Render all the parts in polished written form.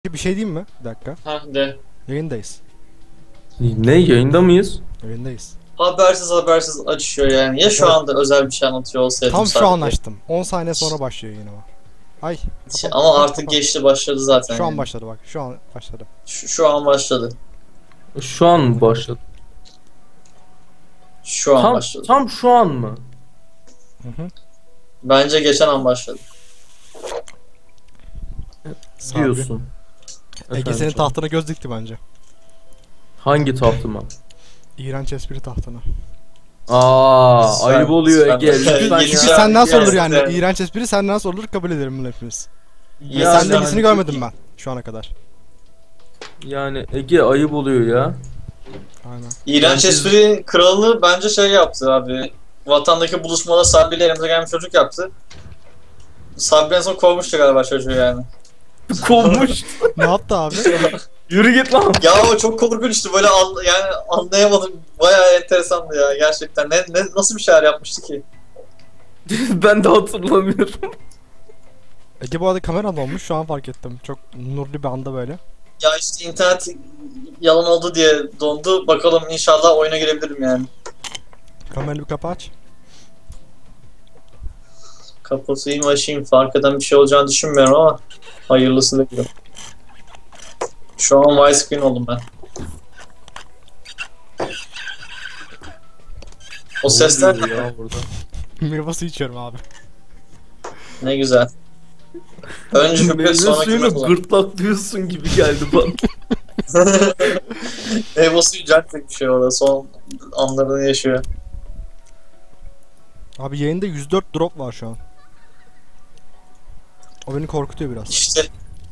Bir şey diyeyim mi? Bir dakika. Ha de. Yayındayız. Ne, yayında mıyız? Yayındayız. Habersiz açıyor yani. Ya şu Evet. anda özel bir şey anlatıyor olsaydım Tam şu an sadece. açtım. 10 saniye sonra başlıyor yayın ama. Ay. Ama artık geçti, başladı zaten. Şu an yani. başladı bak. Şu an başladı. Şu an başladı. Şu an mı başladı? Şu an Tam, başladı. tam şu an mı? Hı hı. Bence geçen an başladı. Sabri. Diyorsun. Ege Efendim senin canım. tahtına göz dikti bence. Hangi tahtıma? İğrenç espri tahtına. Aa, ayıp oluyor Ege. Lütfen Lütfen ya. Çünkü ya. senden sorulur Biraz yani. da- İğrenç espri senden sorulur, kabul ederim bunu hepimiz. Ya Sen de ben- ilgisini görmedim ben şu ana kadar. Yani Ege ayıp oluyor ya. Aynen. İğrenç Ben- espri kralı bence şey yaptı abi. Vatandaki buluşmada Sabri ile elimize gelmiş çocuk yaptı. Sabri en son kovmuştu galiba çocuğu yani. Kovmuş. Ne yaptı abi? Yürü git lan. Ya o çok korkunçtu böyle yani anlayamadım. Bayağı enteresandı ya gerçekten. Nasıl bir şeyler yapmıştı ki? Ben de hatırlamıyorum. Ege bu arada kamera donmuş, şu an fark ettim. Çok nurlu bir anda böyle. Ya işte internet yalan oldu diye dondu. Bakalım inşallah oyuna girebilirim yani. Kamerayı bir kapa aç. Kapatayım açayım. Fark eden bir şey olacağını düşünmüyorum ama hayırlısı da gidelim. Şu an widescreen oldum ben. O sesler Ne oluyor ya burada? Meyve suyu içiyorum abi. ne güzel. Önce köpek Meyve sonra suyunu köpek. gırtlaklıyorsun gibi geldi bana. Meyve suyu cacık bir şey orada. Son anlarını yaşıyor. Abi yayında 104 drop var şu an. O beni korkutuyor biraz. İşte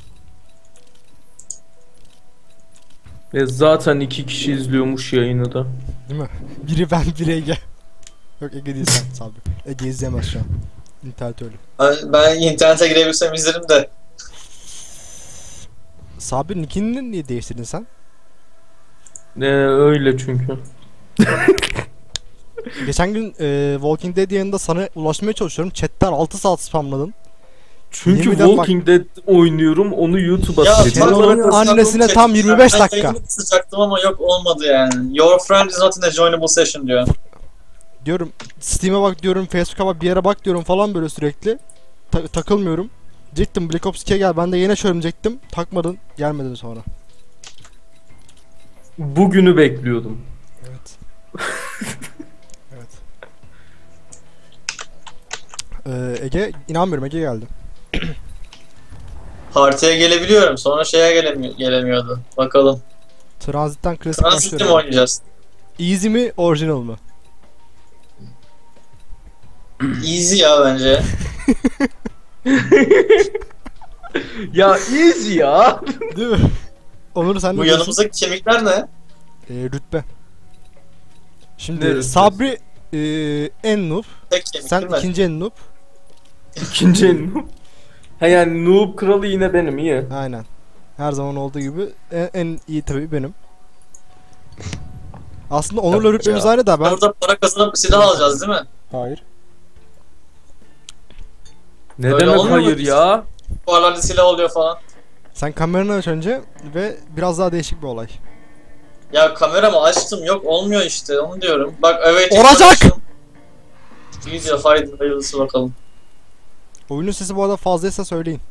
Zaten 2 kişi izliyormuş yayını da. Değil mi? Biri ben, biri Ege. Yok Ege değil sen Sabri. Ege izleyemez şu an. İnternet öyle. ben internete girebilsem izlerim de. Sabri nickini niye değiştirdin sen? Öyle çünkü. Geçen gün Walking Dead yayında sana ulaşmaya çalışıyorum. Chat'ten 6 saat spamladın. Çünkü Yemin ederim Walking Dead oynuyorum, onu YouTube'a Ya sildim. tam tam annesine olarak tam 25 ben dakika. yayını kısacaktım ama yok olmadı yani. Your friend is not in a joinable session diyor. Diyorum Steam'e bak diyorum, Facebook'a bak, bir yere bak diyorum falan böyle sürekli. Takılmıyorum. Diyecektim Black Ops 2'ye gel, ben de yeni açıyorum diyecektim. Takmadın, gelmedin sonra. Bugünü bekliyordum. Evet. Evet. Ege, inanmıyorum, Ege geldi. Partiye gelebiliyorum. Sonra şeye gelemiyordu. Bakalım. Transit'ten klasik Transit'te mi başlıyorum. oynayacağız? Easy mi, orijinal mı? Easy ya bence. Ya easy ya. Değil mi? Onur sen Bu ne diyorsun? yanımızdaki kemikler ne? Rütbe. Şimdi Ne rütbesi? Sabri en noob, Tek kemik sen değil mi? ikinci en noob. İkinci en noob. Ha yani noob kralı yine benim, iyi. Aynen. Her zaman olduğu gibi en iyi tabii benim. Aslında Onur'la Tabii rütbemiz ya. aynı da ben... Orada para kazanıp silah alacağız değil mi? Hayır. Ne Öyle demek olmuyor mu? hayır ya? Bu aralarda silah oluyor falan. Sen kameranı aç önce ve biraz daha değişik bir olay. Ya kameramı açtım yok olmuyor işte onu diyorum. Bak evet. Olacak! İyi diyor hayırlısı bakalım. Oyunun sesi bu arada fazlaysa söyleyin.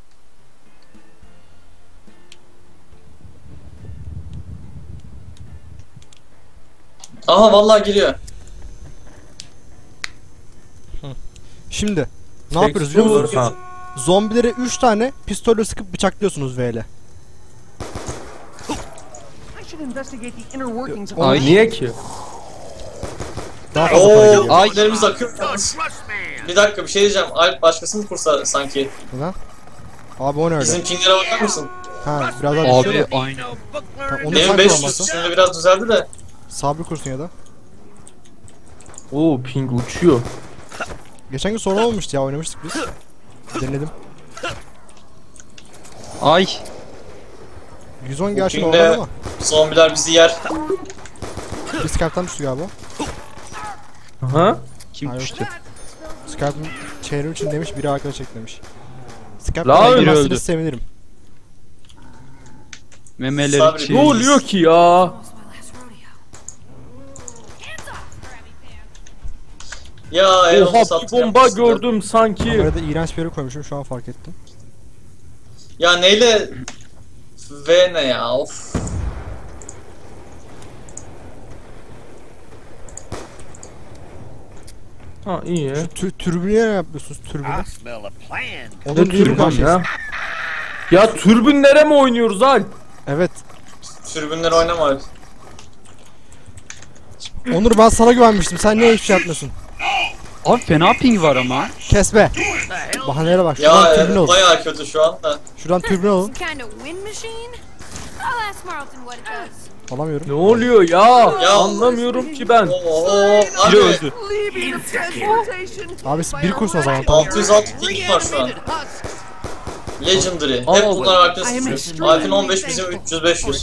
Aha vallahi giriyor. Şimdi ne yapıyoruz biliyor musunuz? Ha. Zombileri 3 tane pistolle sıkıp bıçaklıyorsunuz V ile. Ay niye ki? Daha fazla para Ooo geliyor. zombilerimiz akıyor yalnız. Bir dakika bir şey diyeceğim. Alp başkasını kursa sanki. Neden? Abi o nerede? Bizim pinglere bakar mısın? Ha biraz daha düşüyor Abi da. aynı. Ha, onu Benim sen 500 kullanmasın. şimdi biraz düzeldi de. Sabri kursun ya da. Oo, ping uçuyor. Geçen gün sorun olmuştu ya, oynamıştık biz. Denedim. Ay. 110 gerçi Bugün de- normal ama. Zombiler bizi yer. Bir Skype'tan düştü galiba. Aha. Kim Ha, yok. düştü? Skype'ın çevrim için demiş, biri arkadaş eklemiş. La Skype'tan öyle girmezseniz öldü. sevinirim. Memeleri Sabri, çiğ. Ne oluyor ki ya? Almost my last rodeo. Hands up, grabby pants. Ya Oha Elon'u bir sattı bomba yapmışsın. gördüm sanki. Kamerada iğrenç bir yere koymuşum, şu an fark ettim. Ya neyle V ne ya of. Ha iyi. Türbünü ne yapıyorsunuz, türbünü? I smell a plan. Onun Ne diyorum türbünü lan şey. ya? Ya türbünlere mi oynuyoruz Alp? Evet. Tribünler oynama. Onur, ben sana güvenmiştim. Sen niye hiçbir şey yapmıyorsun? Abi fena ping var ama. Kes be. Bahanelere bak. Şuradan Ya türbün olun. bayağı kötü şu anda. Şuradan türbün olun. Some kind of wind machine? I'll ask Marlton what it does. Alamıyorum. Ne oluyor ya? Ya. Anlamıyorum ki ben. Oo abi Biri öldü. Abi bir kursun o zaman, tamam. 606 ping var şu an. Legendary. Hep Allah bunlar Allah. Alp'te sıçıyor. Alp'in 15 bizim 300-500.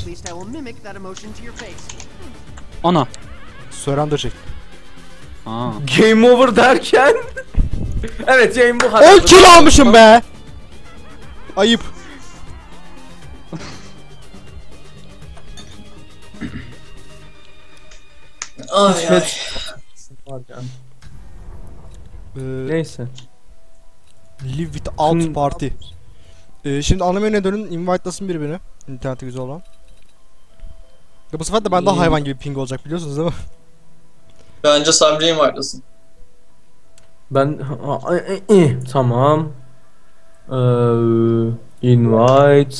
Ana. Surrender çek. Aa. Game over derken. Evet game bu. 10 kill almışım be. Ayıp. Ay ay. Neyse. Live without Şimdi- party. Şimdi ana menüye dönün, invite'lasın birbirini. İnterneti güzel olan. Ya bu sefer de ben daha hayvan gibi ping olacak, biliyorsunuz değil mi? Bence Sabri'yi varlasın. Ben tamam. Invite.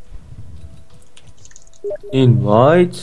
Invite.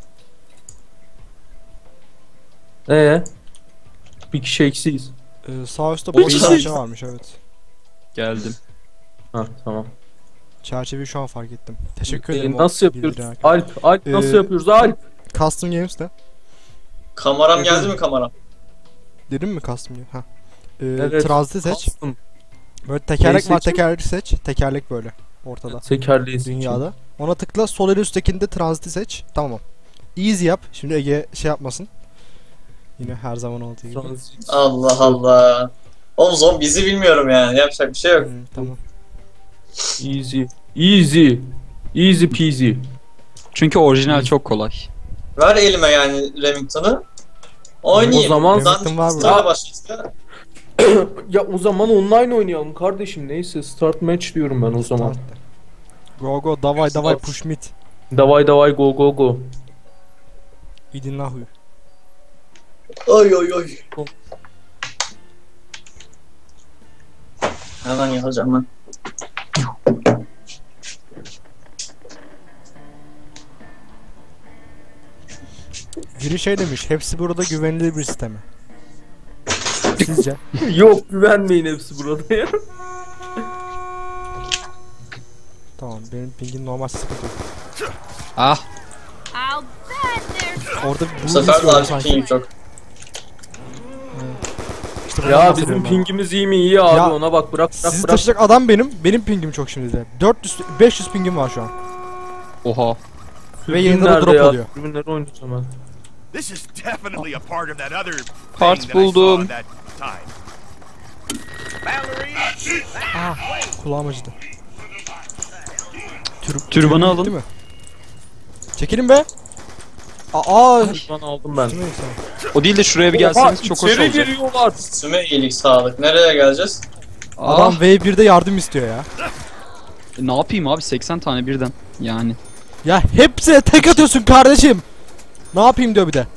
Bir kişi eksiyiz. Sağ üstte Bir boş kişi- çerçeve varmış, evet. Geldim. Ha tamam. Çerçeveyi şu an fark ettim. Teşekkür ederim. Nasıl o yapıyoruz? bildiğin hakkında. Alp nasıl Ee, yapıyoruz Alp? Custom Games'te. Kameram geldi mi kameram? Dedim mi Custom Game? Ha. Evet. Transiti seç. Custom. Böyle tekerlek Neyi var, seçeyim? tekerlek seç. Tekerlek böyle ortada. Tekerleği Dünyada. Ona tıkla, sol el üsttekinde transiti seç. Tamam. Easy yap. Şimdi Ege şey yapmasın. Yine her zaman olduğu gibi. Allah Allah. Oğlum zombi bizi bilmiyorum yani. Yapacak bir şey yok. Tamam. Easy. Easy. Easy peasy. Çünkü orijinal çok kolay. Ver elime yani Remington'ı. Oynayayım. O zaman- Remington var burada. Sırayla başlasın. Ya o zaman online oynayalım kardeşim. Neyse start match diyorum ben o zaman. Go go, davay davay, push mid. Davay davay go go go. İdin nahu. Oy oy oy. Hemen yazacağım ben. Biri şey demiş, hepsi burada güvenilir bir sistemi. Sizce? Yok güvenmeyin hepsi burada ya. Tamam, benim pingin normal, sıkıntı yok. Ah. I'll bet there's Orada Bu bu sefer de istiyorum Alp'in sanki. pingi çok. İşte bundan Ya bahsediyorum bizim ben. pingimiz iyi mi? İyi abi Ya, ona bak bırak Sizi bırak. taşıyacak adam benim pingim çok şimdi de. 500 pingim var şu an. Oha. Ve yayında da Nerede drop ya? oluyor. Tribünleri oynayacağım ben. This is definitely a part of that other Part thing that I saw buldum. that time. Valerie, Kulağım acıdı. Türbanı Türbün alın. gitti mi? Çekilin be. Aa. Ben aldım ben. Üstüme yüksel. O değil de şuraya bir gelseniz çok hoş içeri olacak. giriyorlar. Üstüme iyilik sağlık. Nereye geleceğiz? Adam Ah. V1'de yardım istiyor ya. Ne yapayım abi, 80 tane birden. Yani. Ya hepsine tek atıyorsun kardeşim. Ne yapayım diyor bir de.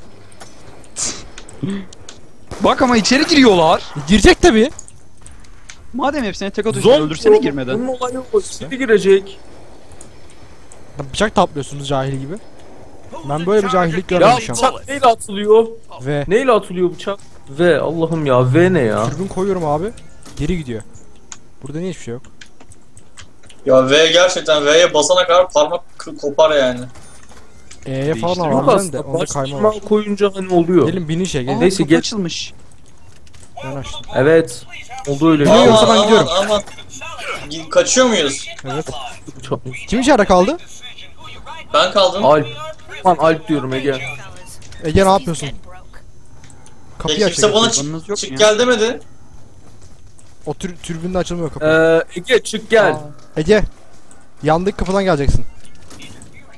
Bak ama içeri giriyorlar. Girecek tabi. Madem hepsine tek atıyorsun, öldürsene girmeden. Bunun olayı o. İçeri girecek. Bıçak taplıyorsunuz cahil gibi. Ben böyle bir cahillik Ya görmedim şu an. bıçak neyle atılıyor? Ve Neyle atılıyor bıçak? V Allah'ım ya V ne ya? türbün koyuyorum abi. Geri gidiyor. Burada niye hiçbir şey yok? Ya V gerçekten V'ye basana kadar parmak kopar yani. E'ye falan Değiştiriyor Yok alacaksın da aslında onda baş kayma parmağı var. koyunca hani oluyor. Gelin binin şey gelin. Neyse, Kapı gel. açılmış. Ben açtım. Evet. Oldu öyle. Biliyor musun? Aman ben gidiyorum. aman. Kaçıyor muyuz? Evet. Bıçak- Kim içeride kaldı? Ben kaldım. Alp. Aman Alp diyorum Ege. fellas. Ege ne yapıyorsun? Head broke. Ya Kapıyı aç. kimse bana Kurbanınız yok mu çık ya? gel demedi. O türbünde açılmıyor kapı. Ege çık gel. Ege. Yandaki kapıdan geleceksin.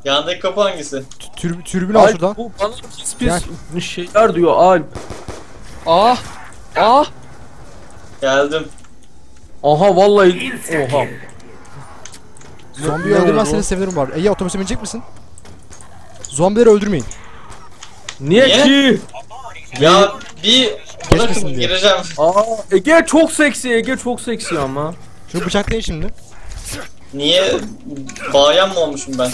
Yandaki kapı hangisi? Türbünü al şuradan. Alp bu bana pis şeyler diyor Alp. Ah! Ah! Geldim. Aha vallahi oha. Zombiyi Ne öldürmezseniz oldu? sevinirim var. Ege otobüse binecek misin? Zombileri öldürmeyin. Niye Niye? ki? Ya bir bırakın Geçmesin diye. gireceğim. Aa Ege çok seksi, Ege çok seksi ama. Şunu bıçaklayın şimdi. Niye bayan mı olmuşum ben?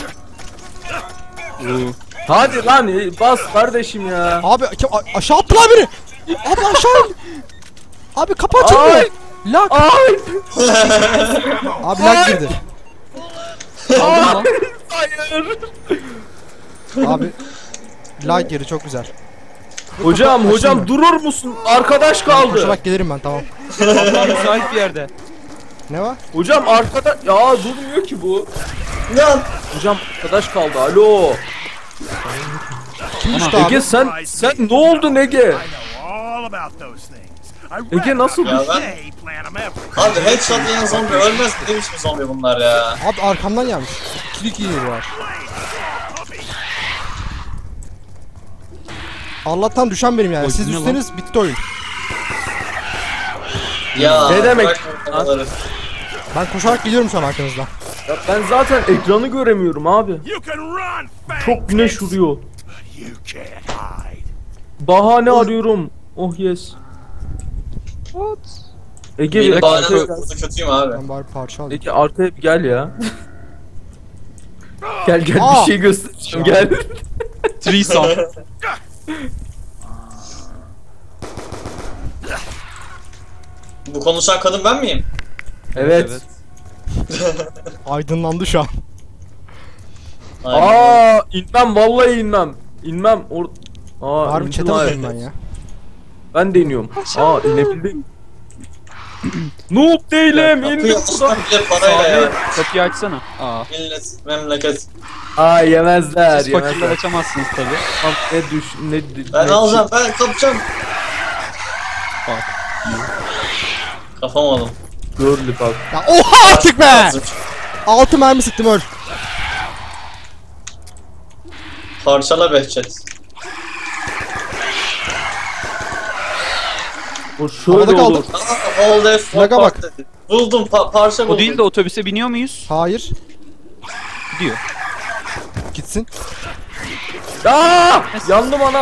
Hadi lan bas kardeşim ya. Abi aşağı attılar beni. Abi aşağı. Abi kapı açıldı. Ay! Lag. Ay! Abi lag girdi. Aldım lan. Hayır. Abi lag girdi çok güzel. Hocam Kapı hocam açılmıyor. durur musun? Arkadaş kaldı. Koşarak gelirim ben tamam. Müsait bir yerde. Ne var? Hocam arkada ya durmuyor ki bu. Lan Hocam arkadaş kaldı. Alo. Kim düştü abi? Ege sen ne oldun Ege? I know all about those things. I Ege read nasıl Ya düştü? ben... they plan them every Abi headshot yiyen zombi ölmez mi? Demiş mi zombi bunlar ya? Abi arkamdan gelmiş. İkilik yiyorlar. Allah'tan düşen benim yani. Oy, Siz ne lan? düşseniz bitti oyun. Ya Ne demek? bırak bu konuları. Ben koşarak geliyorum şu an arkanızdan. Ya ben zaten ekranı göremiyorum abi. You can run fast. Çok güneş vuruyor. You can't hide. Bahane arıyorum. Oh yes. What? Ege Benim bir bahane arkaya, burada kötüyüm abi. Ben bari parça alayım. Ege arkaya bir gel ya. Gel gel Aa! bir şey göstereceğim gel. Threesome. Bu konuşan kadın ben miyim? Evet. Aydınlandı şu an. Aynen. Aa inmem vallahi inmem. İnmem. Aa Harbi indim çete abi. bakayım ben ya. Ben de iniyorum. Aa inebildim. Noob değilim Kapıyı indim. açmak bile parayla Abi ya. kapıyı açsana. Aa. Millet, memleket. Aa yemezler Siz fakirler yemezler. açamazsınız tabi. Lan ne düş ne Ben ne- alacağım, ben kapacağım. Bak. Kapamadım. Gördü bak. Ya oha artık be! 6 mermi sıktım öl. Parçala Behçet. O şöyle Havada olur. kaldım. All F Laga bak. dedi. Buldum, parça buldum. O değil de otobüse biniyor muyuz? Hayır. Gidiyor. Gitsin. Aa! Yandım anam.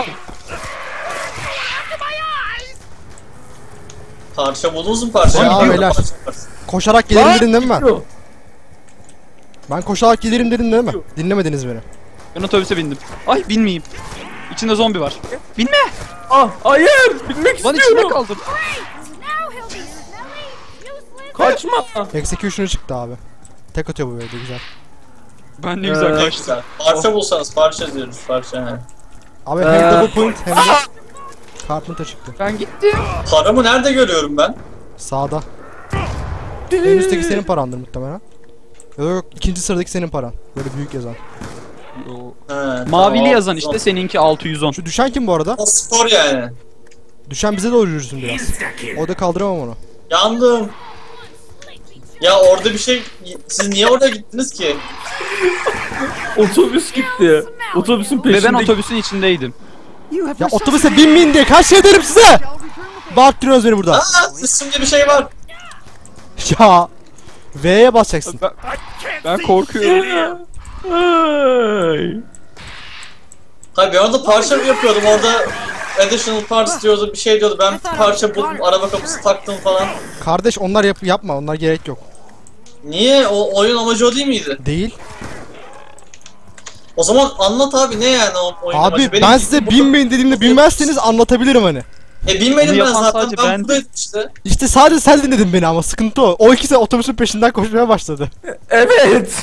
Parça buldunuz mu parça? Ya Gidiyor. beyler. Parça. Koşarak gelirim Lan! dedin değil mi ben? Gidiyor. Ben koşarak gelirim dedim değil mi? Dinlemediniz beni. Ben otobüse bindim. Ay binmeyeyim. İçinde zombi var. Binme! Ah hayır bilmek Lan içinde istiyorum. kaldım. Now he'll be smelly, useless. Kaçma. Execution'u çıktı abi. Tek atıyor bu böyle güzel. Ben ne güzel kaçtım. Güzel. Parça bulsanız parça diyoruz parça. He. Abi hem double point hem de Carpenter çıktı. Ben gittim. Paramı nerede görüyorum ben? Sağda. En üstteki senin parandır muhtemelen. Yok yok ikinci sıradaki senin paran. Böyle büyük yazan. He, Mavili tamam. yazan işte seninki 610. Şu düşen kim bu arada? O spor yani. Düşen bize doğru yürüsün biraz. Orada kaldıramam onu. Yandım. Ya orada bir şey... Siz niye oraya gittiniz ki? Otobüs gitti. Otobüsün Ve peşinde. ben otobüsün içindeydim. Ya otobüse binmeyin diye kaç şey derim size! Bağırttırıyorsunuz beni burada. Aa, üstümde bir şey var. Ya V'ye basacaksın. Ben korkuyorum. Ay. Hayır ben orada parça yapıyordum orada additional parts diyordu bir şey diyordu ben parça buldum araba kapısı taktım falan. Kardeş onlar yapma onlar gerek yok. Niye? O oyun amacı o değil miydi? Değil. O zaman anlat abi ne yani o oyun amacı? Abi Benim ben size binmeyin dediğimde bilmezseniz anlatabilirim hani. Bilmedim Bunu ben yapan zaten sadece ben bendim. buradaydım işte. İşte sadece sen dinledin beni ama sıkıntı o. O ikisi otobüsün peşinden koşmaya başladı. Evet.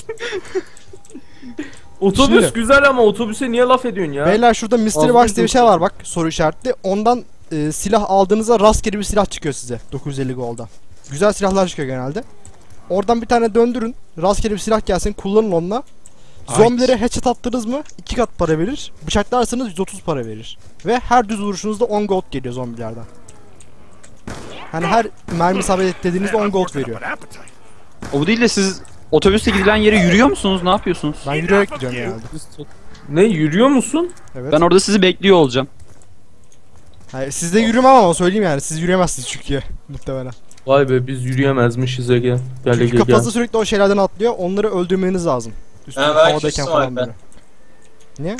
Otobüs Şimdi- güzel ama otobüse niye laf ediyorsun ya? Beyler şurada Mystery Ağzını Box diye bir şey var bak soru işaretli. Ondan silah aldığınızda rastgele bir silah çıkıyor size 950 gold'dan. Güzel silahlar çıkıyor genelde. Oradan bir tane döndürün. Rastgele bir silah gelsin kullanın onunla. Zombilere headshot attınız mı 2 kat para verir. Bıçaklarsanız 130 para verir. Ve her düz vuruşunuzda 10 gold geliyor zombilerden. Hani her mermi isabet dediğinizde 10 gold veriyor. An appetite. O değil de siz otobüste gidilen yere yürüyor musunuz? Ne yapıyorsunuz? Ben yürüyerek gidiyorum genelde. Ne, yürüyor musun? Evet. Ben orada sizi bekliyor olacağım. Hayır, sizde yürümem ama söyleyeyim yani. Siz yürüyemezsiniz çünkü muhtemelen. Vay be, biz yürüyemezmişiz Ege. Gel Çünkü Ege gel. kafası sürekli o şeylerden atlıyor. Onları öldürmeniz lazım. Üstüne Ha, belki havadayken üstüm falan var böyle. Niye?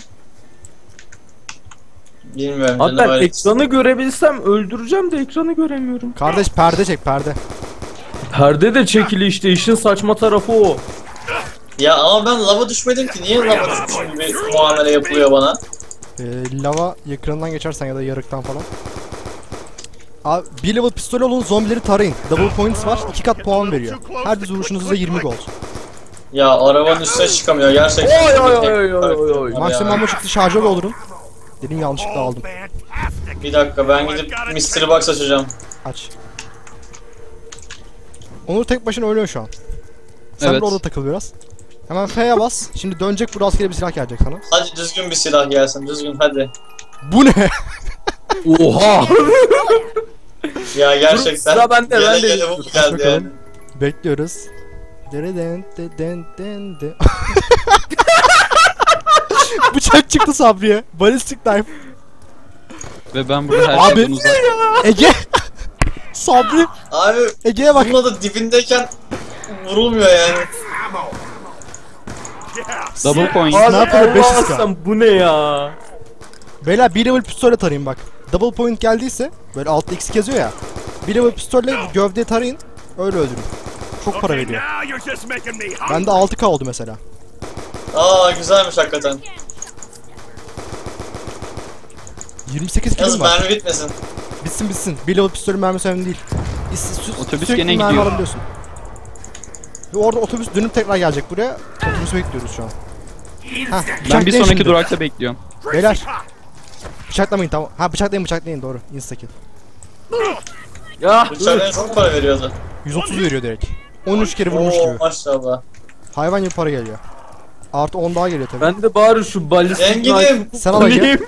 Bilmiyorum. Abi canım, ben öyle. ekranı görebilsem öldüreceğim de ekranı göremiyorum. Kardeş perde çek perde. Perde de çekili işte, işin saçma tarafı o. Ya ama ben lava düşmedim ki. Niye lava düşmüşüm gibi muamele yapılıyor bana? Lava yakınından geçersen ya da yarıktan falan. Abi bir level pistol olun, zombileri tarayın. Double points var, 2 kat puan veriyor. Her düz vuruşunuzda 20 gold. Ya arabanın üstüne çıkamıyor gerçekten. Oy, oy, oy, oy, oy, oy. Maksimum ammo çıktı, şarjör doldurun. Dedim yanlışlıkla All aldım. fantastic. Bir dakika ben gidip Mystery Box açacağım. Aç. Onur tek başına oynuyor şu an. Sen Evet. de orada takıl biraz. Hemen F'ye bas. Şimdi dönecek, bu rastgele bir silah gelecek sana. Hadi düzgün bir silah gelsin. Düzgün hadi. Bu ne? Oha! Ya gerçekten. sıra bende, Gele ben de gele bu Aç geldi bakalım. yani. Bekliyoruz. Dereden den den de. Bıçak çıktı Sabri'ye. Ballistic knife. Ve ben burada her Abi. şeyden uzak. Ege. Sabri. Abi Ege'ye bak. bununla da dibindeyken vurulmuyor yani. Yeah. Double point. Ne yapalım, Abi 500 Allah'ım, bu ne ya? Beyler bir level pistolle tarayın bak. Double point geldiyse böyle altta x yazıyor ya. Bir level pistolle gövdeyi tarayın. Öyle öldürün. Çok para Okay, veriyor. now you're just making me hungry. Bende 6k oldu mesela. Aa güzelmiş hakikaten. 28 Yalnız kilim var. mermi bitmesin. Bitsin bitsin. Bir level pistolün mermisi önemli değil. Otobüs sürekli gene mermi gidiyor. alabiliyorsun. Ve orada otobüs dönüp tekrar gelecek buraya. Otobüsü bekliyoruz şu an. Hah, Ben bir bıçaklayın sonraki şimdi. durakta bekliyorum. Beyler. Bıçaklamayın tamam. Ha bıçaklayın doğru. Insta kill. Ya Bıçakların çok para veriyordu. 130 veriyor direkt. 13 kere vurmuş Oo gibi. maşallah. Hayvan gibi para geliyor. Artı 10 daha geliyor tabii. ben de bari şu balistik Zenginim. Sen al Ege. alayım.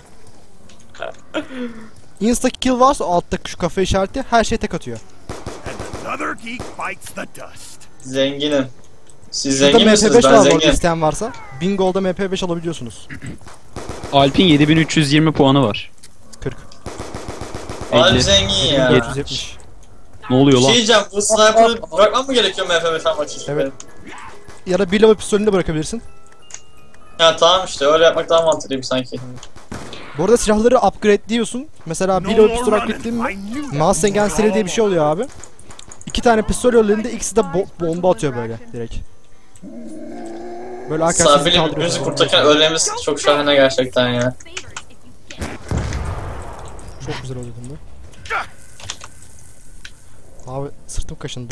Insta kill varsa alttaki şu kafe işareti her şey tek atıyor. And another geek bites the dust. Zenginim. Siz Şurada zengin misiniz? MP5 Ben var bu arada zengin. isteyen varsa. Bingo'da MP5 alabiliyorsunuz. Alp'in 7320 puanı var. 40. Abi 50. zengin ya. 770. Ne oluyor Bir şey lan? diyeceğim, bu sniper'ı bırakmam mı gerekiyor MF5 almak için? Evet. Ya da bir level pistolünü de bırakabilirsin. Ya tamam işte öyle yapmak daha mantıklıyım sanki. Bu arada silahları upgrade'liyorsun. Mesela bir No level more pistol running. upgrade'ledin mi? I knew that. Mausengen seri diye bir şey oluyor abi. 2 tane pistol önlerinde ikisi de bomba atıyor böyle direkt. Böyle arkadaşlar sizi Sabri'yle kaldırıyor. birbirimizi kurtarırken ölmemiz çok şahane gerçekten ya. Favors if you can. Çok güzel oldu bunda. Abi sırtım kaşındı.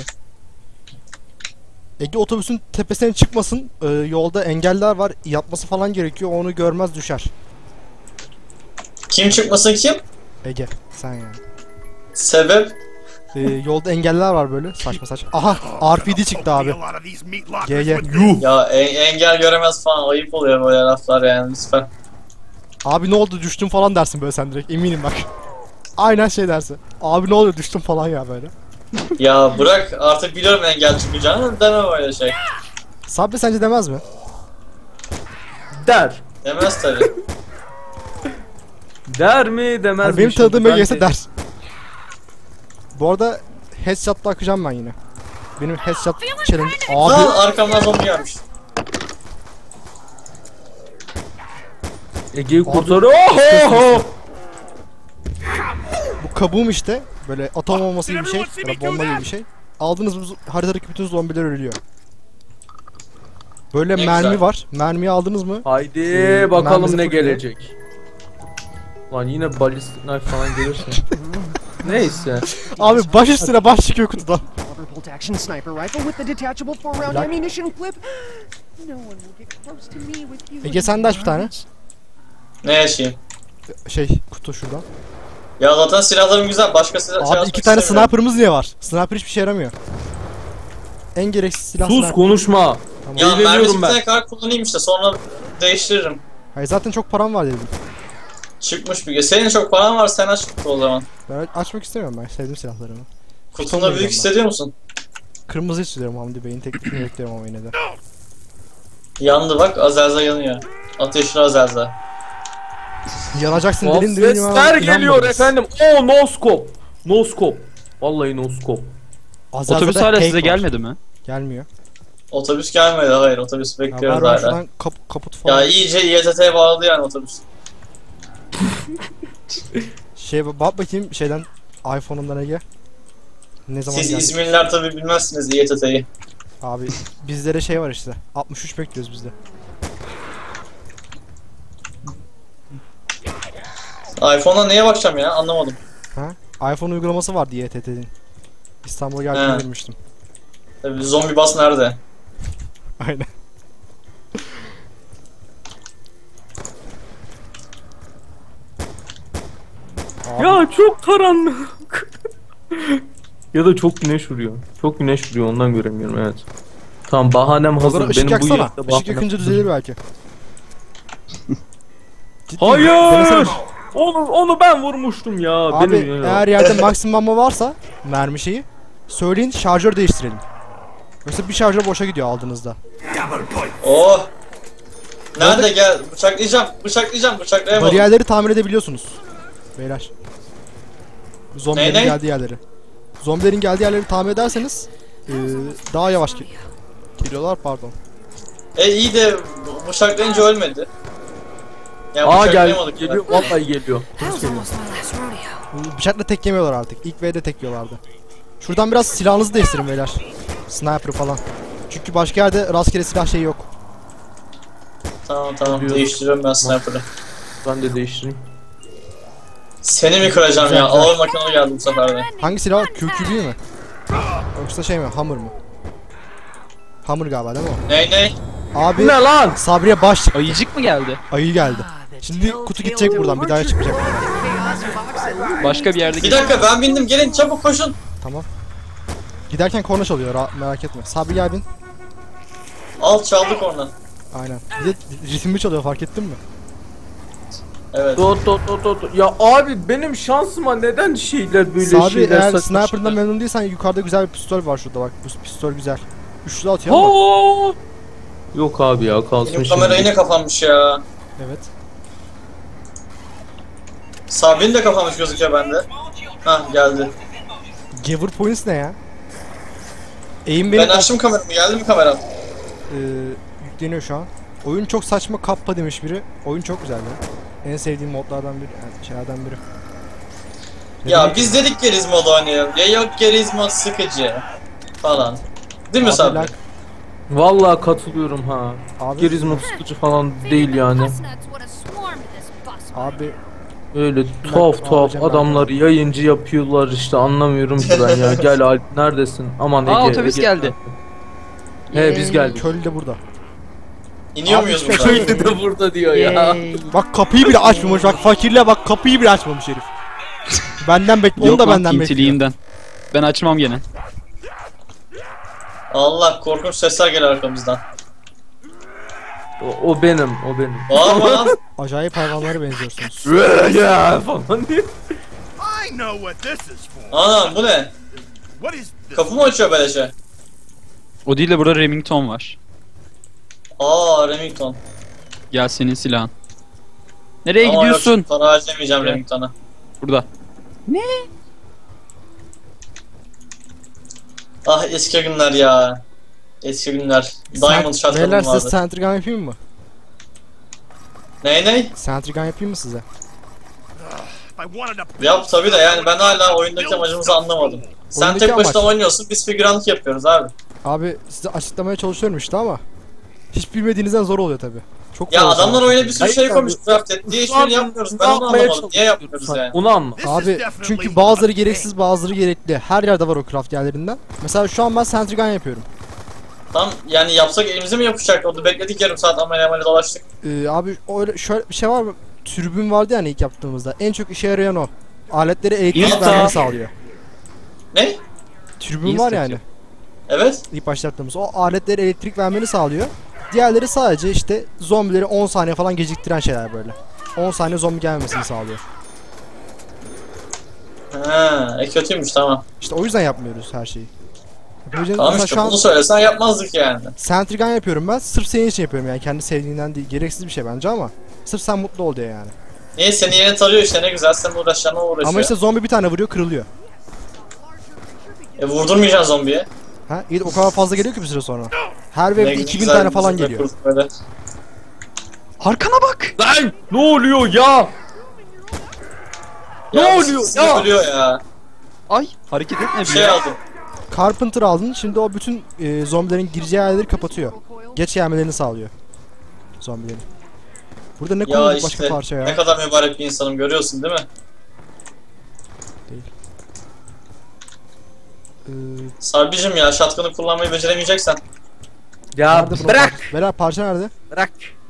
Ege otobüsün tepesine çıkmasın. Yolda engeller var. Yapması falan gerekiyor. Onu görmez düşer. Kim çıkmasın kim? Ege sen yani. Sebep? Yolda engeller var böyle saçma saçma. Aha RPD çıktı A abi. lot of these meat lockers GG. with this. Ya engel göremez falan ayıp oluyor böyle laflar yani lütfen. Abi ne oldu düştüm falan dersin böyle sen direkt eminim bak. Aynen şey dersin. Abi ne oluyor düştüm falan ya böyle. Ya bırak artık biliyorum engel çıkacağını demem öyle şey. Sabri sence demez mi? Der. Demez tabi. Der mi demez Hani mi? benim şimdi? tanıdığım Ben Ege'se de- der. Bu arada headshot'la akacağım ben yine. Benim headshot challenge. Abi Ha arkamdan zombi gelmiş. Ege'yi Abi, kurtar. Oho! bu kabuğum işte. Böyle atom olması gibi bir şey. Ya da bomba gibi bir şey. Aldığınız bu haritadaki bütün zombiler ölüyor. Böyle Ne mermi güzel. var. Mermiyi aldınız mı? Haydi mermisi bakalım ne fırlıyor. gelecek. Lan yine ballistic knife falan gelirse. Neyse. Abi baş üstüne baş çıkıyor kutudan. Caliber bolt action sniper rifle with the detachable 4-round Black. ammunition clip. No one will get close to me with you. Ege sen de aç bir tane. Ne yaşayayım? Şey kutu şuradan. Ya zaten silahlarım güzel. Başka silah Abi 2 tane sniper'ımız niye var? Sniper hiçbir şey yaramıyor. En gereksiz silah Sus sniper. konuşma. Tamam. Ya mermisi Eğleniyorum bir ben. tane kadar kullanayım işte sonra değiştiririm. Hayır zaten çok param var dedim. Çıkmış bir. Senin çok paran var sen aç kutu o zaman. Ben açmak istemiyorum ben sevdiğim silahlarımı. Kutunda büyük hissediyor musun? Kırmızı istiyorum Hamdi Bey'in teklifini bekliyorum ama yine de. Yandı bak, Azelza yanıyor. Ateşli Azelza. Yanacaksın Of, dedin dedin sesler geliyor efendim. Oo, no scope. No scope. Vallahi no scope. Otobüs hala size gelmedi mi? Gelmiyor. Otobüs gelmedi, hayır, otobüs Ya bekliyoruz var hala. şuradan kaput falan. Ya iyice İETT'ye bağladı yani otobüs. Bak bakayım şeyden iPhone'undan Ege. Ne zaman Siz geldi? İzmirliler tabi bilmezsiniz İETT'yi. Abi bizlere şey var işte. 63 bekliyoruz biz de. iPhone'a neye bakacağım ya, anlamadım. Ha? iPhone uygulaması vardı YTT'nin. İstanbul'a geldiğinde He. girmiştim. Tabii zombi bas nerede? Aynen. Abi, Ya çok karanlık. Ya da çok güneş vuruyor. Çok güneş vuruyor, ondan göremiyorum, evet. Tamam, bahanem hazır. Ozan, ışık Benim bu yaksana. yaşta Işık bahanem yakınca hazır. düzelir belki. Ciddi mi? Hayır! Denesene. Onu ben vurmuştum ya. Abi Benim ya. eğer yerde maksimum varsa mermi şeyi söyleyin, şarjör değiştirelim. Yoksa bir şarjör boşa gidiyor aldığınızda. Oh! Nerede gel? Bıçaklayacağım, bıçaklayamadım. Bariyerleri tamir edebiliyorsunuz. Beyler. Zombilerin Ne? geldiği yerleri. Zombilerin geldiği yerleri tamir ederseniz daha yavaş geliyorlar, pardon. İyi de bıçaklayınca ölmedi. Ya Aa, bıçaklayamadık ya. geliyor. Vallahi geliyor. That was almost my last rodeo. Bıçakla tek yemiyorlar artık. İlk V'de tek yiyorlardı. Şuradan biraz silahınızı değiştirin beyler. Sniper falan. Çünkü başka yerde rastgele silah şeyi yok. Tamam Biliyorum. değiştiriyorum ben sniper'ı. Ben de değiştireyim. Seni mi kıracağım Güzel, ya? güzel. Ağır makinalı geldi bu sefer de. Hangi silah var? QQB mi? Yoksa şey mi? Hammer mı? Hammer galiba değil mi o? Ne? Abi Ne lan? Sabriye baş çıktı. Ayıcık mı geldi? Ayı geldi. Şimdi kutu gidecek buradan, bir daha çıkmayacak. Başka bir yerde Bir dakika, ben bindim, gelin çabuk koşun. Tamam. Giderken korna çalıyor, merak etme. Sabri gel bin. Al, çaldık oradan. Aynen. Bir de ritimli çalıyor, fark ettin mi? Evet. Dot. Ya abi, benim şansıma neden şeyler böyle Sabri şeyler eğer saçma sniper'dan şeyler. memnun değilsen yukarıda güzel bir pistol var şurada bak. Bu pistol güzel. Üçlü atıyor ama. Ha! Yok abi ya, kalsın Benim şimdi. kamera yine kapanmış ya. Evet. Sabri'nin de kapanmış gözüküyor bende. Hah, geldi. Gaver points ne ya? Aim Ben benim açtım kameramı, geldi mi kameram? yükleniyor şu an. Oyun çok saçma kappa demiş biri. Oyun çok güzel ya. En sevdiğim modlardan biri, yani şeylerden biri. Ne Ya demek? biz dedik geriz mod oynayalım. Ya yok geriz mod sıkıcı. Falan. Değil mi Abi Sabri? lag- Vallahi katılıyorum ha. Abi- Gerizmo sıkıcı falan değil yani. Chestnuts would have swarmed this bus. Abi Öyle tuhaf Abicim, adamları yayıncı yapıyorlar işte, anlamıyorum ki ben ya. Gel Alp, neredesin? Aman Ege. Aa, otobüs geldi. He, biz geldik. köylü de burada. İniyor Abi muyuz işte buradan? Köylü de burada diyor ya. Bak kapıyı bile açmamış. Bak fakirle bak kapıyı bile açmamış herif. Benden bekle. Onu Yok da lan, benden bekliyor. tintiliğimden. Ben açmam gene. Allah, korkunç sesler geliyor arkamızdan. O benim. Bağırma lan. Acayip hayvanlara benziyorsunuz. Ya falan diye. I know what this is for. Anam bu ne? What is this? Kapı mı açıyor beleşe? O değil de burada Remington var. Aa, Remington. Gel senin silahın. Nereye Ama gidiyorsun? yok, para harcamayacağım Remington'a. Burada. Ah, eski günler ya. Eski günler. Diamond shotgun'um Beyler size vardı. sentry gun yapayım mı? Ne? Sentry gun yapayım mı size? I wanted to build Yap tabi de, yani ben hala oyundaki amacımızı anlamadım. Sen Oyundaki tek başına amaç- oynuyorsun, biz figüranlık yapıyoruz abi. Abi size açıklamaya çalışıyorum işte ama hiç bilmediğinizden zor oluyor tabi. Çok Ya zor adamlar olsa. oyuna bir sürü Hayır şey abi, koymuş, craft et diye hiçbirini yapmıyoruz. Ben onu anlamadım. Niye yapmıyoruz yani? Onu anla. This is Abi definitely çünkü bazıları not gereksiz, bazıları gerekli. Her yerde var o craft yerlerinden. Mesela şu an ben sentry gun yapıyorum. Tam yani yapsak elimize mi yapışacak? Orada bekledik yarım saat, amele dolaştık. Abi öyle şöyle bir şey var mı? Tribün vardı yani ilk yaptığımızda. En çok işe yarayan o. Aletleri elektrik İnsta. vermeni sağlıyor. Ne? Tribün İyi var statü. yani. Evet. İlk başlattığımız. O aletleri elektrik vermeni sağlıyor. Diğerleri sadece işte zombileri 10 saniye falan geciktiren şeyler böyle. 10 saniye zombi gelmemesini sağlıyor. Ha, kötüymüş, tamam. İşte o yüzden yapmıyoruz her şeyi. Yapabileceğiniz Tamam mesela işte şu an bunu söylesen yapmazdık yani. sentry gun yapıyorum ben. Sırf senin için yapıyorum yani. Kendi sevdiğinden değil. Gereksiz bir şey bence ama. Sırf sen mutlu ol diye yani. Niye seni yeni tarıyor işte ne güzel sen uğraşacağına uğraşıyor. Ama işte zombi bir tane vuruyor kırılıyor. Vurdurmayacaksın zombiye. Ha? İyi de o kadar fazla geliyor ki bir süre sonra. Her Ne webde 2000 güzel tane falan bizim geliyor. rekor böyle. Arkana bak. Lan ne oluyor ya? Ne Ya bu oluyor sisi ya? ölüyor ya. Ay hareket etme Bir bir şey ya. aldım. Carpenter aldın. Şimdi o bütün zombilerin gireceği yerleri kapatıyor. Geç gelmelerini sağlıyor. Zombilerin. Burada ne Ya koyduk başka işte parça ya? ne kadar mübarek bir insanım görüyorsun değil mi? Ee, Sarbicim ya shotgun'ı kullanmayı beceremeyeceksen. Ya nerede bunun bırak. Beyler parça nerede? Bırak.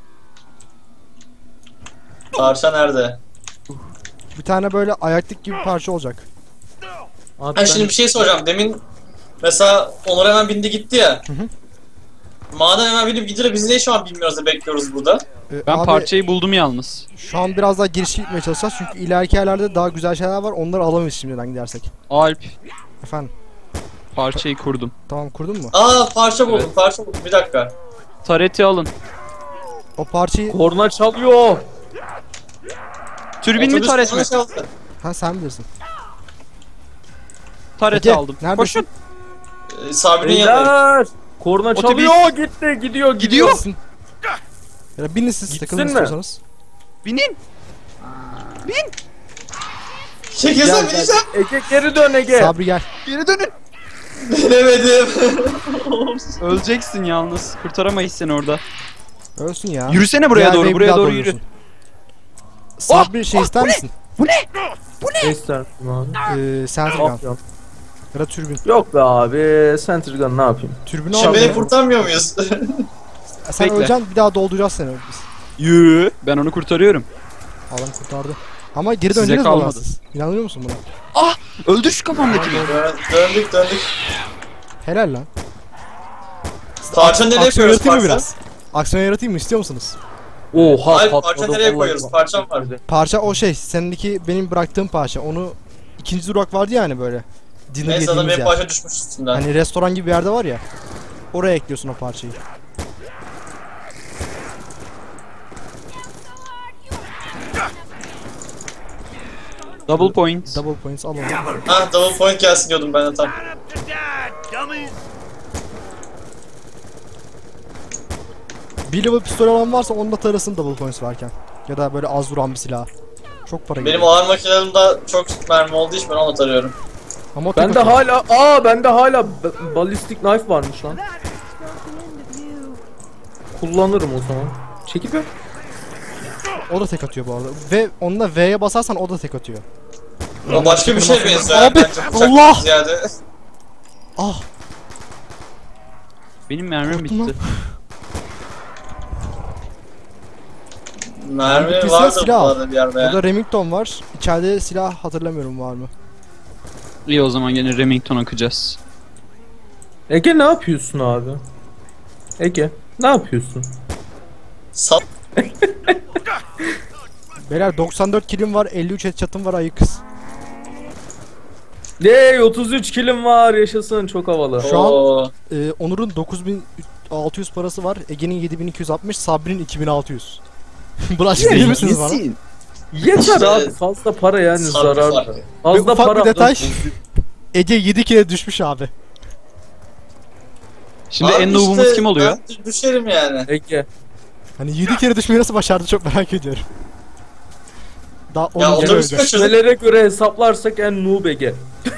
Parça nerede? Bir tane böyle ayaklık gibi bir parça olacak. Abi Ha şimdi bir şey soracağım. Demin mesela Onur hemen bindi gitti ya. Hı hı. Madem hemen binip gidiyor biz niye şu an bilmiyoruz da bekliyoruz burada? Ben Abi, parçayı buldum yalnız. şu an biraz daha giriş gitmeye çalışacağız çünkü ileriki yerlerde daha güzel şeyler var. Onları alamayız şimdiden gidersek. Alp Efendim, parçayı kurdum. tamam kurdun mu? Aa parça buldum parça buldum bir dakika. Tareti alın. O parçayı korna çalıyor. Türbin mi Otobüs taret mi? bana çaldı. ha sen bilirsin. Tareti Ege, aldım. neredesin? Koşun. Sabri'nin yanındayım. Beyler. Korna Otobüs. çalıyor. Gitti. Gidiyor. Gidiyor. Neredesin? Ya binin siz Gitsin takılın mi? istiyorsanız. Binin. Çekilsem bineceğim. Ege geri dön Ege. Sabri gel. Geri dönün. Binemedim. Öleceksin yalnız. Kurtaramayız seni orada. Ölsün ya. Yürüsene buraya Diğer doğru. wave Buraya daha doğru doğru yürü. yürüsün. Sabri şey ister bu ne? misin? Ne istersin abi? Sentry gun. Yok, Ya da türbün. yok be abi. Sentry gun ne yapayım? Türbünü Şimdi al. beni kurtarmıyor muyuz? Sen Bekle. öleceksin bir daha dolduracağız seni biz. Yürü. Ben onu kurtarıyorum. Adam kurtardı. Ama geri Size döneceğiz mi kalmadı. lan siz? İnanıyor musun buna? Öldür şu kafamdakini. Döndük. Helal lan. Parça nereye Aksiyon koyuyoruz yaratayım mı parça? biraz? Aksiyon yaratayım mı istiyor musunuz? Oha Hayır, patladı, parça nereye vallahi koyuyoruz? patladı. Parçam var. Parça o şey, seninki benim bıraktığım parça. Onu ikinci durak vardı ya hani böyle. Dinner Neyse adam yediğimiz benim yer. parça düşmüş üstünden. Hani restoran gibi bir yerde var ya. Oraya ekliyorsun o parçayı. Double point. Double points al onu. Ha double point gelsin diyordum ben de tam. Line up to die, dummies. Bir level pistol olan varsa onunla tarasın double points varken. Ya da böyle az vuran bir silah. Çok para Benim gidiyor. ağır makinelerimde çok mermi olduğu için ben onu tarıyorum. Ama o tek Bende atıyor. hala ballistic knife varmış lan. Kullanırım o zaman. Çekip ya. O da tek atıyor bu arada. Ve onunla V'ye basarsan o da tek atıyor. O başka bir şey benziyor. Abi, bence bıçak Allah! Ziyade. Ah! Benim mermim Korktum lan. bitti. Mermi Bittiyse vardır silah al. burada bir yerde ya. Burada Remington var. İçeride silah hatırlamıyorum var mı? İyi o zaman gene Remington akacağız. Ege ne yapıyorsun abi? Ege ne yapıyorsun? Sat. Beyler 94 kilim var, 53 headshot'ım var ayı kız. 33 kilim var yaşasın çok havalı. Şu an- Oo. Onur'un 9600 parası var, Ege'nin 7260, Sabri'nin 2600. Bulaşık değil misiniz bana? Yeter abi fazla para yani Sarı zarar. farkı. Ve Fazla ufak para. bir detay. Ege 7 kere düşmüş abi. Şimdi Abi en noob'umuz işte kim oluyor? Ben düşerim yani. Ege. Hani 7 kere düşmeyi nasıl başardı çok merak ediyorum. Daha Ya 10. otobüs bölge. kaçırdık. Nelere göre hesaplarsak en noob Ege.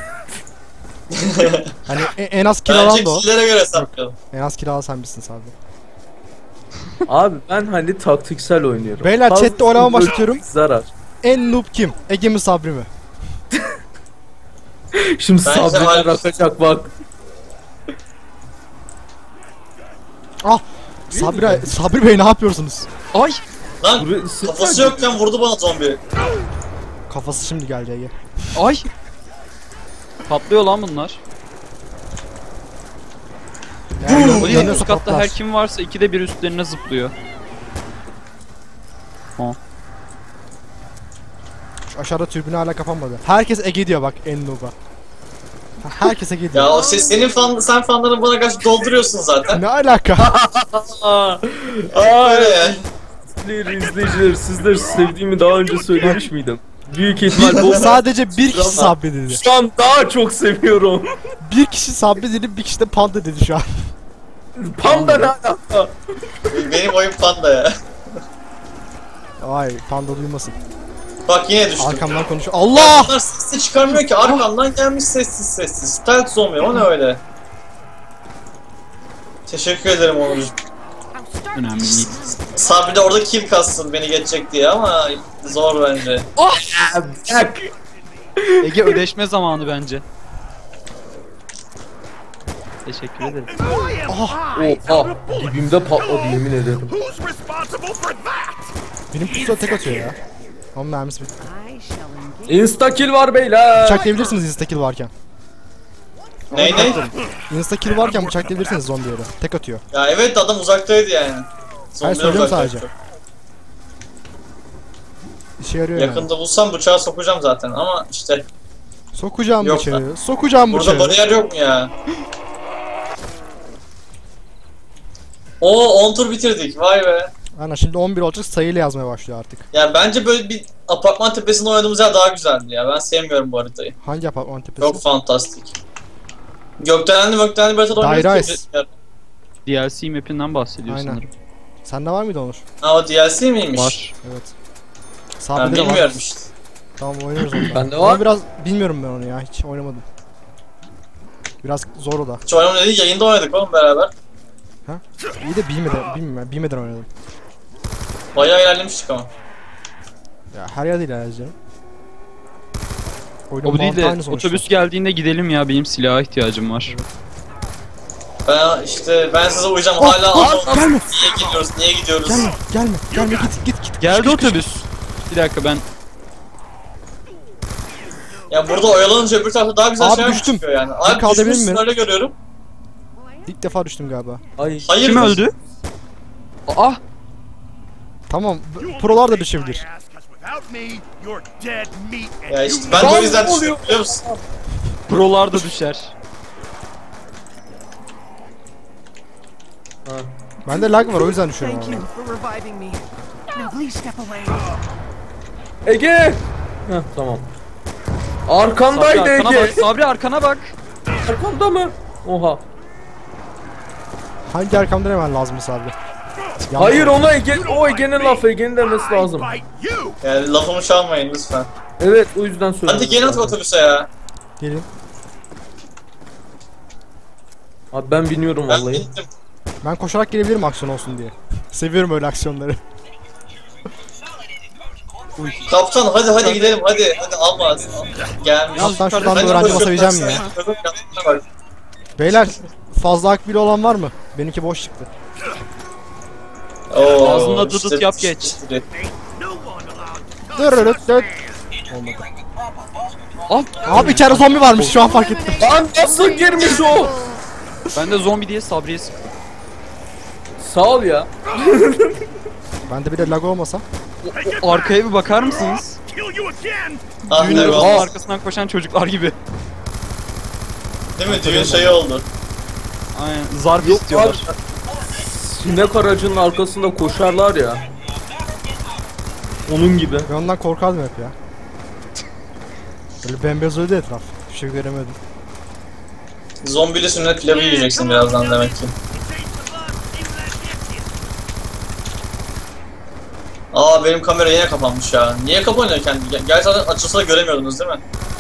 Hani en az kill Bence alan da o. killere göre hesaplayalım. En az kill alan sen misin Sabri? Abi ben hani taktiksel oynuyorum. Beyler, Fazla chatte oylama başlatıyorum. Zarar. En noob kim? Ege mi Sabri mi? Şimdi Bence sabriler Alp. akacak bak. Ah! Sabri Bey ne yapıyorsunuz? Ay! Lan Burası- kafası yokken vurdu bana zombi. Kafası şimdi geldi Ege. Ay! Patlıyor lan bunlar. Yani O yine değil üst katta patlar. her kim varsa 2'de 1 üstlerine zıplıyor. Şu aşağıda türbünü hala kapanmadı. Herkes Ege diyor bak en noob'a. Herkese gidiyor. Ya o senin sen fanların bana karşı dolduruyorsun zaten. Ne alaka? Öyle yani. İzleyiciler sizler sevdiğimi daha önce söylemiş miydim? Büyük ihtimal bu Sadece bir kişi sabredildi. şu an daha çok seviyorum. Bir kişi sabredilip bir kişi de panda dedi şu an. Panda ne alaka? Benim oyun panda ya. Vay panda duymasın. Bak yine düştüm. Arkamdan konuşuyor. Allah! Bunlar sesli çıkarmıyor ki, arkamdan gelmiş sessiz sessiz. Stealth zombi, o ne öyle? Teşekkür ederim Onurcuğum. I'll start Önemli değil. Sabri de orada kill kassın beni geçecek diye ama zor bence. Bak. Ege ödeşme zamanı bence. Teşekkür ederim. Oha. Dibimde patladı yemin ederim. Who's responsible for that? Benim pusuya tek atıyor ya. Onun mermisi bitti. I shall engage. Insta kill var beyler. Bıçaklayabilirsiniz insta-kill varken. Ne? Insta-kill varken bıçaklayabilirsiniz zombileri. Tek atıyor. Ya evet, adam uzaktaydı yani. Zombiler söylüyorum uzaktaydı. sadece. İşe yarıyor yani. Yakında bulsam bıçağı sokacağım zaten ama işte Sokacağım Yok bıçağı. Sokacağım burada bıçağı. bariyer yok mu ya? Oo 10 tur bitirdik, vay be. Ana şimdi 11 olacak, sayıyla yazmaya başlıyor artık. Ya bence böyle bir apartman tepesinde oynadığımız yer daha güzeldi ya. Ben sevmiyorum bu haritayı. Hangi apartman tepesi? Çok fantastik. Gökdelenli bir haritada Daire oynuyoruz. Ice. DLC map'inden bahsediyor Aynen. sanırım. Sende var mıydı Onur? Ha o DLC miymiş? Var. Evet. Ben Sabri de var. bilmiyorum işte. Tamam oynuyoruz ondan. Bende Ama var. biraz bilmiyorum ben onu ya, hiç oynamadım. Biraz zor o da. Hiç oynamadım dedi, yayında oynadık oğlum beraber. İyi de bilmeden oynadım. Bayağı ilerlemiştik ama. Ya her yer değil herhalde canım. Oyunun O bu değil mantığı aynı de sonuçta. otobüs geldiğinde gidelim ya, benim silaha ihtiyacım var. Ben size uyacağım Oh, hala oh, ama gelme. niye gidiyoruz? Gelme git. Geldi otobüs. Bir dakika ben Ya burada oyalanınca öbür tarafta daha güzel Abi şeyler düştüm. çıkıyor yani. Bir Abi kaldırabilir düşmüşsün miyim? öyle görüyorum. İlk defa düştüm galiba. Ay. Hayır. kim öldü? Aa, Tamam, prolar da düşebilir. Because without me, you're dead meat and Ya you işte ben de o yüzden düştüm biliyor musun? prolar da düşer. Bende lag var, o yüzden düşüyorum. Thank abi. you for reviving me. Now please step away. Ege. Heh, tamam. Arkandaydı Sabri arkana Ege. bak. Sabri arkana bak. Arkamda mı? Oha. Hangi arkamdan hemen lazım abi? Hayır ona Ege, o Ege'nin lafı, Ege'nin demesi lazım. fight you. Yani lafımı çalmayın lütfen. Evet o yüzden söyledim. Hadi gelin otobüse ya. Gelin. Abi ben biniyorum Ben vallahi. bindim. Ben koşarak gelebilirim aksiyon olsun diye. Seviyorum öyle aksiyonları. Kaptan hadi gidelim hadi alma. Gelmiş. Kaptan şuradan Hadi da öğrenci koşuyorum, basabileceğim ya. koşuyorum, koşuyorum. Bak. Beyler fazla akbil olan var mı? Benimki boş çıktı. Oo, Ağzında dıdıt yap geç. Ain't no one allowed to Dırırıt dıt. Olmadı. Ah, Abi içeride zombi varmış, şu an fark ettim. Lan nasıl girmiş o? ben de zombi diye Sabri'ye sıktım. Sağ ol ya. Bende bir de lag olmasa. O arkaya bir bakar mısınız? kill you again. Ah Düğün ne arabasının oldu? arkasından koşan çocuklar gibi. Değil mi? Düğün şeyi oldu. Aynen, zarf Yok istiyorlar. abi. Sinek aracının arkasında koşarlar ya. Onun gibi. Ben ondan korkardım hep ya. Böyle bembeyaz öldü etraf. Bir şey göremedim. Zombili sünnet pilavı yiyeceksin birazdan demek ki. Aa benim kamera yine kapanmış ya. Niye kapanıyor kendi? Gerçi zaten açılsa da göremiyordunuz değil mi?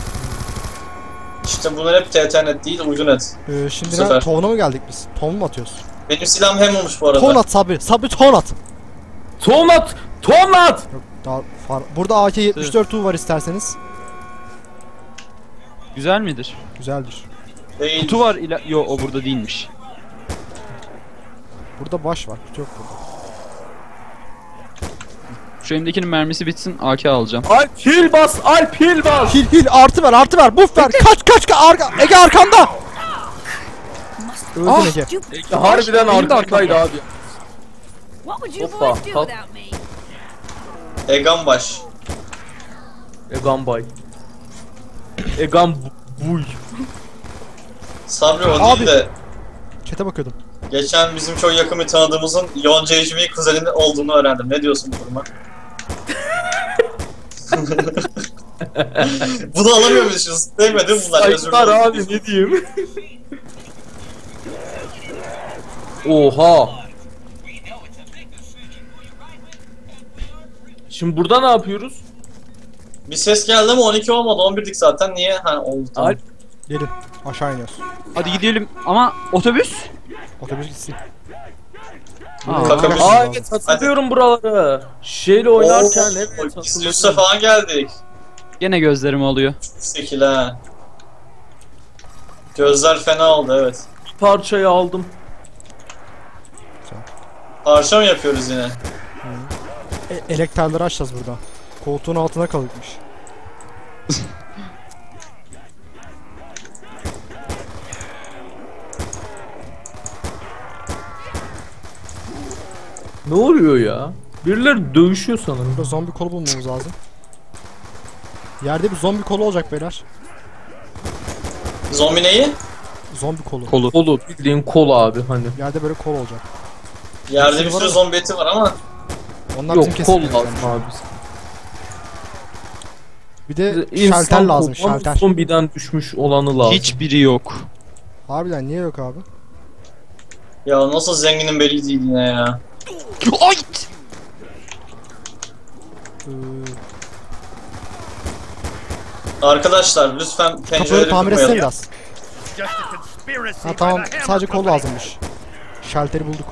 İşte bunlar hep TT.net değil, uydu.net. Şimdi Bu sefer. tovuna mı geldik biz? Tovun mu atıyoruz? Benim silahım hem olmuş bu arada. Tovun at Sabri. Sabri tovun at. Tonat! Tonat! Yok daha burada AK-74 var isterseniz. Güzel midir? Güzeldir. Değil. Kutu var yo o burada değilmiş. Burada baş var. Kutu yok burada. Şu elimdekinin mermisi bitsin, AK alacağım. Alp hil bas! Alp hil bas! Hil artı ver buff ver. Kaç Ege arkanda. Öldün Ah! Ege. Ege harbiden Benim de arkadaydı abi. What would you Hoppa, boys do kalk. without me? Egan baş. Egan bay. Egan buy. Sabri o Abi. değil de Chat'e bakıyordum. geçen bizim çok yakın bir tanıdığımızın Yonca Ecmi kuzeninin olduğunu öğrendim. Ne diyorsun bu duruma? Bunu alamıyormuşuz. Değmedim bunlar. Özür Saygılar dilerim. abi ne diyeyim. Oha. Şimdi burada ne yapıyoruz? Bir ses geldi ama 12 olmadı. 11'dik zaten. Niye? Ha oldu tamam. Alp. Gelin. Aşağı iniyoruz. Hadi gidelim ama otobüs. Otobüs gitsin. Aa, Kakabüs. Aa evet hatırlıyorum buraları. Şeyle oynarken evet Biz hatırladım. üste falan geldik. Gene gözlerim oluyor. Sekil ha. Gözler fena oldu evet. Bir parçayı aldım. Parça mı yapıyoruz yine? Elektrikleri açacağız burada. Koltuğun altına kalıyormuş. Ne oluyor ya? Birileri dövüşüyor sanırım. Burada zombi kolu bulmamız lazım. Yerde bir zombi kolu olacak beyler. Zombi neyi? Zombi kolu. Kolu. Kolu bildiğin kol abi hani. Yerde böyle kol olacak. Yerde bir var sürü ama. zombi eti var ama. Onlar bizim Yok kol kesin. lazım abi. Bir de Bize şalter insan lazım, kolu, şalter. Zombiden düşmüş olanı lazım. Hiçbiri yok. Harbiden niye yok abi? Ya nasıl zenginin belli değil yine ya. Ay! Ee, Arkadaşlar lütfen kapıları pencereleri tamir etsene kırmayalım. biraz. Just a conspiracy Ha by tamam, the Hammer sadece kol Company. lazımmış. Şalteri bulduk.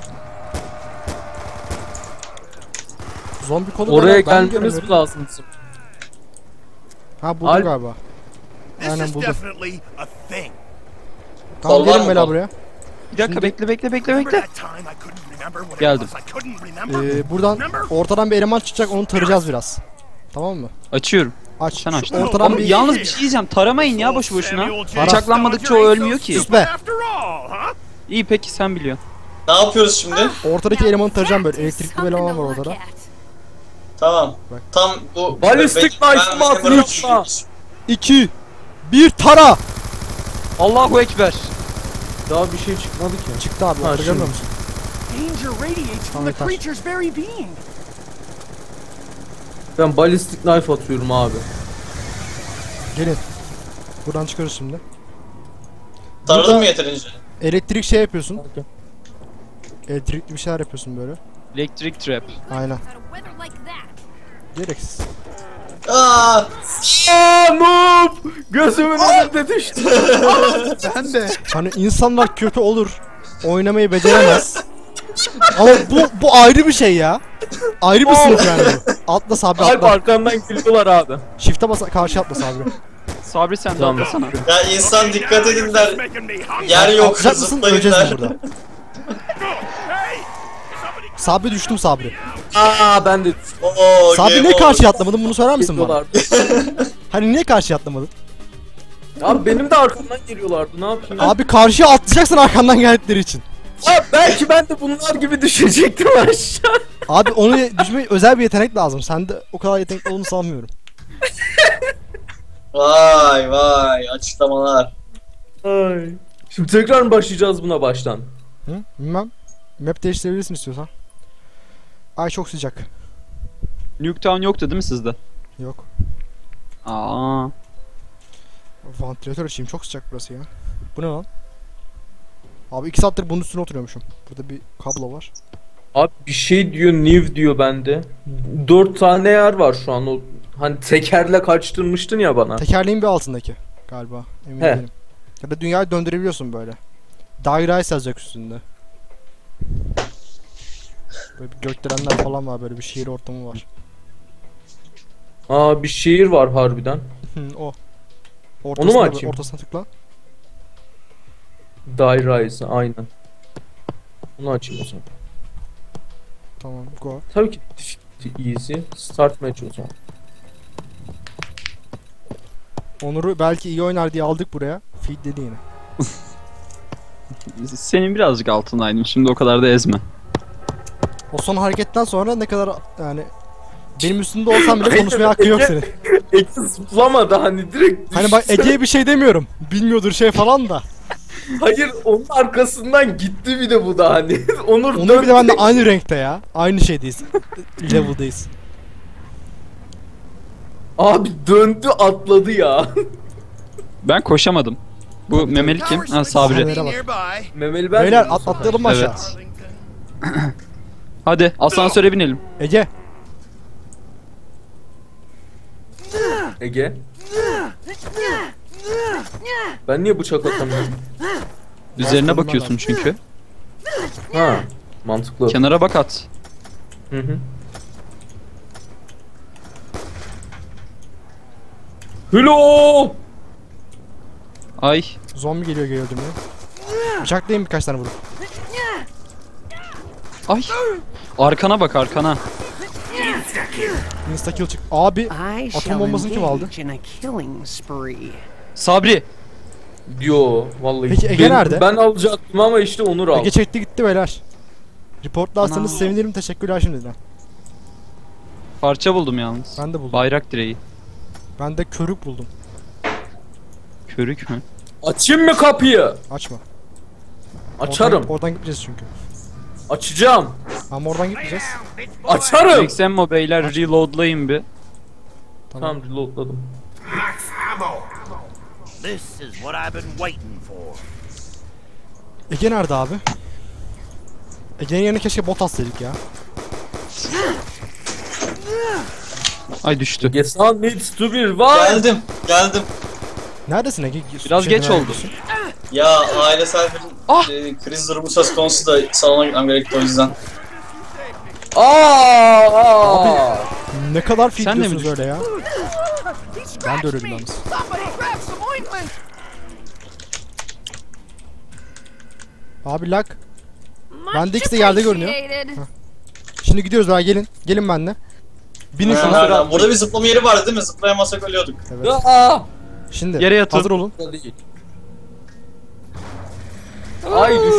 Zombi kolu Oraya ben gelmemiz göremiyorum. lazım bizim. Ha buldum Alp. galiba. This Aynen is buldum. definitely a thing. Tamam Kol var gelin mı beyler kol? buraya. Bir dakika Şimdi- bekle. Remember that time I couldn't remember what it Geldim. was? I couldn't remember. Buradan ortadan bir eleman çıkacak, onu tarayacağız biraz. Tamam mı? Açıyorum. Aç. Sen Şu aç. Ortadan Oğlum bir... yalnız bir şey diyeceğim. Taramayın ya boşu boşuna. Samuel J. Bıçaklanmadıkça o Stoner ain't ölmüyor so ki. Sus be. After all, huh? İyi peki sen biliyorsun. Ne yapıyoruz şimdi? Ortadaki elemanı tarayacağım böyle. Elektrikli bir eleman var ortada. Tamam. Bak. Tam bu... Ballistic Ben- knife'ımı ben- atın ben- uçma. 2 1 tara! Allahu Ekber. Daha bir şey çıkmadı ki. Çıktı abi. Ha, orada görmüyor şimdi. musun? Danger radiates from Tamam, the yeter. creature's very being. Ben ballistic knife atıyorum abi. Gelin. Buradan çıkarız şimdi. Taradın Burada- mı yeterince? Elektrik şey yapıyorsun. Okey. Elektrikli bir şeyler yapıyorsun böyle. Electric trap. Aynen. Got a weather like that. Gereksiz. Aaa! Aaa noob! Gözümün önünde düştü. Ben de. Hani insanlar kötü olur. Oynamayı beceremez. Ama bu ayrı bir şey ya. Ayrı bir sınıf yani bu. Atla Sabri Alp atla. arkamdan geliyorlar abi. Shift'e bas karşı atla Sabri. Sabri sen de Tamam. atlasana. Ya insan dikkat edin der. Making me hungry. Yer yok Atlayacak mısın? zıplayın Öleceğiz mi der. burada? Hey! Somebody Sabri düştüm Sabri. Aa ben de Oo, Sabri game niye over. karşıya atlamadın, bunu söyler misin bana? geliyorlardı. Hani niye karşıya atlamadın? Abi benim de arkamdan geliyorlardı ne yapayım? Abi karşıya atlayacaksın arkandan geldikleri için. Abi belki ben de bunlar gibi düşecektim aşağı. Abi onu düşme özel bir yetenek lazım. Sende o kadar yetenekli olduğunu sanmıyorum. Vay vay açıklamalar. Ay. Şimdi tekrar mı başlayacağız buna baştan? Hı? Bilmem. Map değiştirebilirsin istiyorsan. Ay çok sıcak. Nuketown yoktu değil mi sizde? Yok. Aa. Vantilatör açayım, çok sıcak burası ya. Bu ne lan? Abi 2 saattir bunun üstüne oturuyormuşum. Burada bir kablo var. Abi bir şey diyor Niv diyor bende. 4 tane yer var şu an o hani tekerle kaçtırmıştın ya bana. Tekerleğin bir altındaki galiba. Emin He. değilim. Ya da dünyayı döndürebiliyorsun böyle. Daire yazacak üstünde. Böyle bir gökdelenler falan var, böyle bir şehir ortamı var. Aa bir şehir var harbiden. O. Onu mu açayım? Ortasına tıkla. Die Rise aynen. Onu açayım o zaman. Tamam, go. Tabii ki easy. Start match o zaman. Onur'u belki iyi oynar diye aldık buraya. Feed dedi yine. Senin birazcık altındaydım. Şimdi o kadar da ezme. O son hareketten sonra ne kadar yani benim üstünde olsam bile konuşmaya hakkı yok senin. Eki zıplamadı hani direkt düştü. Hani bak Ege'ye bir şey demiyorum. Bilmiyordur şey falan da. Hayır onun arkasından gitti bir de bu da hani. Onur Onur döndü. bir de ben de aynı renkte ya. Aynı şeydeyiz. Level'dayız. Abi döndü atladı ya. Ben koşamadım. Bu memeli kim? Ha, Sabri. Sabri. nearby. Memeli ben Beyler mi? atlayalım mı aşağı? Evet. Hadi asansöre binelim. Ege. Ege. Ben niye bıçak atamıyorum? Üzerine bakıyorsun çünkü. Ha, mantıklı. Kenara bak at. Hı hı. Hello! Ay. Zombi geliyor gördüm ya. Bıçaklayayım birkaç tane vurup. Ay. Arkana bak arkana. Insta kill çık. Abi I atom shall bombasını kim aldı? engage in a killing spree. Sabri. Yo vallahi. Peki Ege nerede? Ben alacaktım ama işte Onur aldı. Ege çekti gitti beyler. Reportlarsanız Ana. sevinirim, teşekkürler şimdiden. Parça buldum yalnız. Ben de buldum. Bayrak direği. Ben de körük buldum. Körük mü? Açayım mı kapıyı? Açma. Açarım. Oradan gitmeyeceğiz çünkü. Açacağım. Ama oradan gitmeyeceğiz. Açarım. Exemmo beyler reloadlayın bir. Tamam reloadladım. This is what I've been waiting for. Ege nerede abi? Ege'nin yerine keşke bot atsaydık ya. Ay düştü. Gesan needs to be revived. Geldim. Neredesin Ege? Biraz geç oldu. Ya ailesel bir kriz durumu söz konusu da salona gitmem gerekti o yüzden. Aa! Ne kadar Sen de mi feedliyorsunuz öyle ya? Ben de öyle yalnız. Somebody grab some ointment. Abi lak. Bende ikisi de yerde görünüyor. Şimdi gidiyoruz daha gelin. Gelin benimle. Binin şuna. Nereden? Burada bir zıplama yeri vardı değil mi? Zıplayamasak ölüyorduk. Evet. Aa! Şimdi Yere yatın. hazır olun. Değil. Ay düş.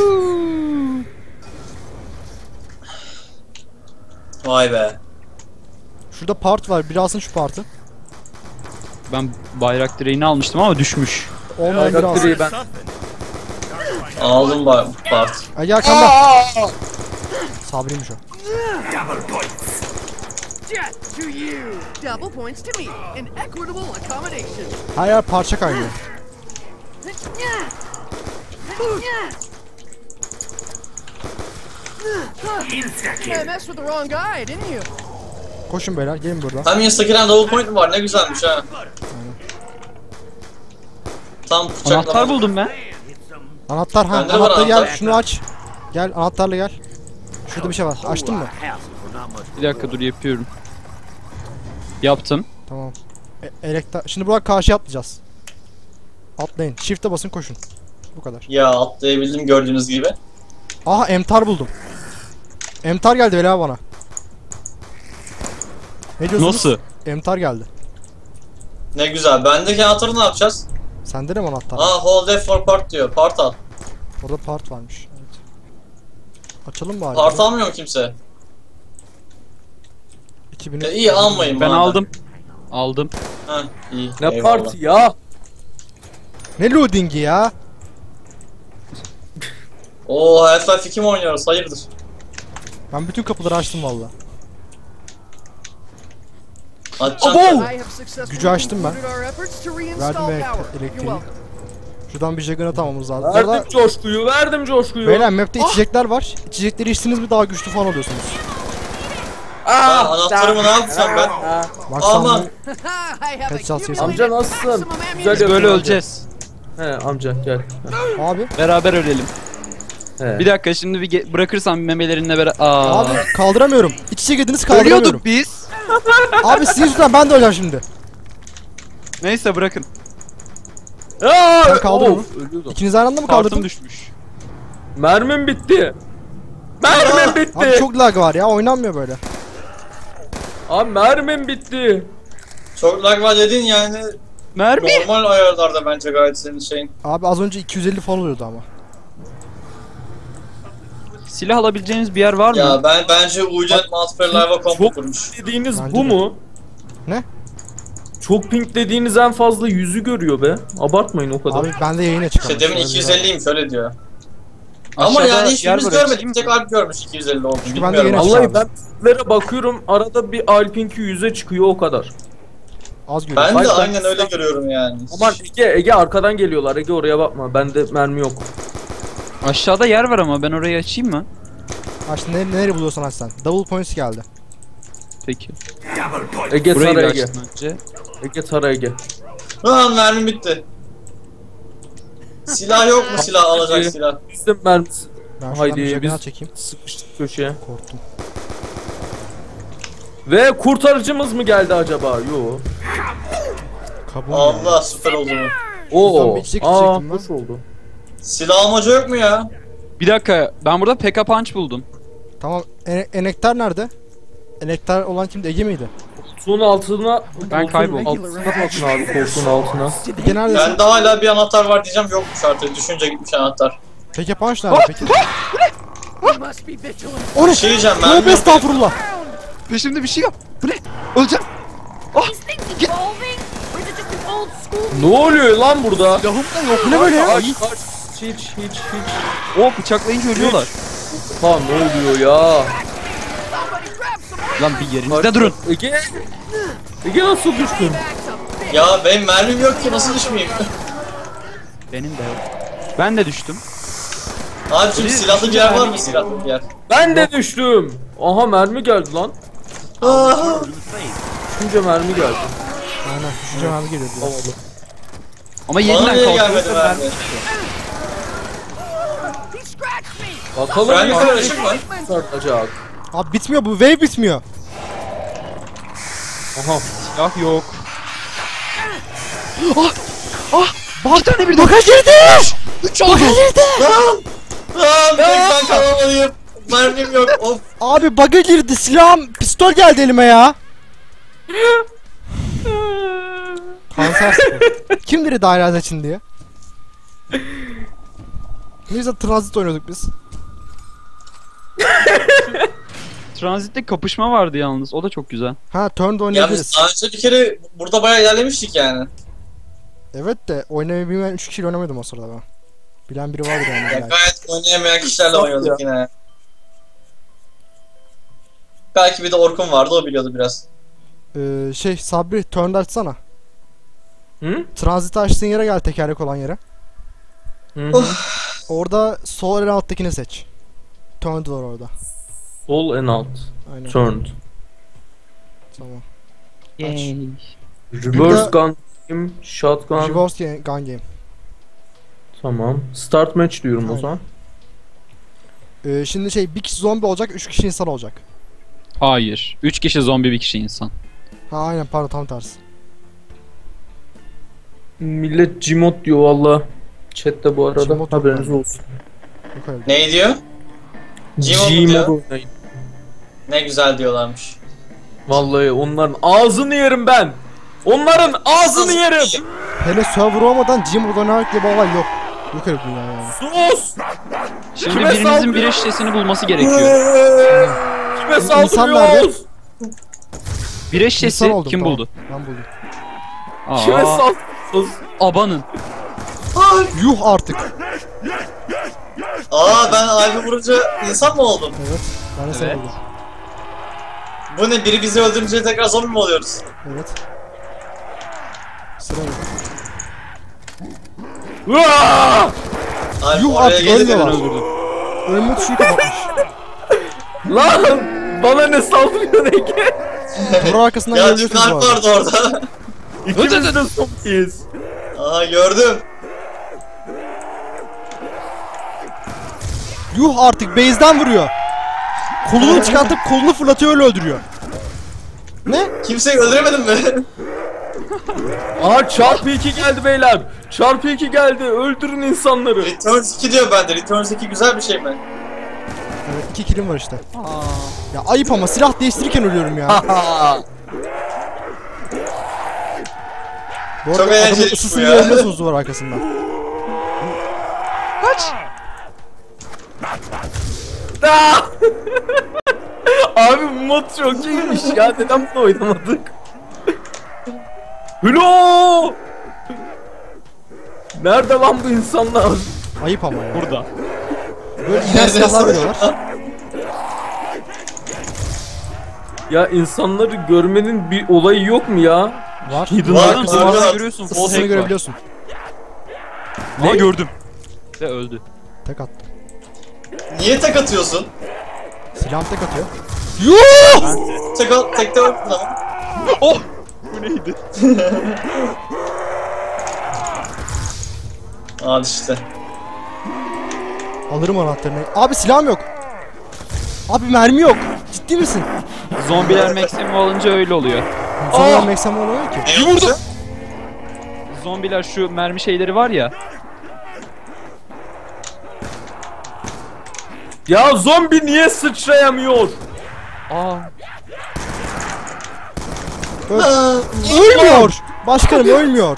Vay be. Şurada part var. Bir alsın şu partı. Ben bayrak direğini almıştım ama düşmüş. Olmayan bir alsın. Direği ben. Aldım part. Ege arkanda. Aa! Sabriymiş o. Jet to you. Double points to me. An equitable accommodation. Her yer parça kaynıyor. You messed with the wrong guy, didn't you? Koşun beyler. Gelin burada. Hem instakilen double point mi var? Ne güzelmiş ha. Tam bıçaklama. Anahtar buldum ben. Anahtar ha. Bende de var Anahtarı gel. anahtar. Şunu aç. Gel anahtarla gel. Şurada bir şey var. Açtın mı? Bir dakika dur yapıyorum. Yaptım. Tamam. Şimdi buradan karşıya atlayacağız. Atlayın. Shift'e basın koşun. Bu kadar. Ya atlayabildim gördüğünüz gibi. Aha emtar buldum. Emtar geldi bela bana. Ne diyorsunuz? Nasıl? Emtar geldi. Ne güzel. Bendeki anahtarı ne yapacağız? Sende de mi anahtar? Aa hold F for part diyor. Part al. Orada part varmış. Evet. Açalım bari. Part almıyor mu kimse? 2000'i. İyi almayın Ben madem. aldım. Aldım. Heh iyi. Ne eyvallah. parti ya? Ne loading'i ya? Oo Half-Life 2 mi oynuyoruz? Hayırdır? Ben bütün kapıları açtım valla. Açacaksın. I have successfully Gücü açtım ben. concluded our efforts to Verdim reinstall power. You're elektriği. welcome. Şuradan bir juggernaut almamız lazım. Orada Verdim coşkuyu, verdim coşkuyu. beyler map'te içecekler var. İçecekleri içtiniz mi daha güçlü falan oluyorsunuz. Aa, anahtarımı ne yapacağım ben? Baksana. Aman. I have Kaç şans accumulated Amca nasılsın? maximum Güzel ammunition. Biz yapıyorsun böyle amca. öleceğiz. He amca gel. Abi. Beraber ölelim. He. Bir dakika şimdi bir bırakırsam memelerinle beraber... Aa. Abi kaldıramıyorum. İç içe girdiniz kaldıramıyorum. Ölüyorduk biz. Abi sizin yüzünden ben de öleceğim şimdi. Neyse bırakın. Aa, Sen kaldırdın of, mı? ölüyordum. İkiniz aynı anda mı Kartım kaldırdın? düşmüş. Mermim bitti. Mermim bitti. Abi çok lag var ya, oynanmıyor böyle. Abi mermim bitti. Çok lag var dedin yani. Mermi. Normal ayarlarda bence gayet senin şeyin. Abi az önce 250 falan oluyordu ama. Silah alabileceğiniz bir yer var mı? Ya bence Uğurcan Multiplayer Live'a kompo kurmuş. Dediğiniz Bence bu de. mu? Çok ping dediğiniz en fazla 100'ü görüyor be. Abartmayın o kadar. Abi ben de yayına çıkamam. İşte demin Şöyle bir 250'yim şöyle diyor. Ama Aşağıda yani yer hiçbirimiz var, görmedik. açayım Bir tek mı? Alp görmüş 250 olduğunu. Çünkü ben de Bilmiyorum. yeni Vallahi çıkardım. ben sizlere bakıyorum arada bir Alpinki 100'e çıkıyor o kadar. Az görüyorum. Ben de Hayır, aynen öyle görüyorum yani. Aman Ege arkadan geliyorlar. Ege oraya bakma. Bende mermi yok. Aşağıda yer var ama ben orayı açayım mı? Aç nereye buluyorsan aç sen. Double points geldi. Peki. Ege Burayı tara bir Ege. açtım önce. Ege tara Ege. Lan mermi bitti. Silah yok mu silah alacak silah? Bizim mermisi. Ben şuradan Haydi, bir biz- juggernaut çekeyim. Sıkıştık köşeye. Korktum. Ve kurtarıcımız mı geldi acaba? Yo. Kabuğum Allah geldi. süper oldu bu. Oo. Şuradan bir içecek Aa, içecektim ben. hoş oldu. Silah amacı yok mu ya? Bir dakika ben burada P.K. Punch buldum. Tamam. Enektar nerede? Enektar olan kimdi? Ege miydi? Koltuğun altına... Ben kayboldum. Altına bakın abi koltuğun altına. Ege neredesin? Bende hala bir anahtar var diyeceğim yokmuş artık. Düşünce gitmiş anahtar. Peki punch nerede peki? You must be vigilant. O ne? Bir şey diyeceğim Tövbe mermi yok. estağfurullah. Peşimde bir şey yok. Bu ne? Öleceğim. These things evolving? Or is it just an old school? Ne oluyor lan burada? Silahım da yok. Bu ne böyle ya? Kaç, kaç. Hiç. O bıçaklayınca ölüyorlar. Lan ne oluyor ya? Somebody grab some Lan bir yerinizde durun. Ege. Ege nasıl düştün? bags of fish. Ya benim mermim yok ki nasıl düşmeyeyim? Benim de yok. Ben de düştüm. Abicim silahlı bir yer var mı silahlı bir yer? Ben de düştüm. Aha mermi geldi lan. Ah, Düşünce mermi geldi. Aynen. Düşünce abi geliyor diyor. Havalı. Ama bana yeniden niye gelmedi kalkıyorsa ben... mermi? He scratched me. Bakalım Friendly ya. karışık mı? Sarılacak. Abi bitmiyor bu. Wave bitmiyor. Aha. Silah yok. Bak tane bir bagaj girdi. 3 oldu. Bagaj girdi. Lan ben kalamalıyım. Mermim yok. Of. Abi bug'a girdi. Silahım pistol geldi elime ya. Kanser sıkı. Kim dedi daire için diye? Ne güzel transit oynuyorduk biz. Transitte kapışma vardı yalnız. O da çok güzel. Ha turn'da Ya biz oynayabiliriz. daha önce bir kere burada bayağı ilerlemiştik yani. Evet de oynamayı bilmeyen 3 kişiyle oynamadım o sırada ben. Bilen biri vardır yani. Ya belki. gayet oynayamayan kişilerle Yok oynuyorduk yine. Belki bir de Orkun vardı o biliyordu biraz. Sabri turn'da açsana. Hı? Transit açtığın yere gel, tekerlek olan yere. Hı. Orada sol en alttakini seç. Turned var orada. Sol en alt. Aynen. Turned. Tamam. Yay. Reverse gun game, shotgun. Reverse gun game. Tamam. Start match diyorum o Aynen. zaman. Şimdi bir kişi zombi olacak, 3 kişi insan olacak. Hayır. 3 kişi zombi, 1 kişi insan. Ha aynen, pardon, tam tersi. Millet Gmod diyor valla. Chat'te bu arada Gmod haberiniz yok. olsun. Yok öyle. Ne diyor? Gmod mu Gmod diyor? oynayın. Ne güzel diyorlarmış. Vallahi onların ağzını yerim ben. Onların ağzını yerim. Hele server olmadan Gmod oynamak diye bir olay yok. Yok öyle bir dünya yani. Sus. Şimdi Kime birinizin saldırıyor? bira şişesini bulması gerekiyor. Kime İnsan nerede? saldırıyoruz? Bira İnsan şişesi oldum, kim tamam. buldu? Ben buldum. Kime Aa, saldırıyoruz? abanın. Yuh artık. Aa ben Alp'i vurunca insan mı oldum? Evet. Ben de seni Evet. buldum. Bu ne biri bizi öldürünce tekrar zombi mi oluyoruz? Evet. Sıra yok. Uaa! Alp Yuh oraya artık, gelip ölmüyorlar. beni öldürdü. Ölme tuşu kapatmış. Lan bana ne saldırıyor Ege? Duvar arkasından Ya geliyorsunuz Alp bu arada. vardı orada. İkimiz de zombiyiz. Aa gördüm. Yuh artık, base'den vuruyor. Kolunu çıkartıp kolunu fırlatıyor, öyle öldürüyor. Ne? Kimseyi öldüremedin mi? Aha çarpı 2 geldi beyler. Çarpı 2 geldi. Öldürün insanları. Returns 2 diyor bende. Returns 2 güzel bir şey mi? Evet, 2 killim var işte. Ya ayıp ama silah değiştirirken ölüyorum ya. Bu Çok arada eğlenceli adamın bu ısısını ya. görebiliyorsunuz duvar arkasından. Aa! Abi bu mod çok iyiymiş ya. Neden bunu oynamadık? Hülo! Nerede lan bu insanlar? Ayıp ama ya. Burada. Böyle iğrenç silahlar veriyorlar. Ya insanları görmenin bir olayı yok mu ya? Var. Hidden Var, Items var. var. Görüyorsun. Wall Sısını hack var. görebiliyorsun. Ne gördüm. Ve öldü. Tek attım. Niye tek atıyorsun? Silahım tek atıyor. Yuh! Tek de öldün lan. Oh! Bu neydi? Al işte. Alırım anahtarını. Abi silahım yok. Abi mermi yok. Ciddi misin? Zombiler maksimum alınca öyle oluyor. Zombiler meksem oluyor ki. Yumurta. Zombiler şu mermi şeyleri var ya. Ya zombi niye sıçrayamıyor? Aa. Ölmüyor. Başkanım ölmüyor.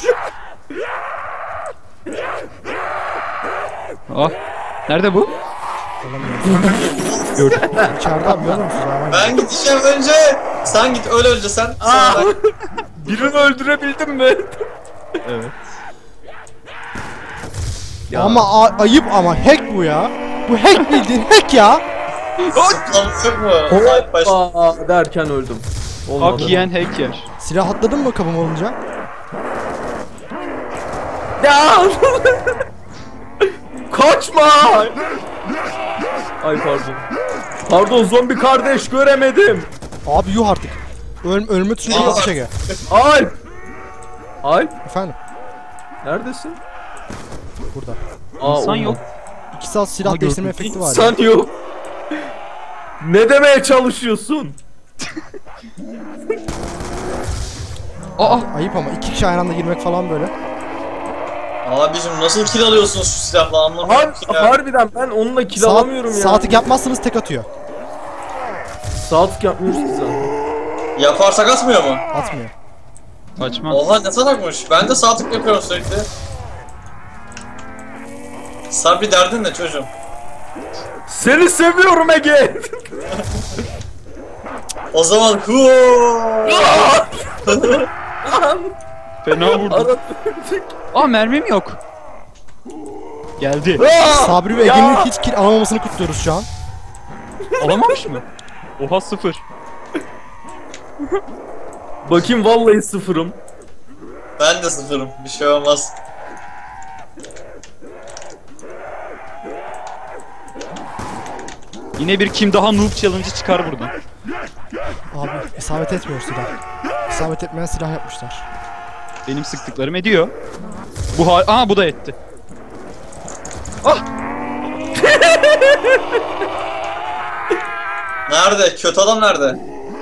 Ah. Nerede bu? Gördüm. İçeride abi görmüyor musunuz? Hayvan gibi. Ben gideceğim önce. Sen git öl önce sen. Aa! Sonra ben... Birini öldürebildin mi? Evet. Ya. Ama ayıp ama hack bu ya. Bu hack bildiğin hack ya. Zıplamak yok mu? Hayır, baş... Hoppa derken öldüm. Olmadı. Hak yiyen hack yer. Silah atladın mı kapım olunca? Ya! Kaçma! Ay pardon. Pardon zombi kardeş göremedim. Abi yuh artık. Ölme tuşuna Aa. yapışa gel. Alp! Alp Efendim neredesin? burada. İnsan olmadı. yok. 2 saat silah Aa, değiştirme gördüm. efekti var ya. İnsan yok. Ne demeye çalışıyorsun? Aa. Ayıp ama 2 kişi aynı anda girmek falan böyle. Abicim nasıl kill alıyorsunuz şu silahla anlamıyorum ki ya. Harbiden ben onunla kill alamıyorum ya. Saatlik yapmazsanız tek atıyor. Saatlik yapmıyoruz ki zaten. Yaparsak atmıyor mu? Atmıyor. Kaçma. Oha ne salakmış. Ben de sağ tık yapıyorum sürekli. Sabri derdin ne çocuğum? Seni seviyorum Ege. O zaman Fena vurdu. Aradık. Aa mermim yok. Geldi. Sabri ve Ya! Ege'nin hiç kill alamamasını kutluyoruz şu an. Alamamış mı? Oha 0. Bakayım vallahi sıfırım. Ben de sıfırım. Bir şey olmaz. Yine bir kim daha noob challenge çıkar buradan. Abi isabet etmiyor silah. İsabet etmeyen silah yapmışlar. Benim sıktıklarım ediyor. Aa bu da etti. Nerede? Kötü adam nerede?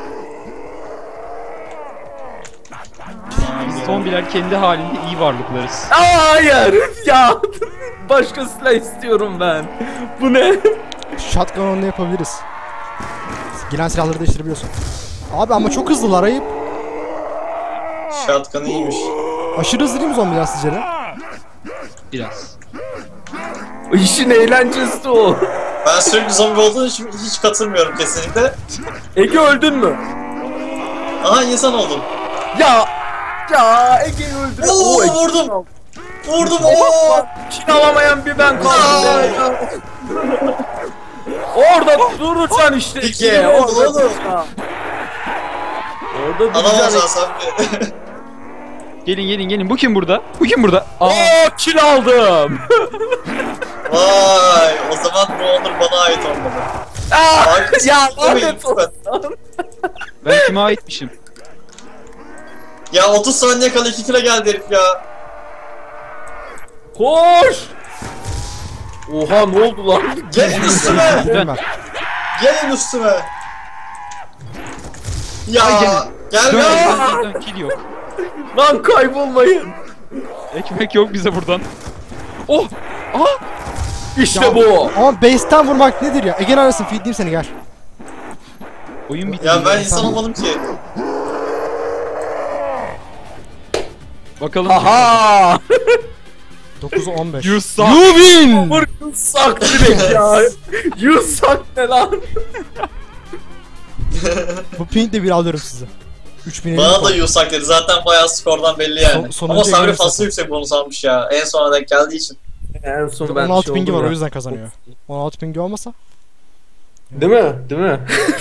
Biz zombiler kendi halinde iyi varlıklarız. Hayır ya. Başka silah istiyorum ben. Bu ne? Shotgun onunla yapabiliriz. Giren silahları değiştirebiliyorsun. Abi ama çok hızlılar ayıp. Shotgun iyiymiş. Aşırı hızlı değil mi zombiler sizce de? Biraz. İşin eğlencesi o. Ben sürekli zombi olduğum için hiç katılmıyorum kesinlikle. Ege öldün mü? Aha insan oldum. Ya Ege öldü. Oo Ege- vurdum. Vurdum oo. Kill alamayan bir ben kaldım. Orada duracaksın işte İki Ege. oldu Orada oğlum. duracaksın. Orada Adam duracaksın. olacağız Sabri. Gelin. Bu kim burada? Bu kim burada? Aa. Kill aldım. Vay o zaman bu onur bana ait olmalı. Bak, Ya demeyin lanet olsun. lütfen. Ben kime aitmişim? Ya 30 saniye kala 2 kilo geldi herif ya. Koş. Oha ne oldu lan? Gelin üstüme. Gidelim ben. Gelin üstüme. Ya Ay, gelin. gel Dön, gel. dön, kill yok. Lan kaybolmayın. Ekmek yok bize buradan. Oh! Aha! İşte Ya, bu. Ama base'ten vurmak nedir ya? Ege arasın feedleyeyim seni gel. Oyun bitti. Ya ben insan olmadım ki. Bakalım. Aha. 9'u 15. You suck. You win! Vursak direkt ya. Yusak ne lan? Bu ping de bir alıyorum size. 3050 Bana da koy. yusak dedi. Zaten bayağı skordan belli yani. Sonuncu Ama Sabri eğlenirse fazla zaten. yüksek bonus almış ya. En sona denk geldiği için. En son ben 16 şey pingi oldum var ya. o yüzden kazanıyor. 16 pingi olmasa Değil mi? Değil mi?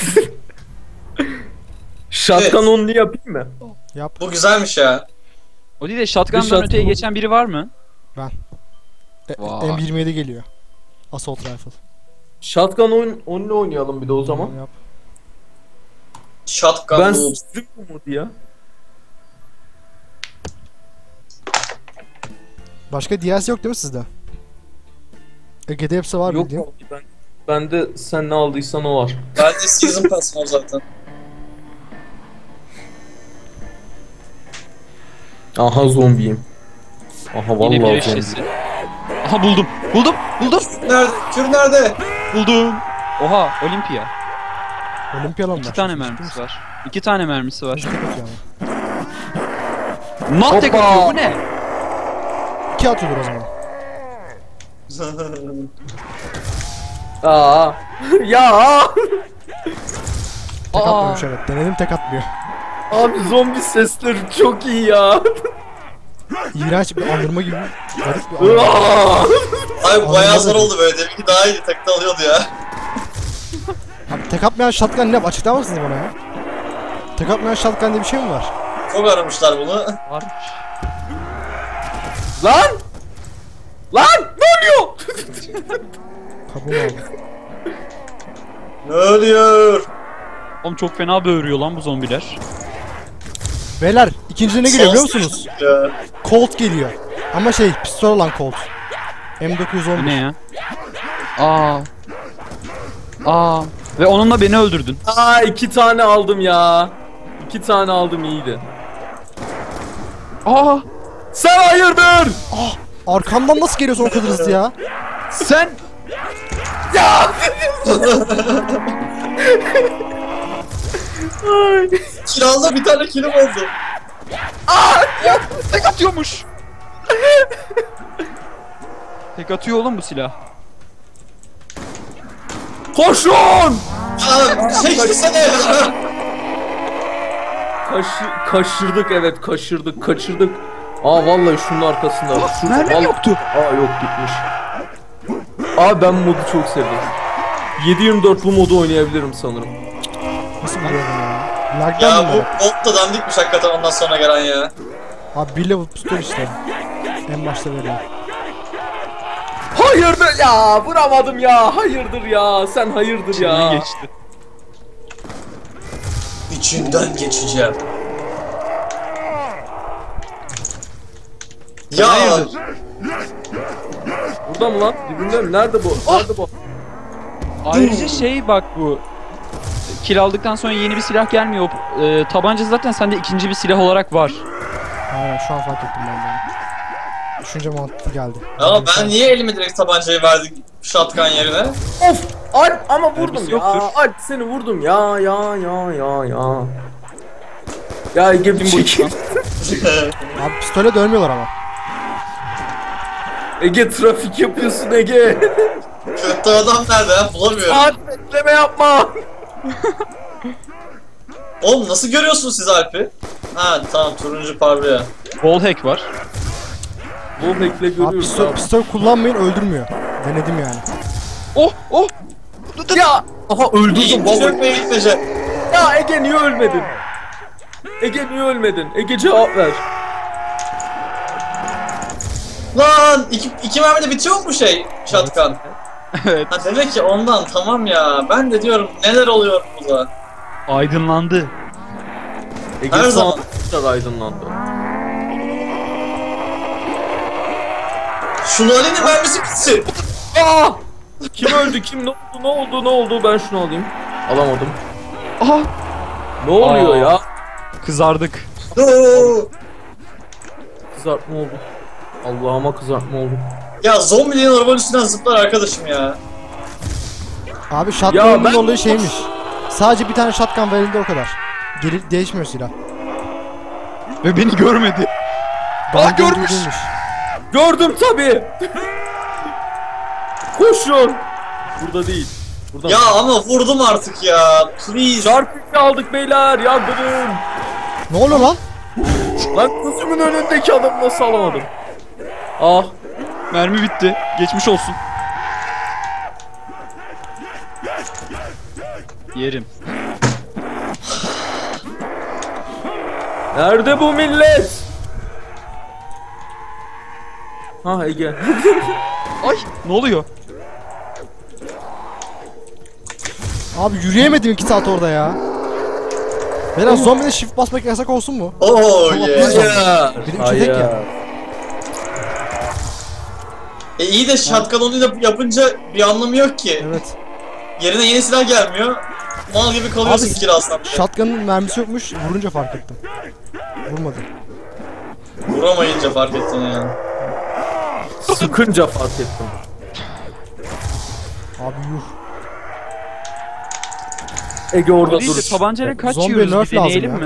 Shotgun onlu yapayım mı? yap. Bu güzelmiş ya. O değil de shotgun'dan shotgun- öteye geçen biri var mı? Vay. M27 geliyor. Assault rifle. Shotgun onlu oynayalım bir de o zaman. Yap. Shotgun Ben Bulls. sizin bu modu ya. Başka DLC yok değil mi sizde? Ege'de hepsi var Yok bildiğin. abi ben de sen ne aldıysan o var. Bende Season Pass var zaten. Aha zombiyim. Aha Yine vallahi bir zombi. eşyası. Aha buldum. Buldum. Nerede? Kür nerede? Buldum. Oha Olimpia. Olimpiyalı mı 2 var? tane Ciddi mermisi misin? var. 2 tane mermisi var. Tek atıyor ama. Nah tek Hoppa. atıyor bu ne? 2 atıyordur o zaman. Aa. Ya. Tek Aa. atmıyormuş evet. Denedim tek atmıyor. Abi zombi sesleri çok iyi ya. İğrenç bir andırma gibi. Garip bir andırma. Aa. Abi bayağı Anladım. zor oldu böyle. Deminki daha iyiydi. Takta alıyordu ya. Abi tek atmayan shotgun ne? Açıklar mısınız bana ya? Tek atmayan shotgun diye bir şey mi var? Çok aramışlar bunu. Varmış. Lan! Lan! Ne oluyor? Kabuğum aldı. Ne oluyor? Oğlum çok fena böğürüyor lan bu zombiler. Beyler ikincide ne geliyor biliyor Sonsuz musunuz? Ya. Colt geliyor. Ama şey pistol olan Colt. Bu M911. ne ya? Aa. Aa. Ve onunla beni öldürdün. Aa 2 tane aldım ya. 2 tane aldım iyiydi. Aa. Sen hayırdır? Arkamdan nasıl geliyorsun o kadar hızlı ya? Sen. Kiralda bir tane kilim oldu. Tek atıyormuş. Tek atıyor oğlum bu silah. Koşun! Ya çekilsene ya. Kaçırdık evet kaçırdık. Aa vallahi şunun arkasında. Mermim yoktu. Aa yok gitmiş. Aa ben modu çok sevdim. 7/24 bu modu oynayabilirim sanırım. Nasıl vuruyorum ya? Lag'dan Ya mı? bu bot da dandikmiş hakikaten ondan sonra gelen ya. Abi bir level pistol işte. En başta veriyor. Hayırdır ya vuramadım ya hayırdır ya sen hayırdır İçinden ya. geçti. İçinden geçeceğim. Ya Hayırdır? Burada mı lan? Dibinde mi? Nerede bu? Nerede bu? Ayrıca şey bak bu. Kill aldıktan sonra yeni bir silah gelmiyor. Tabanca zaten sende ikinci bir silah olarak var. Aynen şu an fark ettim ben de. Düşünce mantıklı geldi. ama ben niye elimi direkt tabancayı verdim shotgun yerine? Of! Alp ama vurdum Mermisi ya. yoktur. Alp seni vurdum ya. Ya Ege bir çekil. Abi pistole dönmüyorlar ama. Ege trafik yapıyorsun Ege. Kötü adam nerede ya? Bulamıyorum. Alp bekleme yapma. Oğlum nasıl görüyorsunuz siz Alp'i? Ha tamam turuncu parlıyor. Wallhack var. Bu hackle Abi görüyoruz pistol, abi. pistol kullanmayın öldürmüyor. Denedim yani. Oh oh. Ya! Aha öldürdüm Gitmeyecek vallahi. mi gitmeyecek? Ya Ege niye ölmedin? Ege niye ölmedin? Ege cevap ver. Lan iki mermide bitiyor mu bu şey shotgun? Evet. Ha demek ki ondan tamam ya. Ben de diyorum neler oluyor burada. Aydınlandı. Ege Her şu an zaman. kadar aydınlandı. Şunu Ali'nin mermisi bitsin. Aa! Kim öldü? Kim ne oldu? Ben şunu alayım. Alamadım. Aha. Ne oluyor Aa. ya? Kızardık. No. Kızartma oldu. Allah'ıma kızartma oldu. Ya zombilerin arabanın üstünden zıplar arkadaşım ya. Abi Ya shotgun'un ben- olayı şeymiş. Sadece bir tane shotgun verildi o kadar. Değişmiyor silah. Ve beni görmedi. Daha görmüş. değilmiş. Gördüm tabi. Koşun. Burada değil. Burada. Ya ama vurdum artık ya. Please. Çarpıcı aldık beyler. Yardırın. Ne oluyor lan? Lan gözümün önündeki adamı nasıl alamadım? Ah. Mermi bitti. Geçmiş olsun. Yerim. Nerede bu millet? Ha Ege. Ay ne oluyor? Abi yürüyemedim 2 saat orada ya. Beyler zombide shift basmak yasak olsun mu? Oh Tamam, yeah. Bir de üçe tek ya. İyi de shotgun onuyla yapınca bir anlamı yok ki. Evet. Yerine yeni silah gelmiyor. Mal gibi kalıyorsun Abi, kill alsan. Shotgun'ın mermisi yokmuş. Vurunca fark ettim. Vurmadı. Vuramayınca fark ettin yani. Sıkınca fark ettim. Abi yuh. Ege orada Değil de dur. tabancayla kaç Zombi yiyoruz nerf bir deneyelim lazım mi?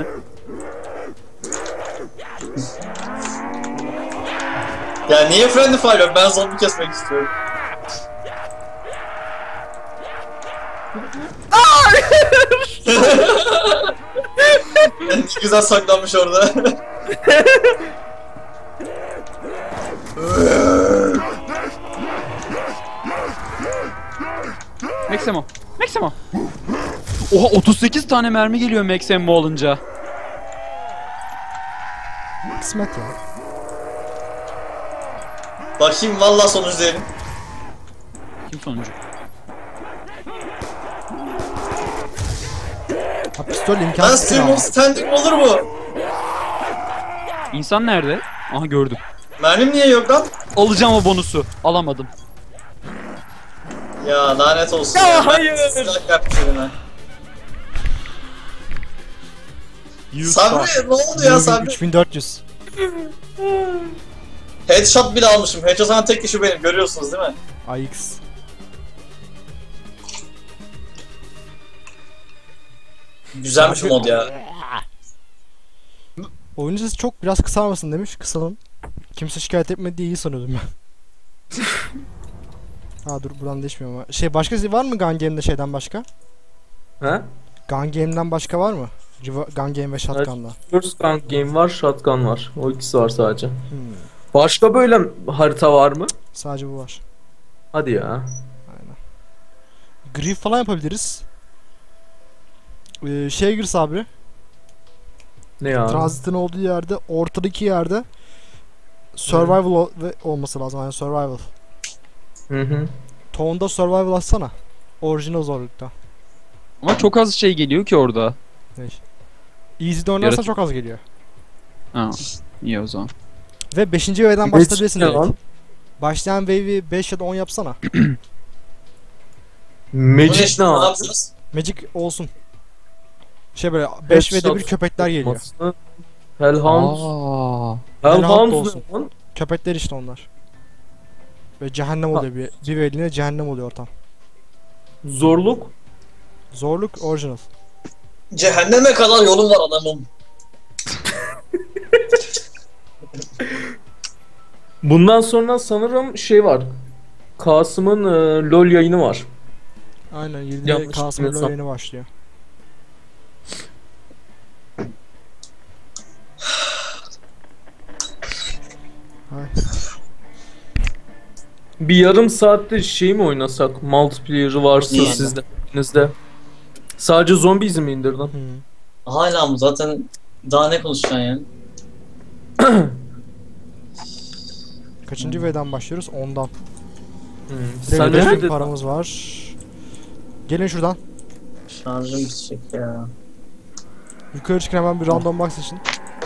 Ya niye friendly fire yok? Ben zombi kesmek istiyorum. Ne güzel saklanmış orada. Maximo. Maximo. Oha 38 tane mermi geliyor Maximo olunca. Kısmet ya. Bakayım vallahi sonuç değilim. Kim sonucu? Ha pistol Lan imkansız stream ya. standing olur mu? İnsan nerede? Aha gördüm. Mermim niye yok lan? Alacağım o bonusu. Alamadım. Ya lanet olsun. Ya Ben hayır. silah yaptım eline. Sabri ne oldu ya Sabri? 3400. Headshot bile almışım. Headshot sana tek kişi benim. Görüyorsunuz değil mi? AX. Güzelmiş mod ya. Oyuncu sesi çok biraz kısarmasın demiş. Kısalım. Kimse şikayet etmedi diye iyi sanıyordum ben. Ha dur buradan değişmiyor ama. Şey başka var mı Gun Game'de şeyden başka? Ha? Gun Game'den başka var mı? Gun Game ve Shotgun'da. First gun game var, shotgun var. O ikisi var sadece. Hmm. Başka böyle harita var mı? Sadece bu var. Hadi ya. Aynen. Grief falan yapabiliriz. Şeye gir Sabri. Ne ya? Transitin olduğu yerde, ortadaki yerde survival olması lazım. Yani survival. Hı hı. Tone'da survival açsana. Orijinal zorlukta. Ama çok az şey geliyor ki orada. Easy'de oynarsan Yaratık. çok az geliyor. Ha. İyi o zaman. Ve 5. wave'den başlayabilirsin Ne direkt. lan? Başlayan wave'i 5 ya da 10 yapsana. Magic ne Ne abi? yapacağız? Magic olsun. Şey böyle 5 wave'de bir köpekler geliyor. Hellhounds. Aa. Hellhound Hellhounds olsun. ne lan? Köpekler işte onlar. Ve cehennem oluyor bir wave'liğine cehennem oluyor ortam. Zorluk. Zorluk orijinal. Cehenneme kadar yolum var adamım. Bundan sonra sanırım şey var. Kasım'ın LoL yayını var. Aynen 7'de Yanlış Kasım bilmiyorsam. yeni başlıyor. Hay. Bir yarım saatte şey mi oynasak? Multiplayer'ı varsa Yani. sizde. Sadece zombi mi indirdin? Hı. Hala mı? Zaten daha ne konuşacaksın yani? Kaçıncı wave'den başlıyoruz? 10'dan. Sen Direkt öyle de paramız var. Gelin şuradan. Şarjım bitecek ya. Yukarı çıkın hemen bir random box için.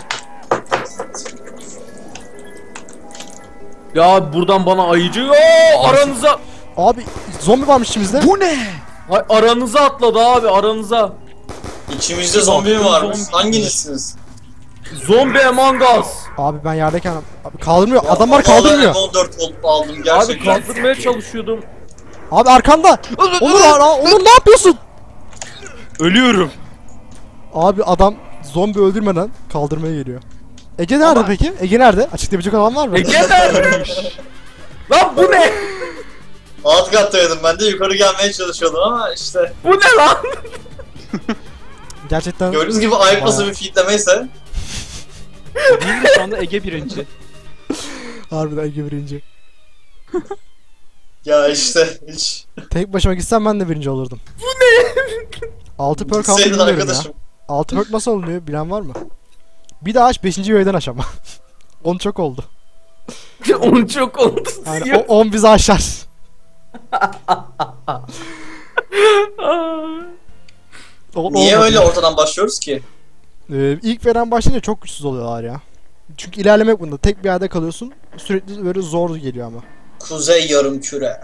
ya buradan bana ayıcı. Aranıza. Abi zombi varmış içimizde. Bu ne? Ay, aranıza atladı abi, aranıza. İçimizde zombi mi varmış? Hanginizsiniz? Zombi Among Us. Abi ben yerdeyken abi kaldırmıyor. Ya Adamlar vallahi kaldırmıyor. ben 14 aldım Abi gerçekten. kaldırmaya çalışıyordum. Abi arkanda. Onur ne yapıyorsun? Ölüyorum. Abi adam zombi öldürmeden kaldırmaya geliyor. Ege nerede Ama- peki? Ege nerede? Açıklayabilecek olan var mı? Ege nerede? Lan bu ne? Alt kattaydım ben de yukarı gelmeye çalışıyordum ama işte. Bu ne lan? Gerçekten Gördüğünüz gibi ayıp nasıl bir feedlemeyse. Değil de şu anda Ege birinci. Harbiden Ege birinci. Ya işte hiç. Tek başıma gitsem ben de birinci olurdum. Bu ne? 6 perk aldım Senin bilmiyorum ya. arkadaşım. 6 perk nasıl olunuyor bilen var mı? Bir daha aç 5. wave'den aç ama. 10 çok oldu. Onu çok oldu. Yani o 10 bizi aşar. Niye öyle ortadan başlıyoruz ki? İlk veren başlayınca çok güçsüz oluyorlar ya. Çünkü ilerlemek bunda. Tek bir yerde kalıyorsun. Sürekli böyle zor geliyor ama. Kuzey yarımküre.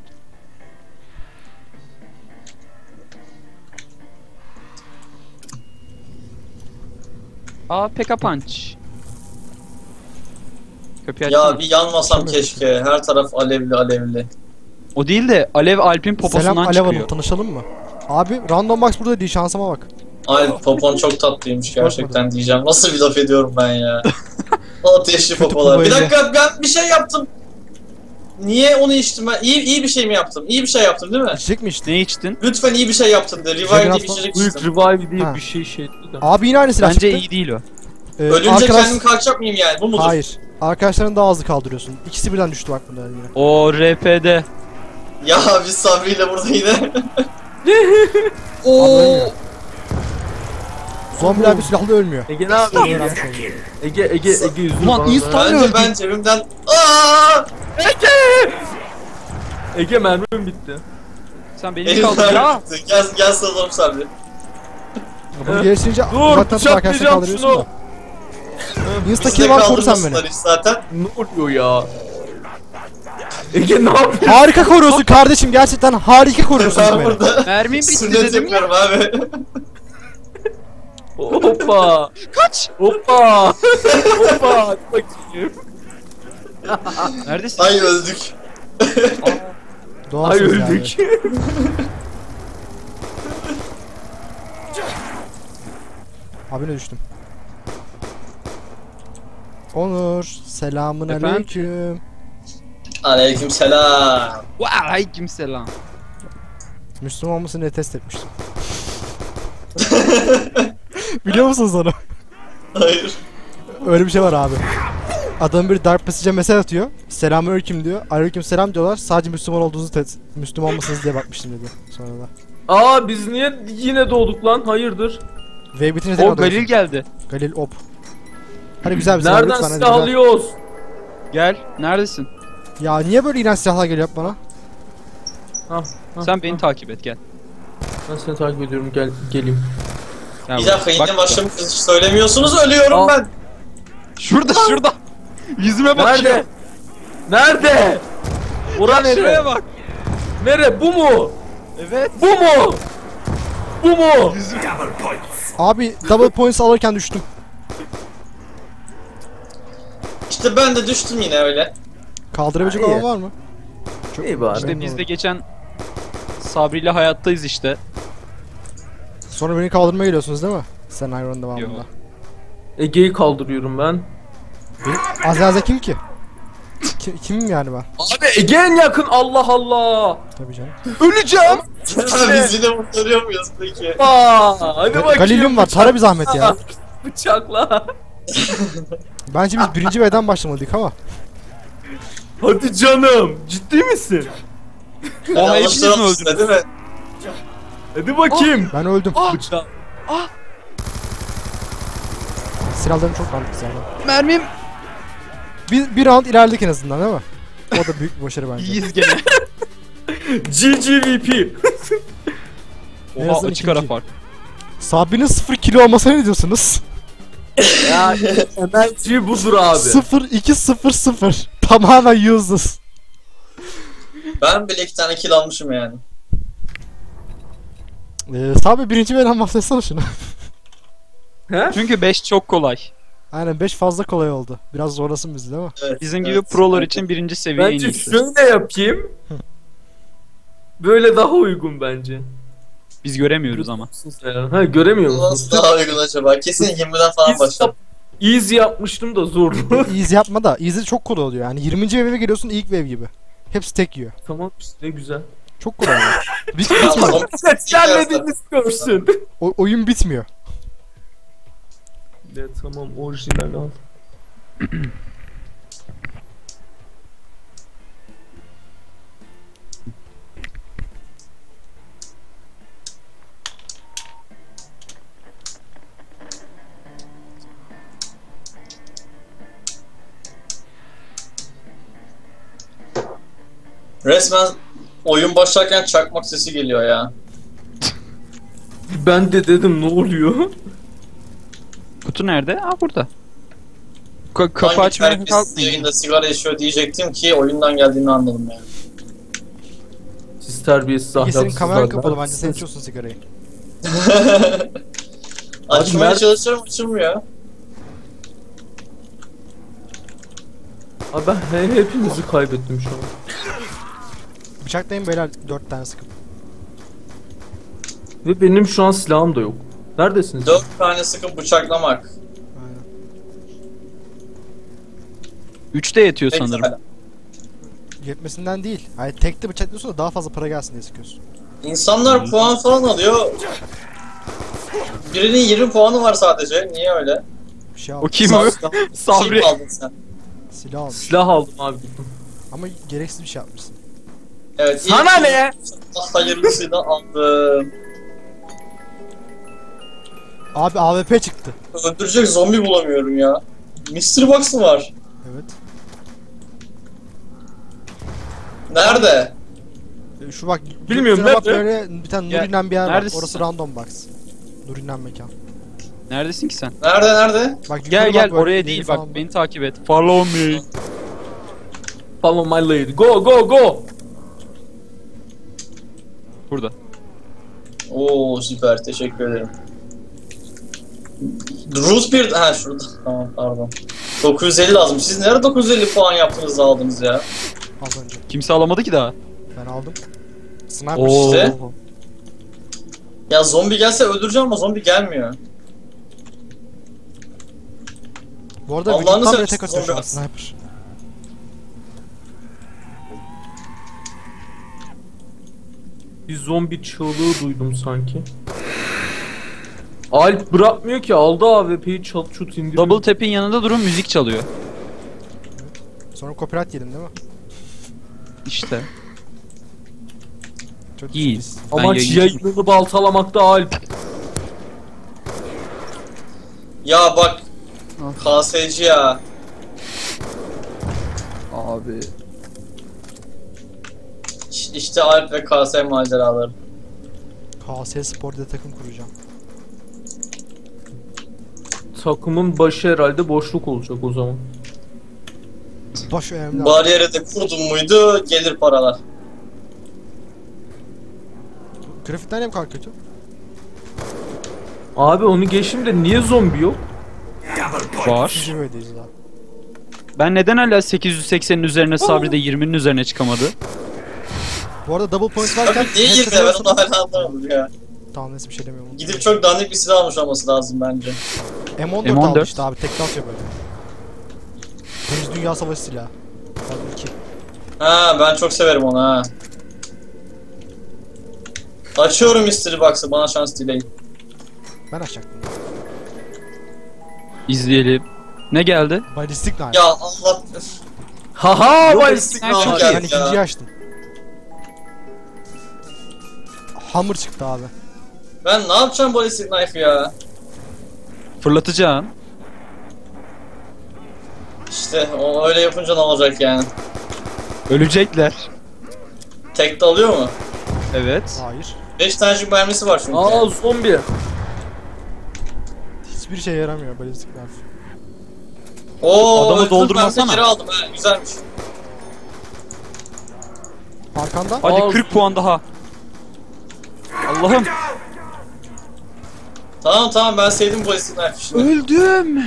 Aa Pekka Punch. Köpeği Ya açsana. bir yanmasam keşke. Her taraf alevli alevli. O değil de Alev Alp'in Selam poposundan Alev çıkıyor. Hanım, tanışalım mı? Abi Random Box burada değil, şansıma bak. Ay popon çok tatlıymış gerçekten diyeceğim. Nasıl bir laf ediyorum ben ya. Ateşli Kötü popolar. Bir popo dakika ben bir şey yaptım. Niye onu içtim ben? İyi bir şey mi yaptım? İyi bir şey yaptım değil mi? İçecek mi işte? Ne içtin? Lütfen iyi bir şey yaptın de. Revive diye bir içecek Büyük içtim. revive diye Ha. bir şey de. Abi yine aynı silah Bence çıktı. iyi değil o. Ölünce kendim kalkacak mıyım yani? Bu mudur? Hayır. Arkadaşların daha hızlı kaldırıyorsun. İkisi birden düştü bak bunlar yine. O RP'de. Ya biz Sabri ile burada yine. Abi ölmüyor. Zombiler bir silahla ölmüyor. Ege ne yapıyorsun? Öğrenmiş oldum. Ege yüzünü Ulan bana iyi ver. style- Bence ben cebimden... Aaaa! Ege mermim bitti. Sen beni kaldın ya. Elimden gitti. Gel sarılalım Sabri. Bunu geliştirince Dur, uzaktan tutup arkadaşlar bıçaklayacağım kaldırıyorsun şunu. da. Insta Biz de kill var, koru sen kaldırmasınlar beni. hiç zaten. Ne oluyor ya? Ege ne yapıyorsun? Harika koruyorsun kardeşim, gerçekten harika koruyorsun Ben beni. burada Mermim bitti sünnet dedim ya. yapıyorum abi. Hoppa. Kaç. Hoppa. Hoppa. Hadi bakayım. Neredesin? Ay öldük. Doğalsınız Ay yani. öldük. Abi ne düştüm. Onur, selamun Efendim? aleyküm. Aleyküm selam. Aleykümselam. Müslüman mısın diye test etmiştim. Biliyor musunuz onu? Hayır. Öyle bir şey var abi. Adam bir Dark Passage'e mesaj atıyor. Selamünaleyküm diyor. Aleyküm selam diyorlar. Sadece Müslüman olduğunuzu Müslüman mısınız diye bakmıştım dedi. Sonra da. Aa biz niye yine doğduk lan? Hayırdır? Ve bitince tekrar O Galil dönüyorsun. geldi. Galil op. Hadi güzel bir silah Nereden lütfen, hadi silah güzel. alıyoruz? Gel. Neredesin? Ya niye böyle iğrenç silahlar geliyor hep bana? Sen beni takip et gel. Ben seni takip ediyorum, geleyim. Gel Bir buraya. dakika Bak, yine başlamışız. Hiç söylemiyorsunuz ölüyorum Al. ben. Şurada. Yüzüme bak. Nerede? Nerede? Ora nere? Şuraya bak. Nere? Bu mu? Evet. Bu mu? Bu mu? Abi double points alırken düştüm. İşte ben de düştüm yine öyle. Kaldırabilecek İyi. olan var mı? İyi bari. İşte biz de geçen Sabri ile hayattayız işte. Sonra beni kaldırmaya geliyorsunuz değil mi? Sen Iron devamında. Yo. Ege'yi kaldırıyorum ben. Azaze kim ki? Kimim yani ben? Abi Ege en yakın, Allah Allah. Tabii canım. Öleceğim. Biz yine kurtarıyor muyuz peki? Aa, hadi bakayım. Galilium var, tara bir zahmet ya. Bıçakla. Bence biz birinci V'den başlamalıydık ama. Hadi canım. Ciddi misin? Oha hepiniz mi Alıştıralım öldünüz? size, değil mi? Hadi bakayım. Ben öldüm. Bıçak. Silahlarım çok mantıklı zaten. Mermim. Bir round ilerledik en azından değil mi? O da büyük bir başarı bence. İyiyiz gene. GGVP. En Oha azından açık ara ikinci. fark. Sabri'nin 0 kilo olmasına ne diyorsunuz? Ya enerji budur abi. 0-2-0-0. Tamamen useless. Ben bile 2 tane kill almışım yani. Sabri birinci V'den bahsetsene şunu. He? Çünkü 5 çok kolay. Aynen 5 fazla kolay oldu. Biraz zorlasın bizi değil mi? Evet, Bizim evet. gibi prolar için birinci seviye en Bence iyisi. şöyle yapayım. Böyle daha uygun bence. Biz göremiyoruz ama. Ha göremiyor Bu musun? nasıl daha uygun acaba? Kesin 20'den falan başlar. Easy yapmıştım da zor. Easy yapma da. Easy çok kolay oluyor yani. 20. wave'e geliyorsun ilk wave gibi. Hepsi tek yiyor. Tamam işte güzel. Çok kolay yani. Bitmiyor. Tamam. Seslenmediğiniz görsün. Oyun bitmiyor. Ya tamam orijinal al. Resmen oyun başlarken çakmak sesi geliyor ya. Ben de dedim ne oluyor? Kutu nerede? Aa burada. Kapı Hangi açmaya herkes kalkmayın. yayında sigara içiyor diyecektim ki oyundan geldiğini anladım yani. Siz terbiyesiz Peki senin ahlaksızlar. kameran kapalı bence sen içiyorsun sigarayı. Açmaya Mert- çalışıyorum açılmıyor. Abi ben hepinizi kaybettim şu an. Bıçaklayın beyler 4 tane sıkıp. Ve benim şu an silahım da yok. Neredesiniz? 4 tane sıkıp bıçaklamak. Aynen. 3'te yetiyor Peki, sanırım. hala. Yetmesinden değil. Hayır tekte bıçaklıyorsun da daha fazla para gelsin diye sıkıyorsun. İnsanlar puan falan alıyor. Birinin 20 puanı var sadece. Niye öyle? Bir şey O al. kim o? Sabri. Kim aldın sen? Silah al. Silah aldım abi. Ama gereksiz bir şey yapmışsın. Evet. Sana ne? Hayırlısıyla aldım. Abi AWP çıktı. Öldürecek zombi bulamıyorum ya. Mystery Box mı var? Evet. Nerede? Şu bak. Bilmiyorum, üstüne bak nerede? böyle bir tane Ya, Nuri'den bir yer var. neredesin Orası sen? random box. Nuri'den mekan. Neredesin ki sen? Nerede? Bak Gel yukarı gel bak böyle oraya iki değil falan bak var. beni takip et. Follow me. Follow my lady. Go go go. Burada. Oo süper teşekkür ederim. Root bir... Ha şurada. Tamam pardon. 950 lazım. Siz nerede 950 puan yaptınız da aldınız ya? Az önce. Kimse alamadı ki daha. Ben aldım. Sniper Oo. işte. Ya zombi gelse öldüreceğim ama zombi gelmiyor. Bu arada Allah'ını vücuttan bile seversen tek atıyor şu an zombi atsın. sniper. Bir zombi çığlığı duydum sanki. Alp bırakmıyor ki, aldı AWP'yi çat çut indiriyor. Double tap'in yanında durun müzik çalıyor. Sonra copyright yedin değil mi? İşte. Çok İyi. pis. Ben Amaç yayıncıyım. yayınını baltalamakta Alp. Ya bak. KSC ya. Abi. İşte Alp ve KS maceraları. KS Spor diye takım kuracağım. Takımın başı herhalde boşluk olacak o zaman. Baş önemli. abi. Bariyere de kurdun muydu gelir paralar. Grafikler ne bu kadar kötü? Abi onu geçtim de niye zombi yok? Var. İkinci böyleyiz daha. Ben neden hala 880'in üzerine Sabri de 20'nin üzerine çıkamadı? Bu arada double point varken... Tabii niye headshot 20 ben alıyorsun. onu hala anlamadım ya. Tamam neyse bir şey demiyorum. Gidip çok dandik bir silah almış olması lazım bence. M14, M14 almıştı abi tek atıyor böyle. Temiz Dünya Savaşı silahı. Tabii 2. Ha ben çok severim onu ha. Açıyorum Mystery Box'ı bana şans dileyin. Ben açacaktım. İzleyelim. Ne geldi? Ballistic knife. Ya Allah. Haha Yok, ballistik ben namı. çok Ben iyi. ikinciyi ya. açtım. Hammer çıktı abi. Ben ne yapacağım ballistic knife ya? Fırlatacaksın. İşte o öyle yapınca ne olacak yani? Ölecekler. Tek de alıyor mu? Evet. Hayır. 5 tanecik mermisi var çünkü. Aa zombi. Hiçbir şey yaramıyor ballistic knife. Oo, Adamı öldüm, doldurmasana. Ben de geri aldım ha güzelmiş. Arkanda. Hadi Al. 40 puan daha. Allah'ım. Tamam ben sevdim ballistic knife işini. Öldüm.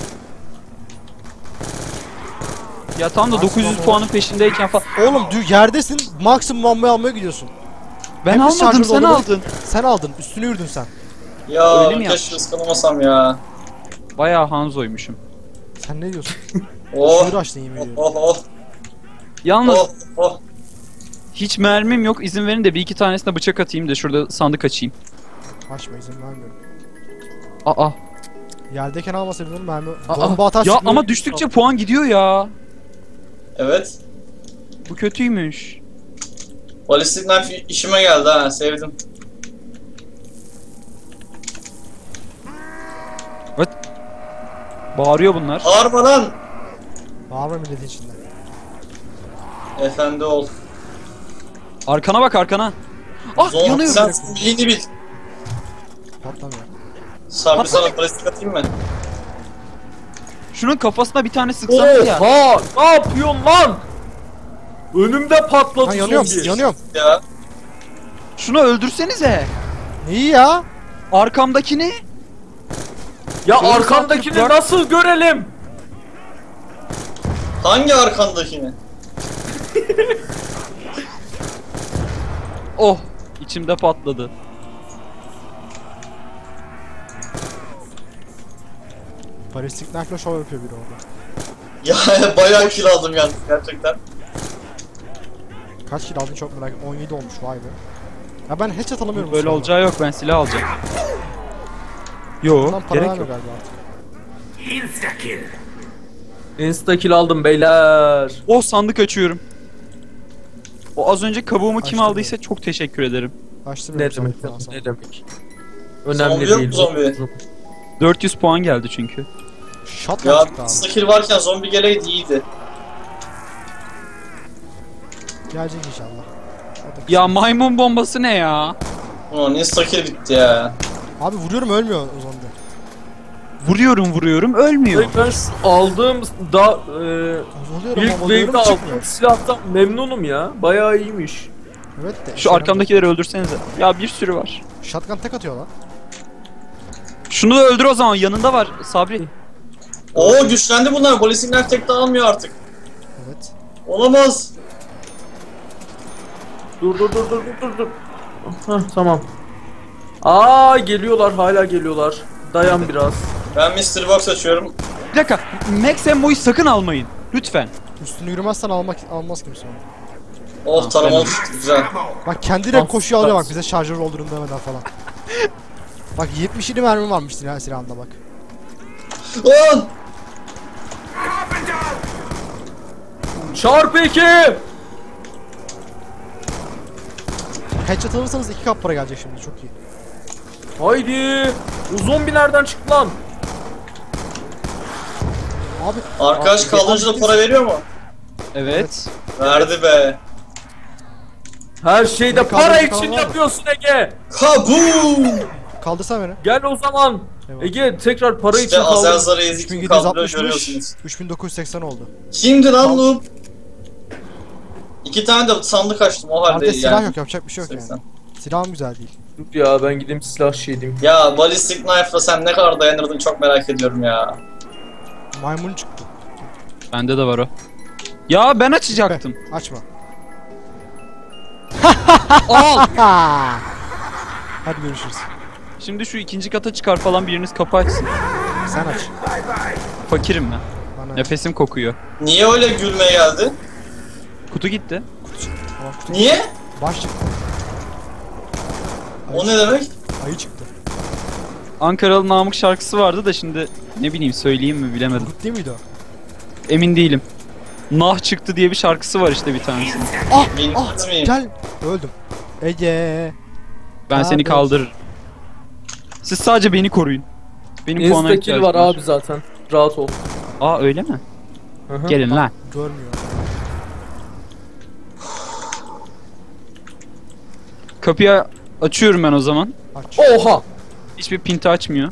Ya tam da 900 puanın peşindeyken falan. Oğlum yerdesin. Maksimum bombayı almaya gidiyorsun. Ben Hem de almadım şarjör sen doldu. aldın. Sen aldın. Üstünü yürüdün sen. Ya Öyle mi keşke yapmış? ıskalamasam ya. Bayağı Hanzo'ymuşum. Sen ne diyorsun? Oh Şuur açtın yemin oh ediyorum. oh Yalnız oh oh. hiç mermim yok. İzin verin de bir iki tanesine bıçak atayım da şurada sandık açayım. Açma izin vermiyorum. Aa. Yerdeyken almasaydın oğlum mermi. Bomba atar Ya çıkmıyor. ama düştükçe puan gidiyor ya. Evet. Bu kötüymüş. Ballistic knife işime geldi ha, sevdim. Bağırıyor bunlar. Bağırma lan! Bağırma milletin içinde. Efendi ol. Arkana bak arkana. Ah Zon yanıyorum. sen bildiğini bil. Patlamıyor. Sabri sana ballistic atayım mı? Şunun kafasına bir tane sıksanız ya. Oha! Ne yapıyorsun lan? Önümde patladı Ha yanıyorum, zombi. yanıyorum. Ya. Şunu öldürsenize. İyi ya. Arkamdakini. Ya Yarım arkamdakini saattir bırak. nasıl görelim? Hangi arkandakini? Oh içimde patladı. Ballistic knife'la şov yapıyor biri orada. Ya bayağı kill aldım yalnız gerçekten. Kaç kill aldın çok merak ettim. 17 olmuş vay be. Ya ben headshot alamıyorum. bu Böyle sırada. olacağı yok, ben silah alacağım. Yo Ondan para gerek vermiyor yok. galiba artık. Insta kill aldım beyler. Oh sandık açıyorum. O az önce kabuğumu kim Açtım aldıysa çok teşekkür ederim. Açtım Ne yok demek? sandık falan sonra. Ne demek? Zombi Önemli yok değil. mu zombi? 400 puan geldi çünkü. Shotgun Ya çıktı abi. skill varken zombi geleydi iyiydi. Gelecek inşallah. O da Ya maymun bombası ne ya? Ulan insta kill bitti ya. Abi vuruyorum ölmüyor o zombi. Vuruyorum ölmüyor. Ben şu aldığım da Oluyorum ilk ama wave'de oluyorum çıkmıyor. aldığım silahtan memnunum ya. Bayağı iyiymiş. Evet de. Şu arkamdakileri öldürsenize. Ya bir sürü var. Shotgun tek atıyor lan. Şunu da öldür o zaman, yanında var Sabri. Oo güçlendi bunlar. Ballistic knife tek de almıyor artık. Evet. Olamaz. Dur. Hah tamam. Aa geliyorlar, hala geliyorlar. Dayan biraz. Ben Mystery Box açıyorum. Bir dakika. Max Ammo'yu sakın almayın. Lütfen. Üstünü yürümezsen almaz kimse onu. Oh taramalı çıktı güzel. Bak kendiyle koşuyor alıyor bak bize şarjör doldurun demeden falan. Bak 77 mermi varmış silahında bak. Lan! Çarpı 2. Headshot alırsanız 2 kap para gelecek şimdi çok iyi. Haydi. Bu zombi nereden çıktı lan? Abi Arkadaş kaldırıcı da para veriyor mu? Evet. Verdi be. Her şeyde Ne para kaldırıcı için falan var mı? yapıyorsun Ege. Kaboom! kaldırsana beni. Gel o zaman. Eyvallah. Ege tekrar para için İşte kaldır. Azelza Reis'i kim kaldırıyor 3760'mış. görüyorsunuz. 3980 oldu. Kimdi lan noob? 2 tane de sandık açtım o halde Artık yani. silah yok yapacak bir şey yok 80. yani. Silahım güzel değil. Dur ya ben gideyim silah şey edeyim. Ya Ballistic Knife'la sen ne kadar dayanırdın çok merak ediyorum ya. Maymun çıktı. Bende de var o. Ya ben açacaktım. Açma. Al. Hadi görüşürüz. Şimdi şu ikinci kata çıkar falan, biriniz kapı açsın. Sen aç. Fakirim ben. Bana. Nefesim kokuyor. Niye öyle gülme geldi? Kutu gitti. Tamam. Niye? Baş çıktı. O ne demek? Ayı çıktı. Ankaralı Namık şarkısı vardı da şimdi ne bileyim söyleyeyim mi bilemedim. Kurt değil miydi o? Emin değilim. Nah çıktı diye bir şarkısı var işte bir tanesi. Bilmez miyim? Gel. Öldüm. Ege. Ben seni Abi. kaldırırım. Siz sadece beni koruyun. Benim puana Insta kill ihtiyacım var abi zaten. Rahat ol. Aa öyle mi? Hı hı. Gelin lan. Görmüyor. Kapıyı açıyorum ben o zaman. Aç. Oha. Hiçbir pinti açmıyor.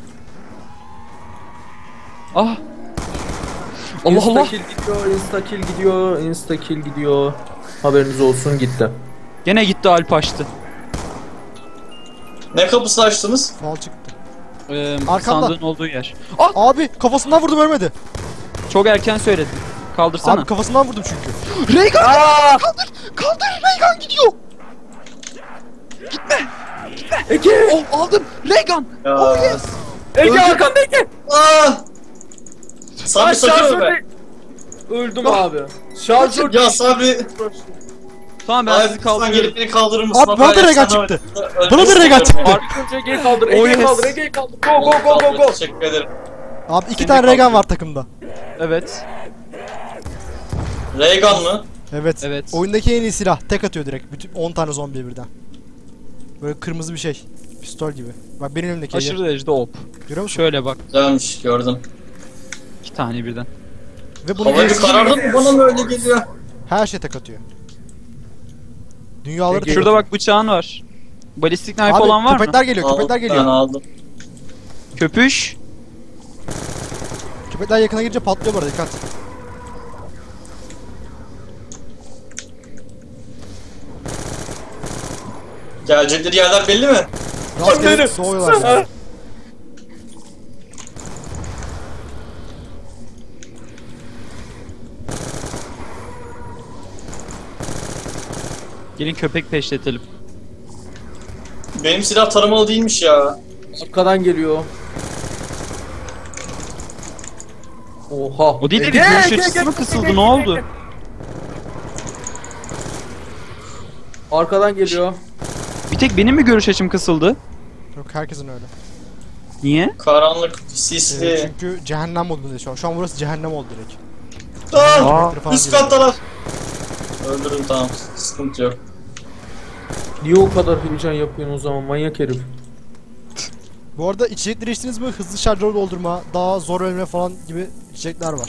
Ah. Allah Insta Allah. kill gidiyor, insta kill gidiyor, insta kill gidiyor. Haberiniz olsun gitti. Gene gitti, Alp açtı. Ne kapısı açtınız? Fal çıktı. Sandığın Arkamda. olduğu yer. Abi kafasından vurdum ölmedi. Çok erken söyledin. Kaldırsana. Abi kafasından vurdum çünkü. Reygan! Kaldır! Kaldır! Reygan gidiyor! Ege! Oh aldım! Reygan! Ya. Oh yes! Ege arkanda Ege! Aa! Sabri sakın be. Öldüm abi. Şarjör Ya Sabri. Tamam ben Abi sizi sen kaldırıyorum. gelip beni kaldırır mısın? Abi bana da Haber Regan etsene. çıktı. Ölmek Bana da Regan istemiyorum çıktı. ya. Arka önce Ege'yi kaldır, Oh Ege'yi yes. kaldır, Ege'yi kaldır. Go go go go go. Teşekkür ederim. Abi 2 Seni tane de Regan kaldırıyor. var takımda. Evet. Raygun mı? Evet. Evet. Oyundaki en iyi silah. Tek atıyor direkt. Bütün 10 tane zombiye birden. Böyle kırmızı bir şey. Pistol gibi. Bak benim elimdeki. Aşırı derecede op. Görüyor musun? Şöyle bak. Güzelmiş gördüm. 2 tane birden. Ve bunu Havayı karardın mı bana mı öyle geliyor? her şey tek atıyor. Dünyaları tek Şurada atıyor. bak bıçağın var. Balistik knife Abi olan var köpekler mı? geliyor, köpekler Ben geliyor. aldım. Köpüş. Köpekler yakına girince patlıyor bu arada, dikkat. Gelecekleri yerler belli mi? Rastgele soğuyorlar yani. Gelin köpek peşletelim. Benim silah taramalı değilmiş ya. Arkadan geliyor. Oha. O değil de bir görüş açısı mı kısıldı, ne oldu? Arkadan geliyor. Bir tek benim mi görüş açım kısıldı? Yok, herkesin öyle. Niye? Karanlık, sisli. Çünkü cehennem modunda şu an. Şu an burası cehennem oldu direkt. Aa, Köpekleri falan üst geliyor. kattalar. Öldürün tamam. Sıkıntı yok. Niye o kadar heyecan yapıyorsun o zaman manyak herif? Bu arada içecekleri içtiniz mi? Hızlı şarjör doldurma, daha zor ölme falan gibi içecekler var.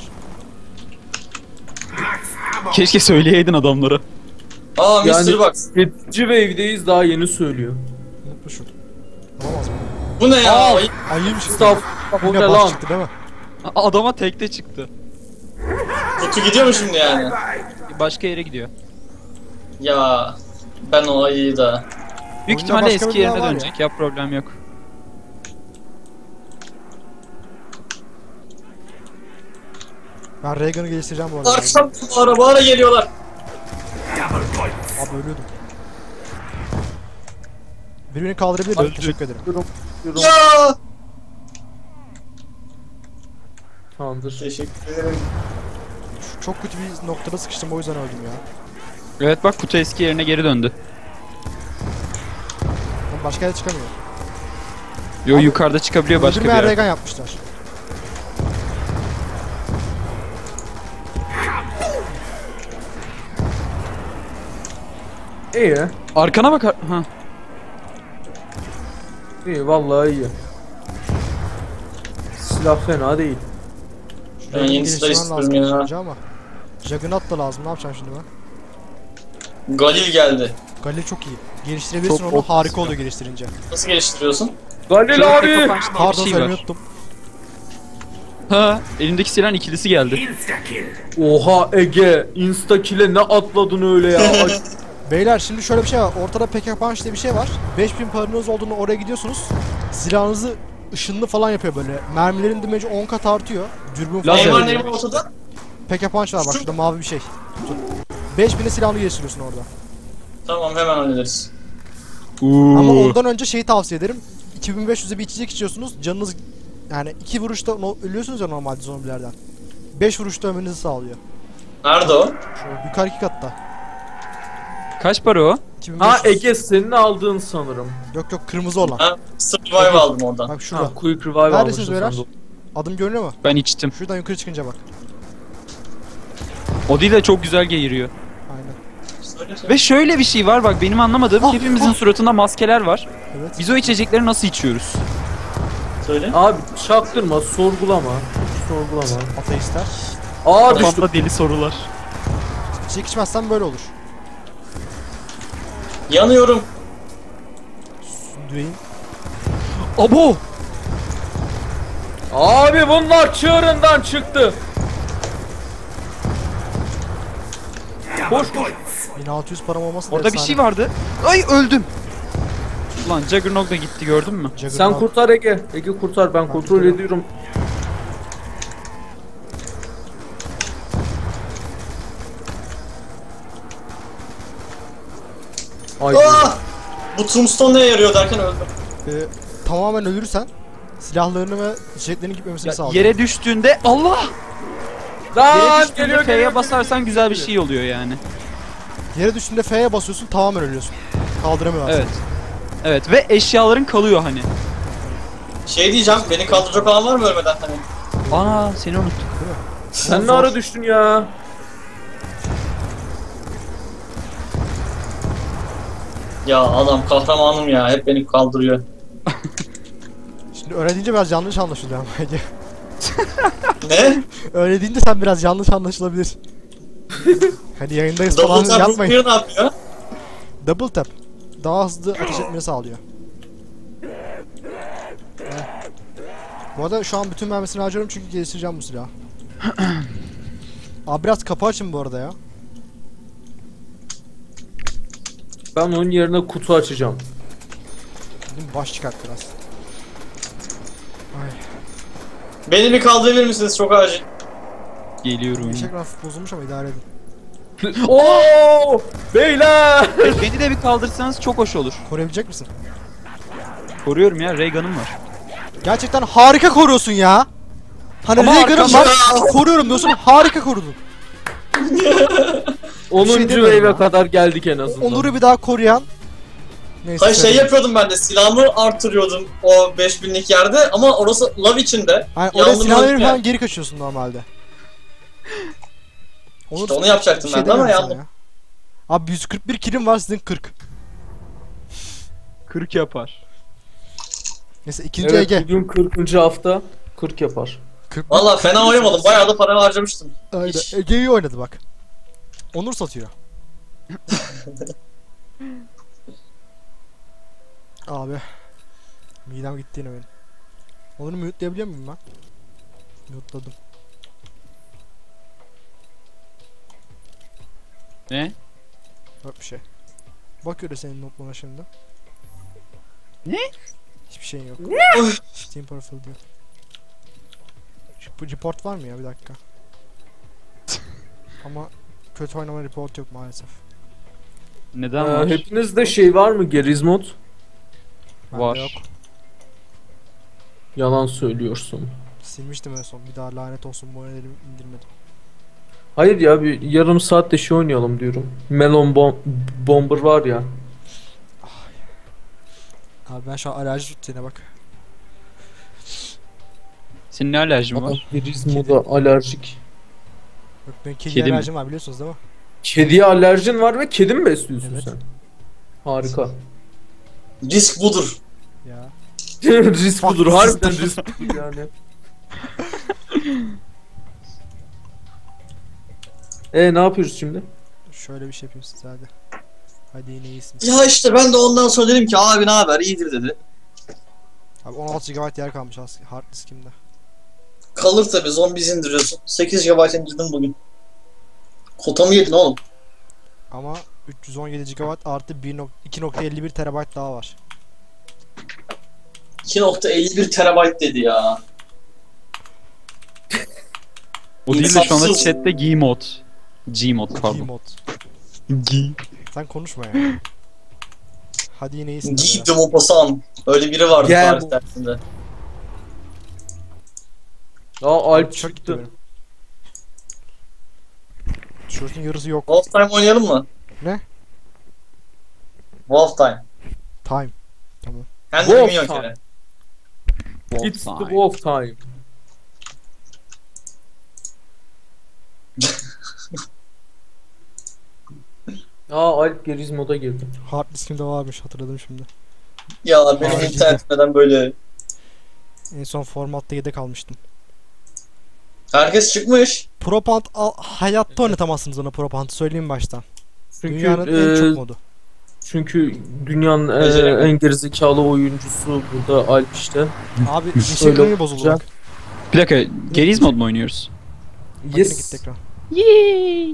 Keşke söyleyeydin adamlara. Aa Yani- Mr. Box. 7. wave'deyiz daha yeni söylüyor. Unutmuşum. Olamaz mı? Bu ne ya? Aa! Ay, Ayıymış. Stop. O ne Yine baş lan? çıktı değil mi? Adama tekte çıktı. kutu gidiyor mu şimdi yani? Başka yere gidiyor. Ya ben o ayıyı da. Büyük Oyunda ihtimalle başka bir eski daha yerine var ya. dönecek ya, problem yok. Ben Reagan'ı geliştireceğim bu arada. Arkamdan bağıra bağıra geliyorlar. Abi ölüyordum. Birbirini kaldırabilir miyim? Teşekkür ederim. Yürüm. Ya. Tamamdır. Teşekkür ederim. Çok kötü bir noktada sıkıştım, o yüzden öldüm ya. Evet bak, kutu eski yerine geri döndü. Oğlum başka yere çıkamıyor. Yo, Abi, yukarıda çıkabiliyor başka bir Öldürmeyen yere. Reagan yapmışlar. İyi. Arkana bak. Ha. İyi vallahi iyi. Silah fena değil. Ben Reagan'ı yeni silah geliştirmem istiyorum lazım ya. önce ama. Juggernaut da lazım, ne yapacağım şimdi ben? Galil geldi. Galil çok iyi. Geliştirebilirsin Çok onu, çok harika oluyor geliştirince. Nasıl geliştiriyorsun? Galil Şöyle abi. tek punch diye bir Pardon şey söylemeyi var. unuttum. Ha, elimdeki silahın ikilisi geldi. Oha Ege. Insta kill'e ne atladın öyle ya. Ay, Beyler şimdi şöyle bir şey var. Ortada PK Punch diye bir şey var. 5000 paranız olduğunu oraya gidiyorsunuz. Silahınızı ışınlı falan yapıyor böyle. Mermilerin damage'i 10 kat artıyor. Dürbün falan. Lazer Ne var veriyor. ne var ortada? PK Punch var bak, şurada mavi bir şey. 5000'e silahını geliştiriyorsun orada. Tamam hemen hallederiz. Ama ondan önce şeyi tavsiye ederim. 2500'e bir içecek içiyorsunuz. Canınız yani 2 vuruşta ölüyorsunuz ya normalde zombilerden. 5 vuruşta ölmenizi sağlıyor. Nerede o? Şu yukarıki katta. Kaç para o? 2500. ha Ege senin aldığın sanırım. Yok yok, kırmızı olan. Ben survive aldım oradan. Bak şurada. Ha quick revive Neredesiniz almışsın beyler? sen de. Adım görünüyor mu? Ben içtim. Şuradan yukarı çıkınca bak. O değil de çok güzel geğiriyor. Aynen. Söyle söyle. Ve şöyle bir şey var bak, benim anlamadığım, Ah, hepimizin ah. suratında maskeler var. Evet. Biz o içecekleri nasıl içiyoruz? Söyle. Abi çaktırma sorgulama. Sorgulama. Ateistler. Aa düştü. Kafamda deli sorular. İçecek içmezsen böyle olur. Yanıyorum. Düğün. Abo! Abi bunlar çığırından çıktı. Boş boş. 1600 param olmasa da Orada bir efsane. şey vardı. Ay, öldüm. Ulan Juggernaut da gitti, gördün mü? Sen Juggernaut. kurtar Ege. Ege kurtar ben kontrol kurtarıyorum. ediyorum. Ay. Ah! Bu tombstone neye yarıyor derken öldüm. Tamamen ölürsen silahlarını ve içeceklerini gitmemesini Ya, sağlıyor. yere düştüğünde Allah! Yere Lan düştüğünde geliyor F'ye geliyor. basarsan güzel bir şey oluyor yani. Yere düştüğünde F'ye basıyorsun, tamamen ölüyorsun. Kaldıramıyorlar. Evet. Evet ve eşyaların kalıyor hani. Şey diyeceğim, beni kaldıracak olan var mı ölmeden hani? Ana seni unuttuk. Sen ne ara düştün ya? Ya adam kahramanım ya. Hep beni kaldırıyor. Şimdi öyle deyince biraz yanlış anlaşılıyor ama Ege. Ne? Öyle deyince sen biraz yanlış anlaşılabilir. Hadi yayındayız Double falan tap yapmayın. hızlıyor ne yapıyor? Double tap. Daha hızlı ateş etmeni sağlıyor. Bu arada şu an bütün mermisini harcıyorum çünkü geliştireceğim bu silahı. Abi biraz kapı açın bu arada ya. Ben onun yerine kutu açacağım. Benim baş çıkart biraz. Ay. Beni bir kaldırabilir misiniz? Çok acil. Geliyorum. Eşek hafif bozulmuş ama idare edin. Oo! Beyler! Beni de bir kaldırsanız çok hoş olur. Koruyabilecek misin? Koruyorum ya, Reagan'ım var. Gerçekten harika koruyorsun ya. Hani Ama Reagan'ım var, arkamda- koruyorum diyorsun, harika korudun. 10. şey demiyorum wave'e ya. kadar geldik en azından. Onur'u bir daha koruyan. Neyse, Hayır şey söyleyeyim. yapıyordum ben de. Silahımı artırıyordum o 5000'lik yerde ama orası lav içinde. Hani oraya Yandım silah öldüm verip ya. falan geri kaçıyorsun normalde. İşte onu yapacaktım ben de ama demiyorum sana yandım. ya. Abi 141 kilim var, sizin 40. 40 yapar. Neyse ikinci Evet, Ege. bugün 40. hafta 40 yapar. 40. Valla fena oynamadım. Bayağı da para harcamıştım. Aynen. Hiç. Ege iyi oynadı bak. Onur satıyor. Abi. Midem gitti yine benim. Onur'u mute'layabiliyor muyum ben? Mute'ladım. Ne? Yok bir şey. Bak öyle senin notlarına şimdi. Ne? Hiçbir şeyin yok. Steam profile diyor. Report var mı ya, bir dakika. Ama kötü oynama report yok maalesef. Neden var? Hepinizde şey var mı? Geriz mod? Bende Var. yok. Yalan söylüyorsun. Silmiştim en son. Bir daha lanet olsun bu oyunu indirmedim. Hayır ya, bir yarım saatte şey oynayalım diyorum. Bomber var ya. Abi ben şu an alerji tuttuğuna bak. Senin ne alerjin Adam var? Geriz moda alerjik. Yok benim kedi Kedi mi? alerjim var, biliyorsunuz değil mi? Kediye alerjin var ve kedi mi besliyorsun Evet. sen? Harika. Risk budur. Ya. Risk Fuck budur, this harbiden system. risk budur yani. Ne yapıyoruz şimdi? Şöyle bir şey yapayım size hadi. Hadi yine iyisiniz. Ya işte ben de ondan sonra dedim ki abi ne haber iyidir dedi. Abi 16 GB yer kalmış hard diskimde. Kalır tabi zombi indiriyorsun. 8 GB indirdim bugün. Kotamı yedin oğlum. Ama 317 GB artı 2.51 TB daha var. 2.51 terabayt dedi ya. O değil de şu anda İnsafsız. chatte Gmod. Gmod pardon. Gmod. G. Sen konuşma ya. Hadi yine iyisiniz. beyler. Geek de Maupassant. Öyle biri vardı Gel tarih bu. dersinde. Alp Tişört gitti çıktı. benim. Tişörtün yarısı yok. Wolf Time oynayalım mı? Ne? Wolf Time. Time. Tamam. Kendi Wolf bilmiyor Time. kere. It's the wolf time. Alp Geriz moda girdi. Hard diskimde varmış, hatırladım şimdi. Ya benim Ay, internet neden böyle? En son formatta yedek almıştım. Herkes çıkmış. Propant hayatta oynatamazsınız ona, Propant'ı söyleyeyim baştan. Çünkü Dünyanın en çok modu. çünkü dünyanın Beceremiyorum. en gerizekalı oyuncusu burada Alp işte. Abi Öyle Instagram'ı bozuldu olacak. bak. Bir dakika, Geriz mod mu oynuyoruz? Bak yine gitti ekran. Yay!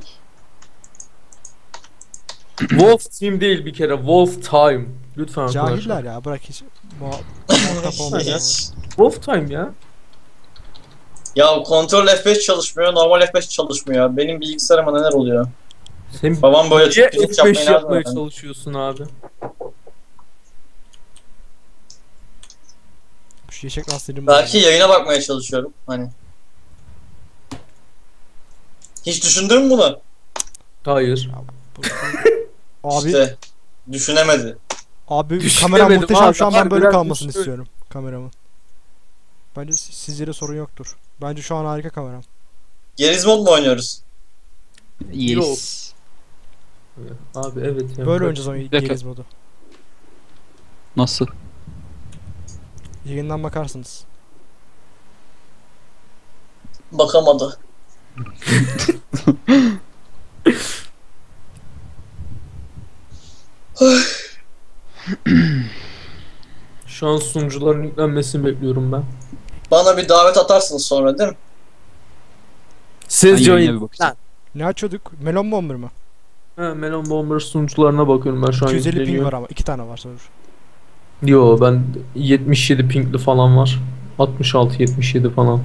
Wolf Team değil bir kere, Wolf Time. Lütfen arkadaşlar. Cahiller ya, bırak hiç muhatap olmayın ya. Wolf Time ya. Ya kontrol F5 çalışmıyor, normal F5 çalışmıyor. Benim bilgisayarıma neler oluyor? Sen Babam böyle niye Türkçe F5 yapmayı nereden yapmaya öğrendi? çalışıyorsun abi? Şu yeşek lastiklerim Belki yayına bakmaya çalışıyorum. Hani. Hiç düşündün mü bunu? Hayır. Abi İşte düşünemedi. abi kamera Düşünemedim muhteşem, abi, şu an ben böyle harbiden kalmasını düşünemedim. istiyorum kameramın. Bence sizlere sorun yoktur. Bence şu an harika kameram. Geriz mod mu oynuyoruz? Yes. Abi evet ya. Böyle oynayacağız o dakika. Geriz modu. Nasıl? Yayından bakarsınız. Bakamadı. Şu an sunucuların yüklenmesini bekliyorum ben. Bana bir davet atarsınız sonra değil mi? Siz Ben yayına bir join. bakacağım. Ne açıyorduk? Melon Bomber mı? He, Melon Bomber sunucularına bakıyorum ben şu an 250 ping yükleniyor. var ama 2 tane var sanırım. Yo ben 77 pingli falan var. 66 77 falan.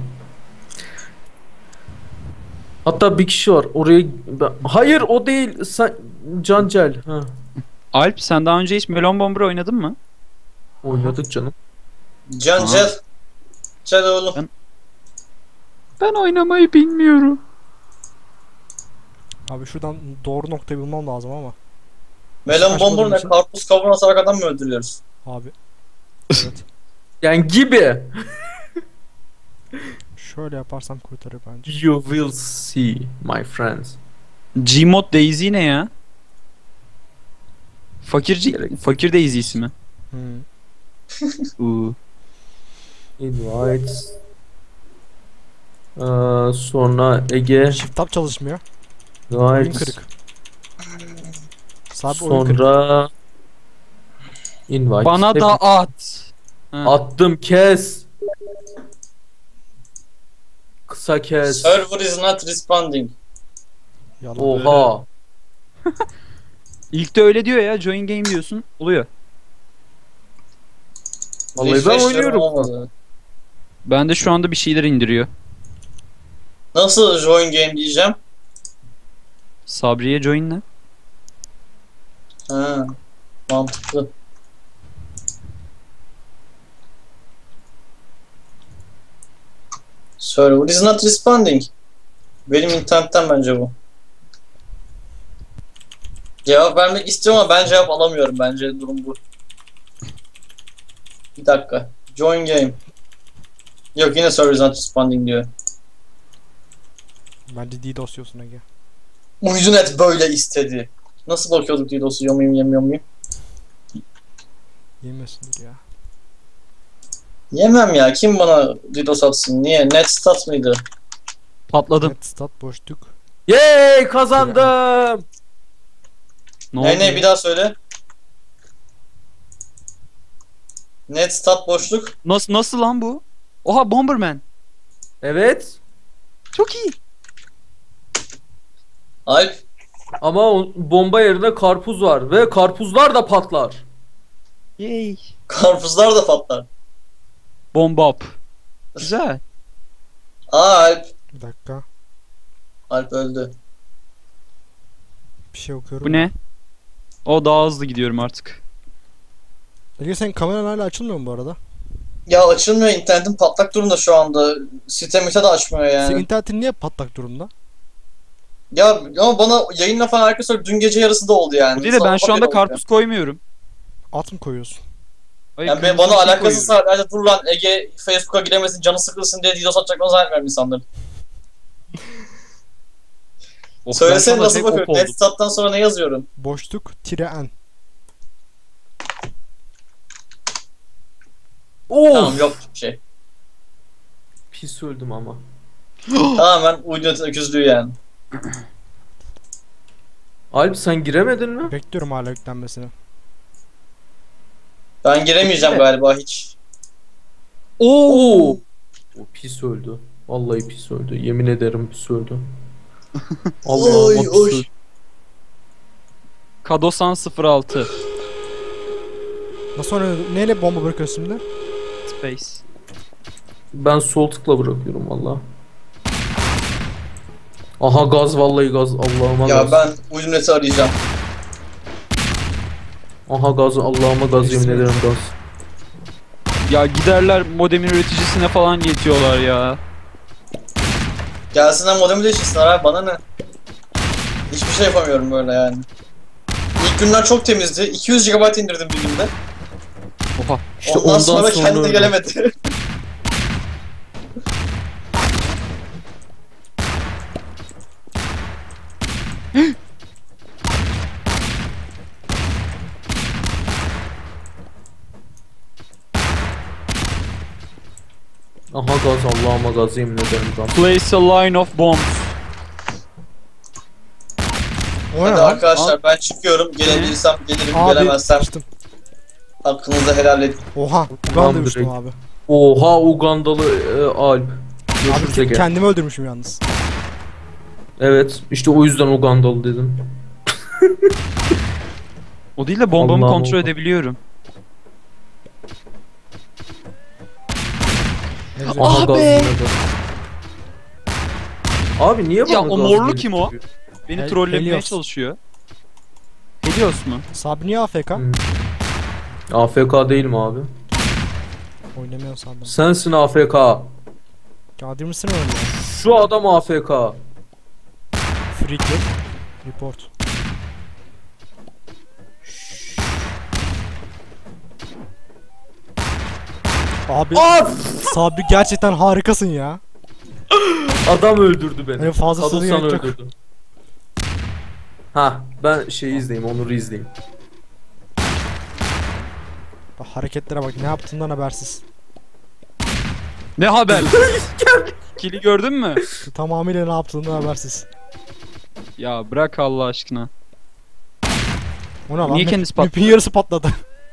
Hatta bir kişi var. Oraya hayır o değil. Sen Cancel. Ha. Alp sen daha önce hiç Melon Bomber oynadın mı? Oynadık canım. Can Aha. Cel. Cel oğlum. Ben oynamayı bilmiyorum. Abi şuradan doğru noktayı bulmam lazım ama. Melon Açmadığım Bomber ne? için. Karpuz kabuğuna atarak adam mı öldürüyoruz? Abi. Evet. Yani gibi. Şöyle yaparsam kurtarır bence. You will see my friends. Gmod Daisy ne ya? Gerek- Fakir Daisy ismi. Hmm. Invites. Sonra Ege. Shift tab çalışmıyor. Oyun Invites. kırık. Sabi oyun kırık. Sonra invite. Bana Hep- da at. Ha. attım kes. Kısa kes. Server is not responding. Yalan. Oha. İlk de öyle diyor ya. Join game diyorsun. Oluyor. Vallahi ben Refreshlerim oynuyorum. olmadı. Ben de şu anda bir şeyler indiriyor. Nasıl join game diyeceğim? Sabriye join ne? Ha, mantıklı. Server is not responding. Benim internetten bence bu. Cevap vermek istiyorum ama ben cevap alamıyorum. Bence durum bu. Bir dakika. Join game. Yok yine server is not responding diyor. Bence DDoS diyorsun Ege. Uydunet böyle istedi. Nasıl bakıyorduk DDoS'u yiyor muyum yemiyor muyum? Yemesindir ya. Yemem ya. Kim bana DDoS atsın? Niye? Netstat mıydı? Patladım. Net stat boşluk. Yay kazandım. Ne bir daha söyle. Netstat boşluk. Nasıl lan bu? Oha Bomberman. Evet. Çok iyi. Alp. Ama bomba yerine karpuz var ve karpuzlar da patlar. Yay. Karpuzlar da patlar. Bomba up. Güzel. Alp. Bir dakika. Alp öldü. Bir şey okuyorum. Bu ne? O daha hızlı gidiyorum artık. Ege senin kameran hala açılmıyor mu bu arada? Ya açılmıyor, internetim patlak durumda şu anda. Sitemite de açmıyor Senin yani. internetin niye patlak durumda? Ya ama bana yayınla falan arkadaşlar dün gece yarısı da oldu yani. Bu değil de ben Sabah şu haberi anda oldu karpuz koymuyorum. At mı koyuyorsun? Hayır, Yani kırmızı bana bir şey alakasız koyuyorum. saatlerde dur lan Ege Facebook'a giremesin canı sıkılsın diye DDoS atacaklarını zannetmiyorum insanların. Oh, Söylesene ben sana nasıl tek bakıyorum? op oldum. Netstat'tan sonra ne yazıyorum? Boşluk tire n. Tamam yok bir şey. Pis öldüm ama. Tamamen uydu öküzlüğü yani. Alp sen giremedin mi? Bekliyorum hala yüklenmesini. Ben giremeyeceğim Peki. galiba hiç. Oo. O pis öldü. Vallahi pis öldü. Yemin ederim pis öldü. Allah'ım Oy, pis oy. öldü. Kadosan 06 Nasıl oynuyor? Neyle bomba bırakıyorsun şimdi? Space. Ben sol tıkla bırakıyorum valla. Aha gaz vallahi gaz. Allah'ıma Ya gaz. ben uyduneti arayacağım. Aha gaz Allah'ıma gaz yemin ederim gaz. Ya giderler modemin üreticisine falan geçiyorlar ya. Gelsinler modemi değiştirsinler abi bana ne? Hiçbir şey yapamıyorum böyle yani. İlk günler çok temizdi. 200 GB indirdim bir günde. Oha. İşte Ondan sonra kendine öldü. gelemedi. Aha gaz, Allah'ıma gaz, yemin ederim gaz. Place a line of bombs. O ne Hadi lan? arkadaşlar ben çıkıyorum. Gelebilirsem gelirim, Abi gelemezsem sıçtım. hakkınızı helal edin. Oha. Tamam, Uganda düştüm direkt. abi. Oha Ugandalı Alp. Abi Görüşürüz Ege. kendimi öldürmüşüm yalnız. Evet işte o yüzden Ugandalı dedim. O değil de bombamı Allah kontrol Allah. edebiliyorum. Neyse. Aha Ah gaz be! yine gaz. Abi niye bana Ya gaz o morlu gelip kim o? duruyor? Beni Hel- trollemeye Helios. çalışıyor. Helios mu? Sabri niye AFK? AFK değilim abi. Oynamıyor Sabri. Sensin AFK. Kadir misin öyle ya? Şu adam AFK. Free kill. Report. Abi Sabri gerçekten harikasın ya. Adam öldürdü beni. Hani fazlasını Hadusan gerek yok. öldürdü. Ha ben şeyi izleyeyim, Onur'u izleyeyim. Bak, hareketlere bak, ne yaptığından habersiz. Ne haber? Kili gördün mü? Tamamıyla ne yaptığından habersiz. Ya bırak Allah aşkına. O ne lan? Niye kendisi patladı? Map'in yarısı patladı.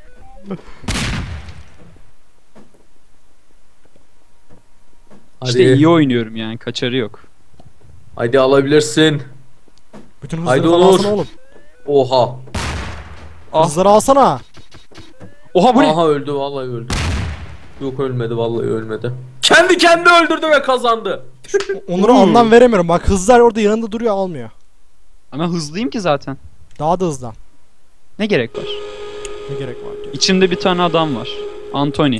Hadi, İşte iyi oynuyorum yani, kaçarı yok. hadi alabilirsin. Bütün Haydi hızları falan Onur. alsana oğlum. Oha. Ah. Hızları alsana. Oha bu ne? Aha öldü, vallahi öldü. Yok ölmedi, vallahi ölmedi. Kendi kendini öldürdü ve kazandı. Onur'a anlam veremiyorum. Bak hızlar orada yanında duruyor, almıyor. Ama hızlıyım ki zaten. Daha da hızlan. Ne gerek var? Ne gerek var diyor. İçimde bir tane adam var. Anthony.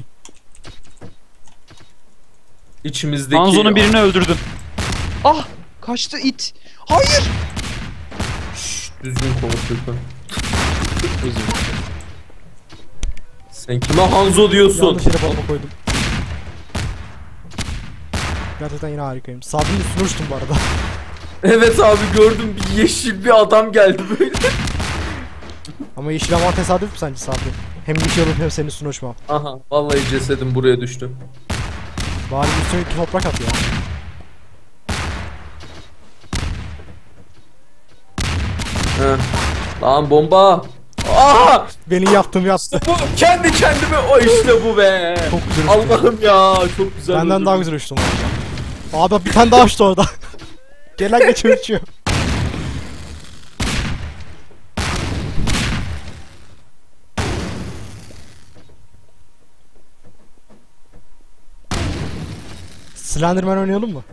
İçimizdeki... Hanzo'nun birini öldürdüm. Ah! Kaçtı it. Hayır! Şşş, düzgün konuş lütfen. Sen kime Hanzo diyorsun? Yanlış yere bomba koydum. Gerçekten yine harikayım. Sabri'nin üstüne uçtum bu arada. Evet abi gördüm, bir yeşil bir adam geldi böyle. Ama yeşil ama tesadüf mü sence Sabri? Hem yeşil alıp hem senin üstüne uçmam. Aha vallahi cesedim buraya düştü. Bari üstüne iki toprak at ya. Heh. Lan bomba. Aha! Benim yaptığımı yaptı. Bu kendi kendime, o işte bu be. Çok güzel uçtu. Allah'ım ya, çok güzel. Benden öldürdün. daha güzel uçtum orada. Abi bir tane daha uçtu orada. Gelen geçiyor uçuyor. Slenderman oynayalım mı?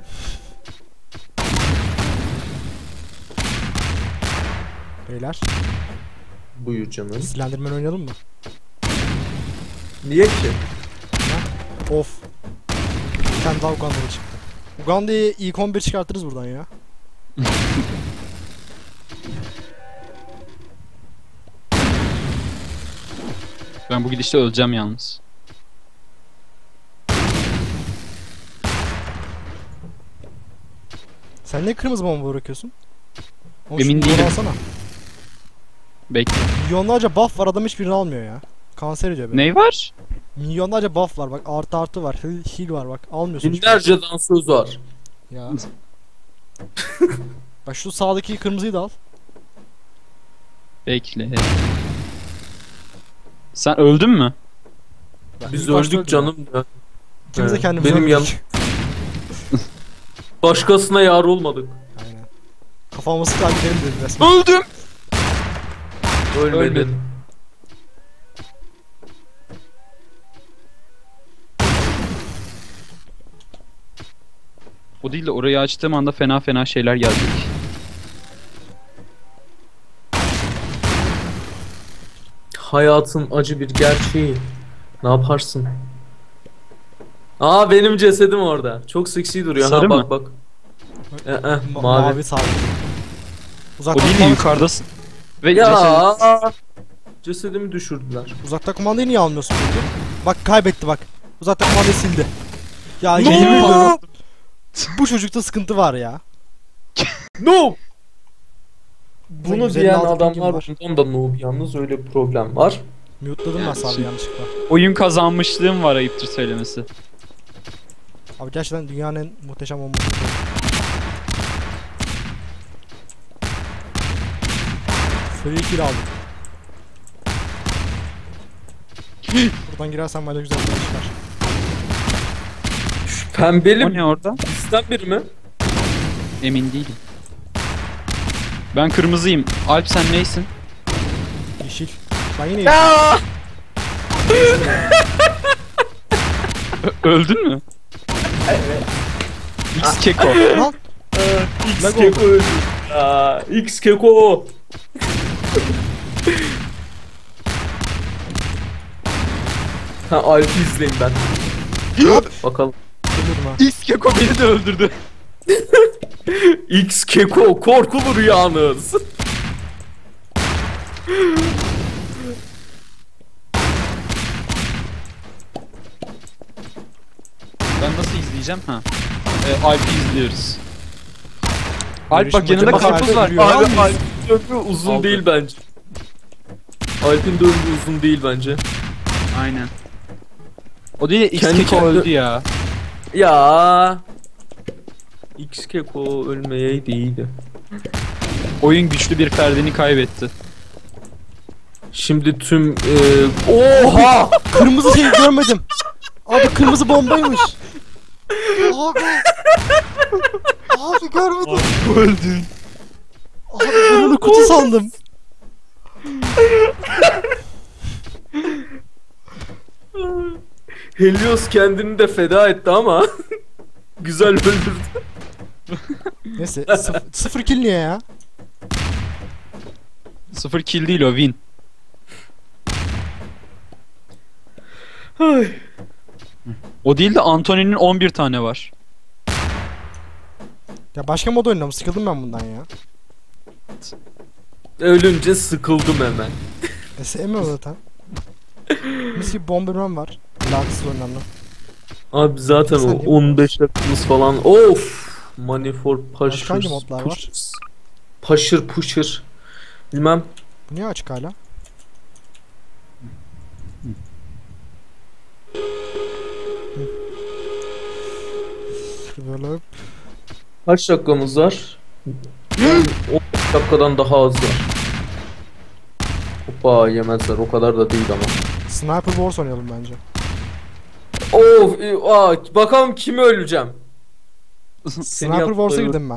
Beyler, Buyur canım. Slenderman oynayalım mı? Niye ki? Of. Bir tane daha Ugandalı çıktı. Uganda'yı ilk 11 çıkartırız buradan ya. Ben bu gidişte öleceğim yalnız. Sen niye kırmızı bomba bırakıyorsun? Oğlum Emin şu bombayı değilim. alsana. Bekle. Milyonlarca buff var, adam hiçbirini almıyor ya. Kanser ediyor beni. Ney var? Milyonlarca buff var bak, artı var, heal var bak, almıyorsun hiçbirini. Binlerce dansöz var. Ya. Bak şu sağdaki kırmızıyı da al. Bekle. Sen öldün mü? Ben Biz ilk başta öldük öldüm canım ya. ya. İkimiz de kendimizi Benim öldürdük. yanım başkasına yar olmadık. Aynen. Kafamı sıkar gidelim dedim resmen. Öldüm! Ölmedin. Ölmedim. O değil de orayı açtığım anda fena fena şeyler gelecek. Hayatın acı bir gerçeği. Ne yaparsın? Aa benim cesedim orada. Çok seksi duruyor. Sarı ha mı? bak bak. Mavi. Mavi sağ. O Uzaktan değil de yukarıdasın. Ve Ya cesedimi düşürdüler. Uzakta kumandayı niye almıyorsun peki? Bak kaybetti bak. Uzakta kumandayı sildi. Ya No! yemin ediyorum. Bu çocukta sıkıntı var ya. No! Bunu 156 diyen pingim adamlar var. ondan da noob, yalnız öyle bir problem var. Mute'ladım ben Sabri yanlışlıkla. Oyun kazanmışlığım var, ayıptır söylemesi. Abi gerçekten dünyanın en muhteşem olması. Free kill aldım. Buradan girersen bence güzel bir şey çıkar. Şu pembeli O ne orada? bizden biri mi? Emin değilim. Ben kırmızıyım. Alp sen neysin? Yeşil. Ben yine yeşil. Öldün mü? Evet. X Keko. Lan X Lag Keko öldü. X Keko. Ha, Alp'i izleyeyim ben. Bakalım. ölüyorum ha. X Keko beni de öldürdü. X Keko korkulu rüyanız. Ben nasıl izleyeceğim? Ha. Alp'i izliyoruz. Alp bak Yarışmacı yanında bak, karpuz Alp'e var. vuruyor. Abi Abi, Alp'in döndüğü uzun Aldı. değil bence. Alp'in döndüğü uzun değil bence. Aynen. O değil de X Kendi Keko kendi- öldü ya. Ya. X Keko ölmeyeydi iyiydi. Oyun güçlü bir ferdini kaybetti. Şimdi tüm oha! Kırmızı şeyi görmedim. Abi kırmızı bombaymış. Abi. Abi görmedim. Öldün. Abi ben onu kutu sandım. Helios kendini de feda etti ama güzel öldürdü. Neyse sıfır kill niye ya? 0 kill değil o, win. Ay. O değil de Anthony'nin 11 tane var. Ya başka mod oynuyorum, sıkıldım ben bundan ya. Ölünce sıkıldım hemen. Sevmiyorum zaten. Mis gibi Bomberman var. Laksız oynanlı. Abi zaten Sen o değil mi? 15 dakikamız falan. Of! Money for Başka hangi pushers. modlar var? Pusher. Bilmem. Bu niye açık hala? Develop. Kaç dakikamız var? 10 dakikadan daha az var. Hoppa, yemezler, o kadar da değil ama. Sniper Wars oynayalım bence. Of! Bakalım kimi öleceğim. Sniper Wars'a yaptığı- girdim ben.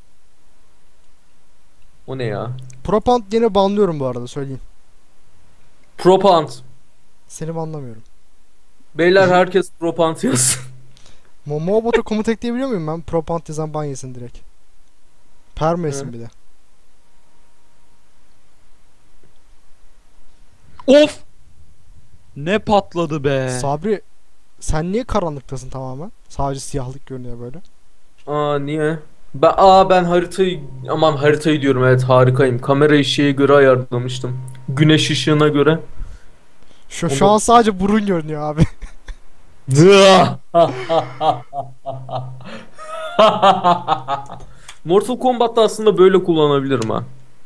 O ne ya? Propant yine banlıyorum bu arada, söyleyeyim. Propant. Seni banlamıyorum. Beyler herkes propant yazsın. Mobot'a komut ekleyebiliyor muyum ben? Propant yazan ban yesin direkt. Perma yesin bir de. Of! Ne patladı be. Sabri sen niye karanlıktasın tamamen? Sadece siyahlık görünüyor böyle. Niye? Ben haritayı diyorum, evet, harikayım. Kamerayı şeye göre ayarlamıştım. Güneş ışığına göre. Şu an sadece burun görünüyor abi. Mortal Kombat'ta aslında böyle kullanabilirim ha.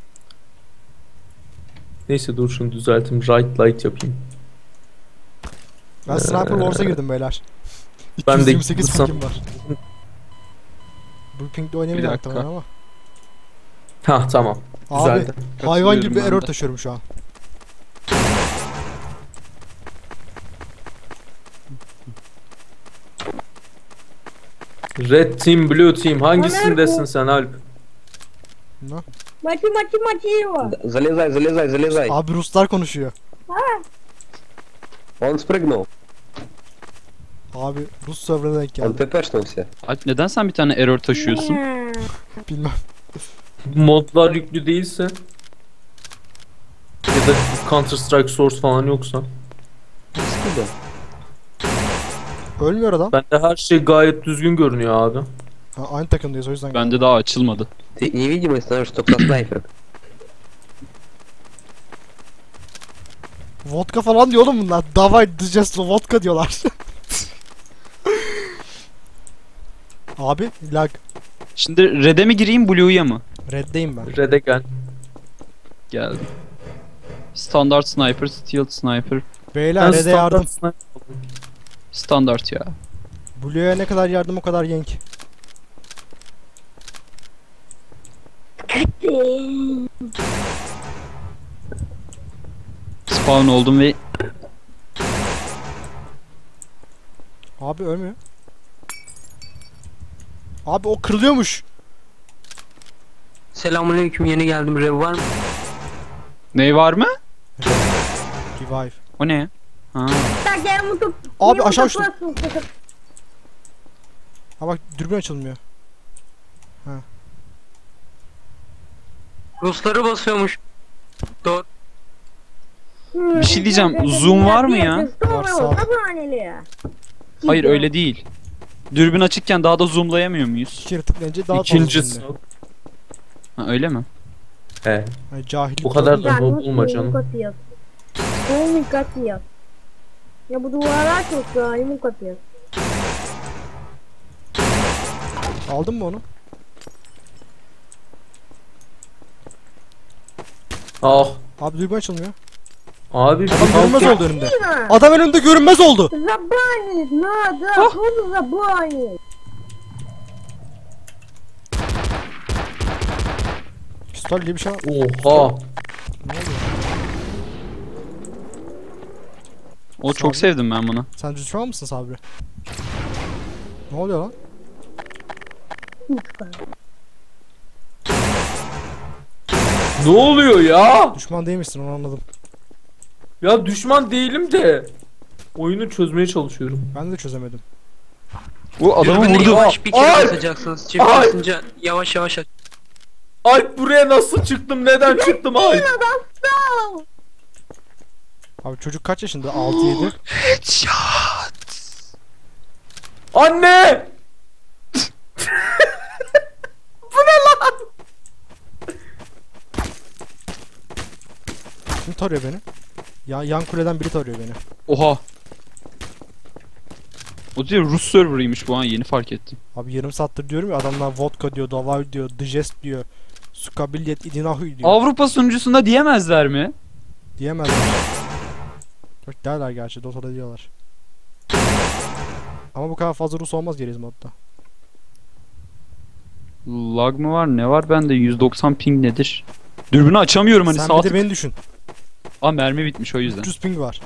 Neyse dur şunu düzelteyim. Right light yapayım. Ben Sniper Wars'a girdim beyler. Ben de 228 gitsem- pingim var. Bu pingde Bir oynayamayacağım dakika. muhtemelen ama. Ha tamam. Abi Düzeldi. hayvan gibi bir Katılıyorum error ben de. taşıyorum şu an. Red Team, Blue Team, hangisindesin sen Alp? Ne? Мати его! Залезай. Abi Ruslar konuşuyor. Он спрыгнул. Abi Rus serverına denk Он geldi. ТПшнулся. Alp neden sen bir tane error taşıyorsun? Bilmem. Modlar yüklü değilse ya da Counter Strike Source falan yoksa. Откуда? Ölmüyor adam. Bende her şey gayet düzgün görünüyor abi. Ha, aynı takımdayız o yüzden. Bende daha açılmadı. Ты невидимый становишься только со снайпер. Vodka falan diyor oğlum bunlar. Davay just vodka diyorlar. Abi lag. Şimdi red'e mi gireyim, blue'ya mı? Red'deyim ben. Red'e gel. Geldim. Standart sniper, stealth sniper. Beyler Red'e yardım. Standart ya. Blue'ya ne kadar yardım o kadar yank. Spawn oldum ve Abi ölmüyor. Abi o kırılıyormuş. Selamünaleyküm, yeni geldim. Rev var mı? ne var mı? Revive. O ne? Ha. Tak, я ему тут... Abi я ему aşağı тут uçtum. просто- Ha bak dürbün açılmıyor. Rusları basıyormuş. Doğru. Bir şey diyeceğim, zoom var mı ya? Что Var, вы sağ ol. его забанили? Hayır öyle değil. Dürbün açıkken daha da zoomlayamıyor muyuz? İki kere tıklayınca daha İkincisi. fazla. Ha, öyle mi? He. Yani cahillik. Bu kadar da Так, ну olma что, ему canım. капец. Полный капец. Я буду уворачиваться, а ему капец. Aldın mı onu? Ah. Abi dürbün açılmıyor. Abi Adam görünmez bir oldu önümde. Блин, Adam önümde görünmez oldu. забанить надо, просто забанить. Pistol diye bir şey var. Oha. Ne oluyor? O çok sevdim ben bunu. Sen düşman mısın Sabri? Ne oluyor lan? Сучка. Ne oluyor ya? Düşman değilmişsin onu anladım. Ya düşman değilim de. Oyunu çözmeye çalışıyorum. Ben de çözemedim. Bu adamı Dürbünü vurdu. yavaş bir kere Ay! basacaksınız. Çift Ay! basınca yavaş yavaş aç. Alp buraya nasıl çıktım? Neden çıktım Alp? Abi çocuk kaç yaşında? 6-7. Anne! Kim tarıyor beni? Ya yan kuleden biri tarıyor beni. Oha. O diyor Rus serverıymış bu an, yeni fark ettim. Abi yarım saattir diyorum ya adamlar vodka diyor, davar diyor, digest diyor. Sukabiliyet idinahu diyor. Avrupa sunucusunda diyemezler mi? Diyemezler. Yok derler gerçi Dota'da diyorlar. Ama bu kadar fazla Rus olmaz Geriz modda. Lag mı var, ne var bende? 190 ping nedir? Dürbünü açamıyorum hani, Sen sağ bir de tık. beni düşün. Aa, mermi bitmiş o yüzden. 300 ping var.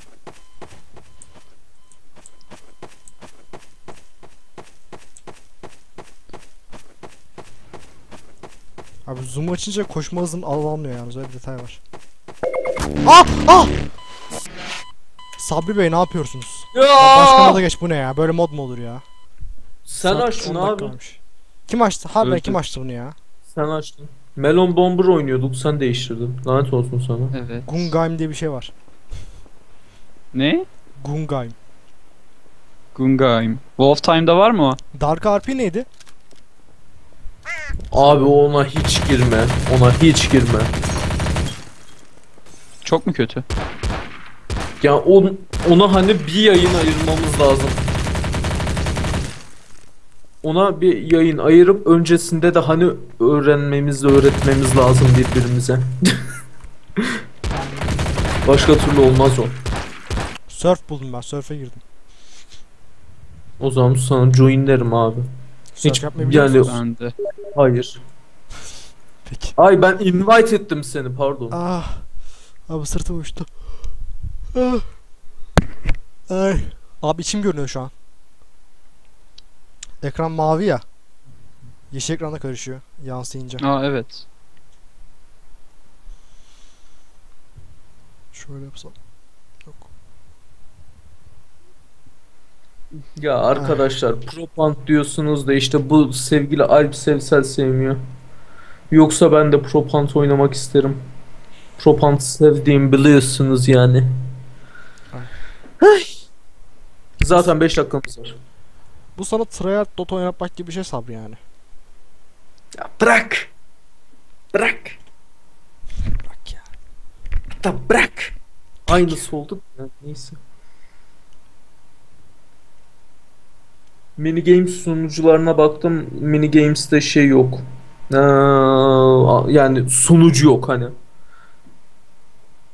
Abi zoom açınca koşma hızın azalmıyor yalnız, öyle bir detay var. Ah! Ah! Sabri Bey ne yapıyorsunuz? Başka moda Ya! geç, bu ne ya? Böyle mod mu olur ya? Sen Saat açtın 10 abi. dakikaymış. Kim açtı? Harbi Evet, kim evet. açtı bunu ya? Sen açtın. Melon Bomber oynuyorduk, sen değiştirdin. Lanet olsun sana. Evet. Gungaim diye bir şey var. Ne? Gungaim. Gungaim. Wolf Time'da var mı o? Dark RP neydi? Abi ona hiç girme. Ona hiç girme. Çok mu kötü? Ya ona hani bir yayın ayırmamız lazım. Ona bir yayın ayırıp öncesinde de hani öğretmemiz lazım birbirimize. Başka türlü olmaz o. Surf buldum ben. Surf'e girdim. O zaman sana joinlerim abi. Surf Hiç yapmayı biliyor yani musunuz? Ben de. hayır. Peki. Ay ben invite ettim seni, pardon. Ah. Abi sırtım uçtu. Ah. Ay. Abi içim görünüyor şu an. Ekran mavi ya. Yeşil ekranda karışıyor yansıyınca. Aa evet. Şöyle yapsam. Yok. Ya arkadaşlar Propant diyorsunuz da işte bu sevgili Alp Sevsel sevmiyor. Yoksa ben de Propant oynamak isterim. Propant sevdiğim biliyorsunuz yani. Ay. Zaten 5 dakikamız var. Bu sana tryhard Dota oynatmak gibi bir şey Sabri yani. Ya bırak. Bırak. Bak ya. Da bırak. Aynısı oldu. Ya, neyse. Mini Games sunucularına baktım. Mini Games'te şey yok. Yani sunucu yok hani.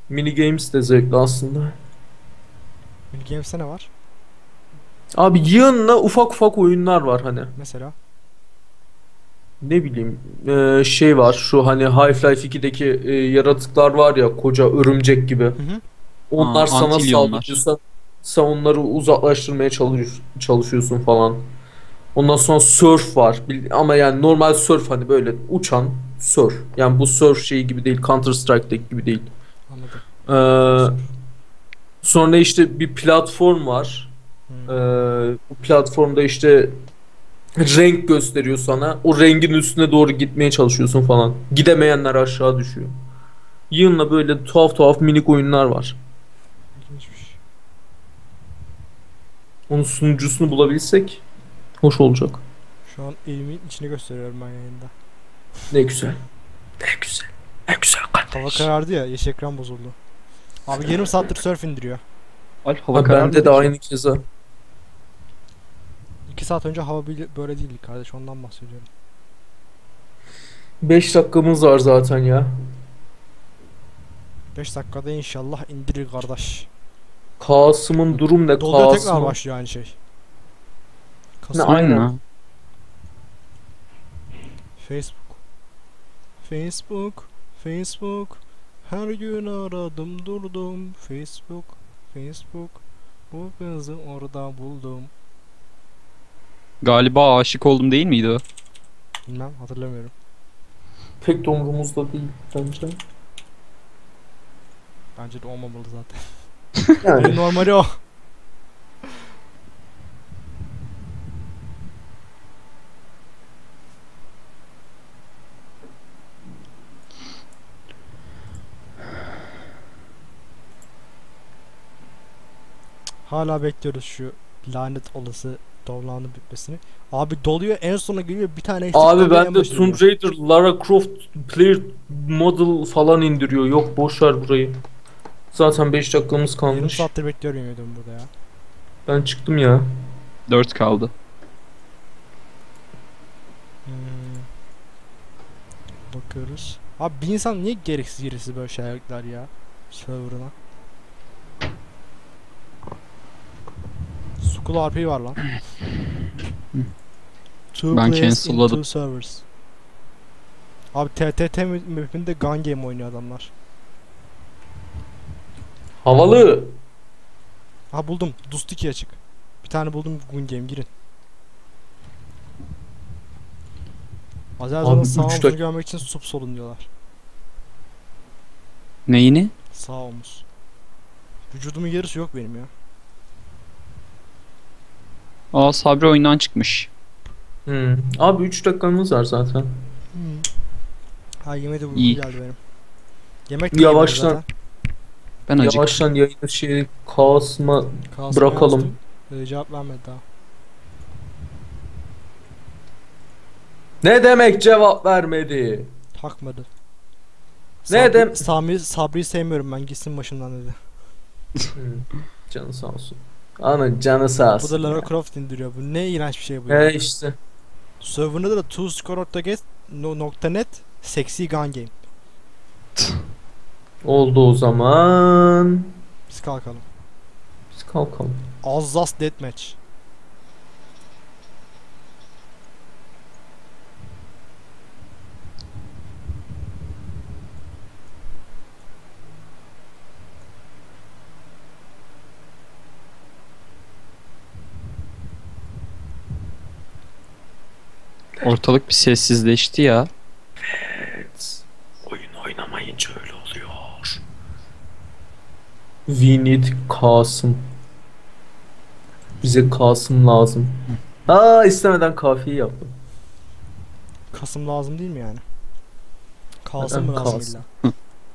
Mini games de zevkli aslında. Mini Games'te ne var? Abi yığınla ufak ufak oyunlar var hani. Mesela. Ne bileyim şey var şu hani Half-Life 2'deki yaratıklar var ya koca örümcek gibi. Hı hı. Onlar sana Antilyonlar. saldırıyorsa sen onları uzaklaştırmaya çalışıyorsun falan. Ondan sonra surf var. Ama yani normal surf hani böyle uçan surf. Yani bu surf şeyi gibi değil. Counter Strike'daki gibi değil. Anladım. Ee, sonra işte bir platform var. Hmm. Bu platformda işte renk gösteriyor sana. O rengin üstüne doğru gitmeye çalışıyorsun falan. Gidemeyenler aşağı düşüyor. Yığınla böyle tuhaf tuhaf minik oyunlar var. İlginçmiş. Onun sunucusunu bulabilsek hoş olacak. Şu an elimin içini gösteriyorum ben yayında. Ne güzel. Ne güzel. Ne güzel Hava kardeş. karardı ya, yeşil ekran bozuldu. Abi yarım saattir surf indiriyor. Alp hava Ha, karardı bende de ki. aynı keza. 2 saat önce hava böyle değildi kardeş, ondan bahsediyorum. 5 dakikamız var zaten ya. 5 dakikada inşallah indirir kardeş. Kasım'ın durum ne? Doluyor, tekrar Kasım. başlıyor aynı şey. Ne, Kasım. aynen. Ha. Facebook. Facebook. Facebook. Her gün aradım durdum. Facebook. Facebook. Bu kızı orada buldum. Galiba aşık oldum değil miydi o? Bilmem, hatırlamıyorum. Pek de umurumuzda değil bence. Bence de olmamalı zaten. Yani. Normali o. Hala bekliyoruz şu lanet olası download'un bitmesini. Abi doluyor, en sona geliyor bir tane eksik Abi kalıyor, en ben de başına Tomb geliyor. Raider, Lara Croft Player Model falan indiriyor. Yok boş ver burayı. Zaten 5 dakikamız Yarım kalmış. saattir bekliyorum yemin ediyorum burada ya. Ben çıktım ya. 4 kaldı. Hmm. Bakıyoruz. Abi bir insan niye gereksiz böyle şeyler yükler ya serverına? School RP var lan. Two Ben players in cancelladım. two servers. Abi TTT map'inde gun game oynuyor adamlar. Havalı. Ha buldum. Dust 2 açık. Bir tane buldum, gun game, girin. Azerbaycan'ın Abi sağ üç omuzunu dakika. görmek için sup solun diyorlar. Neyini? Sağ omuz. Vücudumun yarısı yok benim ya. Aa, Sabri oyundan çıkmış. Abi 3 dakikamız var zaten. Ha, yemeğe de uykum İyi. geldi benim. Yemek de Yavaştan. yemiyorum zaten. Ben acıktım. Yavaştan yayını şey kasma Kasım'a bırakalım. yazdım. Cevap vermedi daha. Ne demek cevap vermedi? Takmadı. Ne dem- Sabri'yi sevmiyorum ben, gitsin başımdan dedi. Canı sağ olsun. Ana canı sağ Bu olsun. da Lara Croft indiriyor. Bu ne iğrenç bir şey bu ya. İşte. Server'da da twoscore.net seksi gun game. Oldu o zaman. Biz kalkalım. Biz kalkalım. Alsace Deathmatch. Ortalık bir sessizleşti ya. Evet. Oyun oynamayınca öyle oluyor. We need Kasım. Bize Kasım lazım. İstemeden kafiye yaptım. Kasım lazım değil mi yani? Kasım Neden mı lazım Kasım? illa?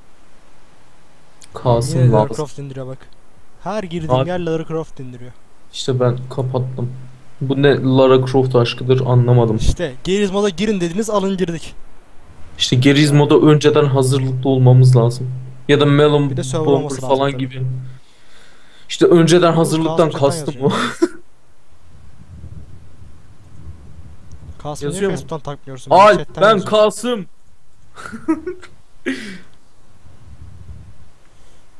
Kasım Yine Lara lazım. Croft indiriyor bak. Her girdiğim Abi- yer Lara Croft indiriyor. İşte ben kapattım. Bu ne Lara Croft aşkıdır anlamadım. İşte Gerizmo'da girin dediniz, alın girdik. İşte Gerizmo'da önceden hazırlıklı olmamız lazım. Ya da Melon Bir de server Bomber olması lazım falan tabii. gibi. İşte önceden hazırlıktan Kasım kastım o. Kasım'ı niye Yazıyor mu? Facebook'tan takmıyorsun? Alp Chatten ben yazıyor. Kasım.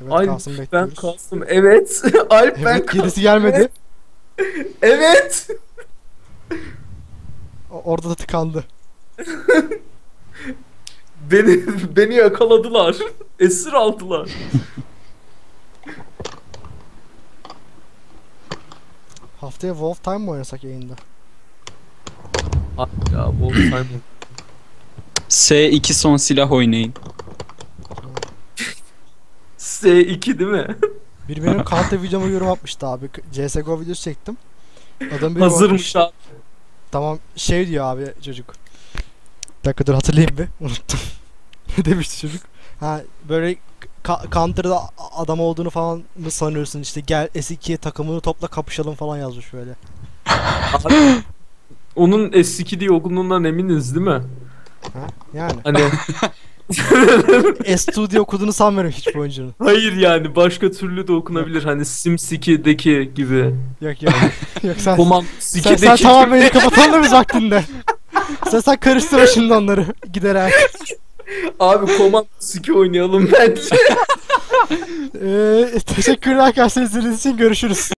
Evet, Alp Kasım ben bekliyoruz. Kasım. Evet. Alp ben Evet, Kasım. gerisi gelmedi. Evet. Orada da tıkandı. Beni yakaladılar. Esir aldılar. Haftaya Wolf Time mı oynasak yayında? Ya Wolf Simon. S2 son silah oynayın. S2 değil mi? Biri benim Counter videoma yorum atmıştı abi. CSGO videosu çektim. Adam bir Hazırmış abi. Tamam şey diyor abi çocuk. Bir dakika dur hatırlayayım bir. Unuttum. Ne demişti çocuk? Ha böyle Counter'da adam olduğunu falan mı sanıyorsun işte gel S2'ye takımını topla kapışalım falan yazmış böyle. Onun S2 diye okunduğundan eminiz değil mi? Ha? Yani. Hani S2 diye okuduğunu sanmıyorum hiçbir oyuncunun. hayır yani başka türlü de okunabilir. Hani Sims 2'deki gibi. Yok yok. Yok sen Command sen 2'deki tamamen beni kapatalım da biz vaktinde. Sen karıştırma şimdi onları giderek. Abi Command 2 oynayalım bence. Teşekkürler arkadaşlar izlediğiniz için görüşürüz.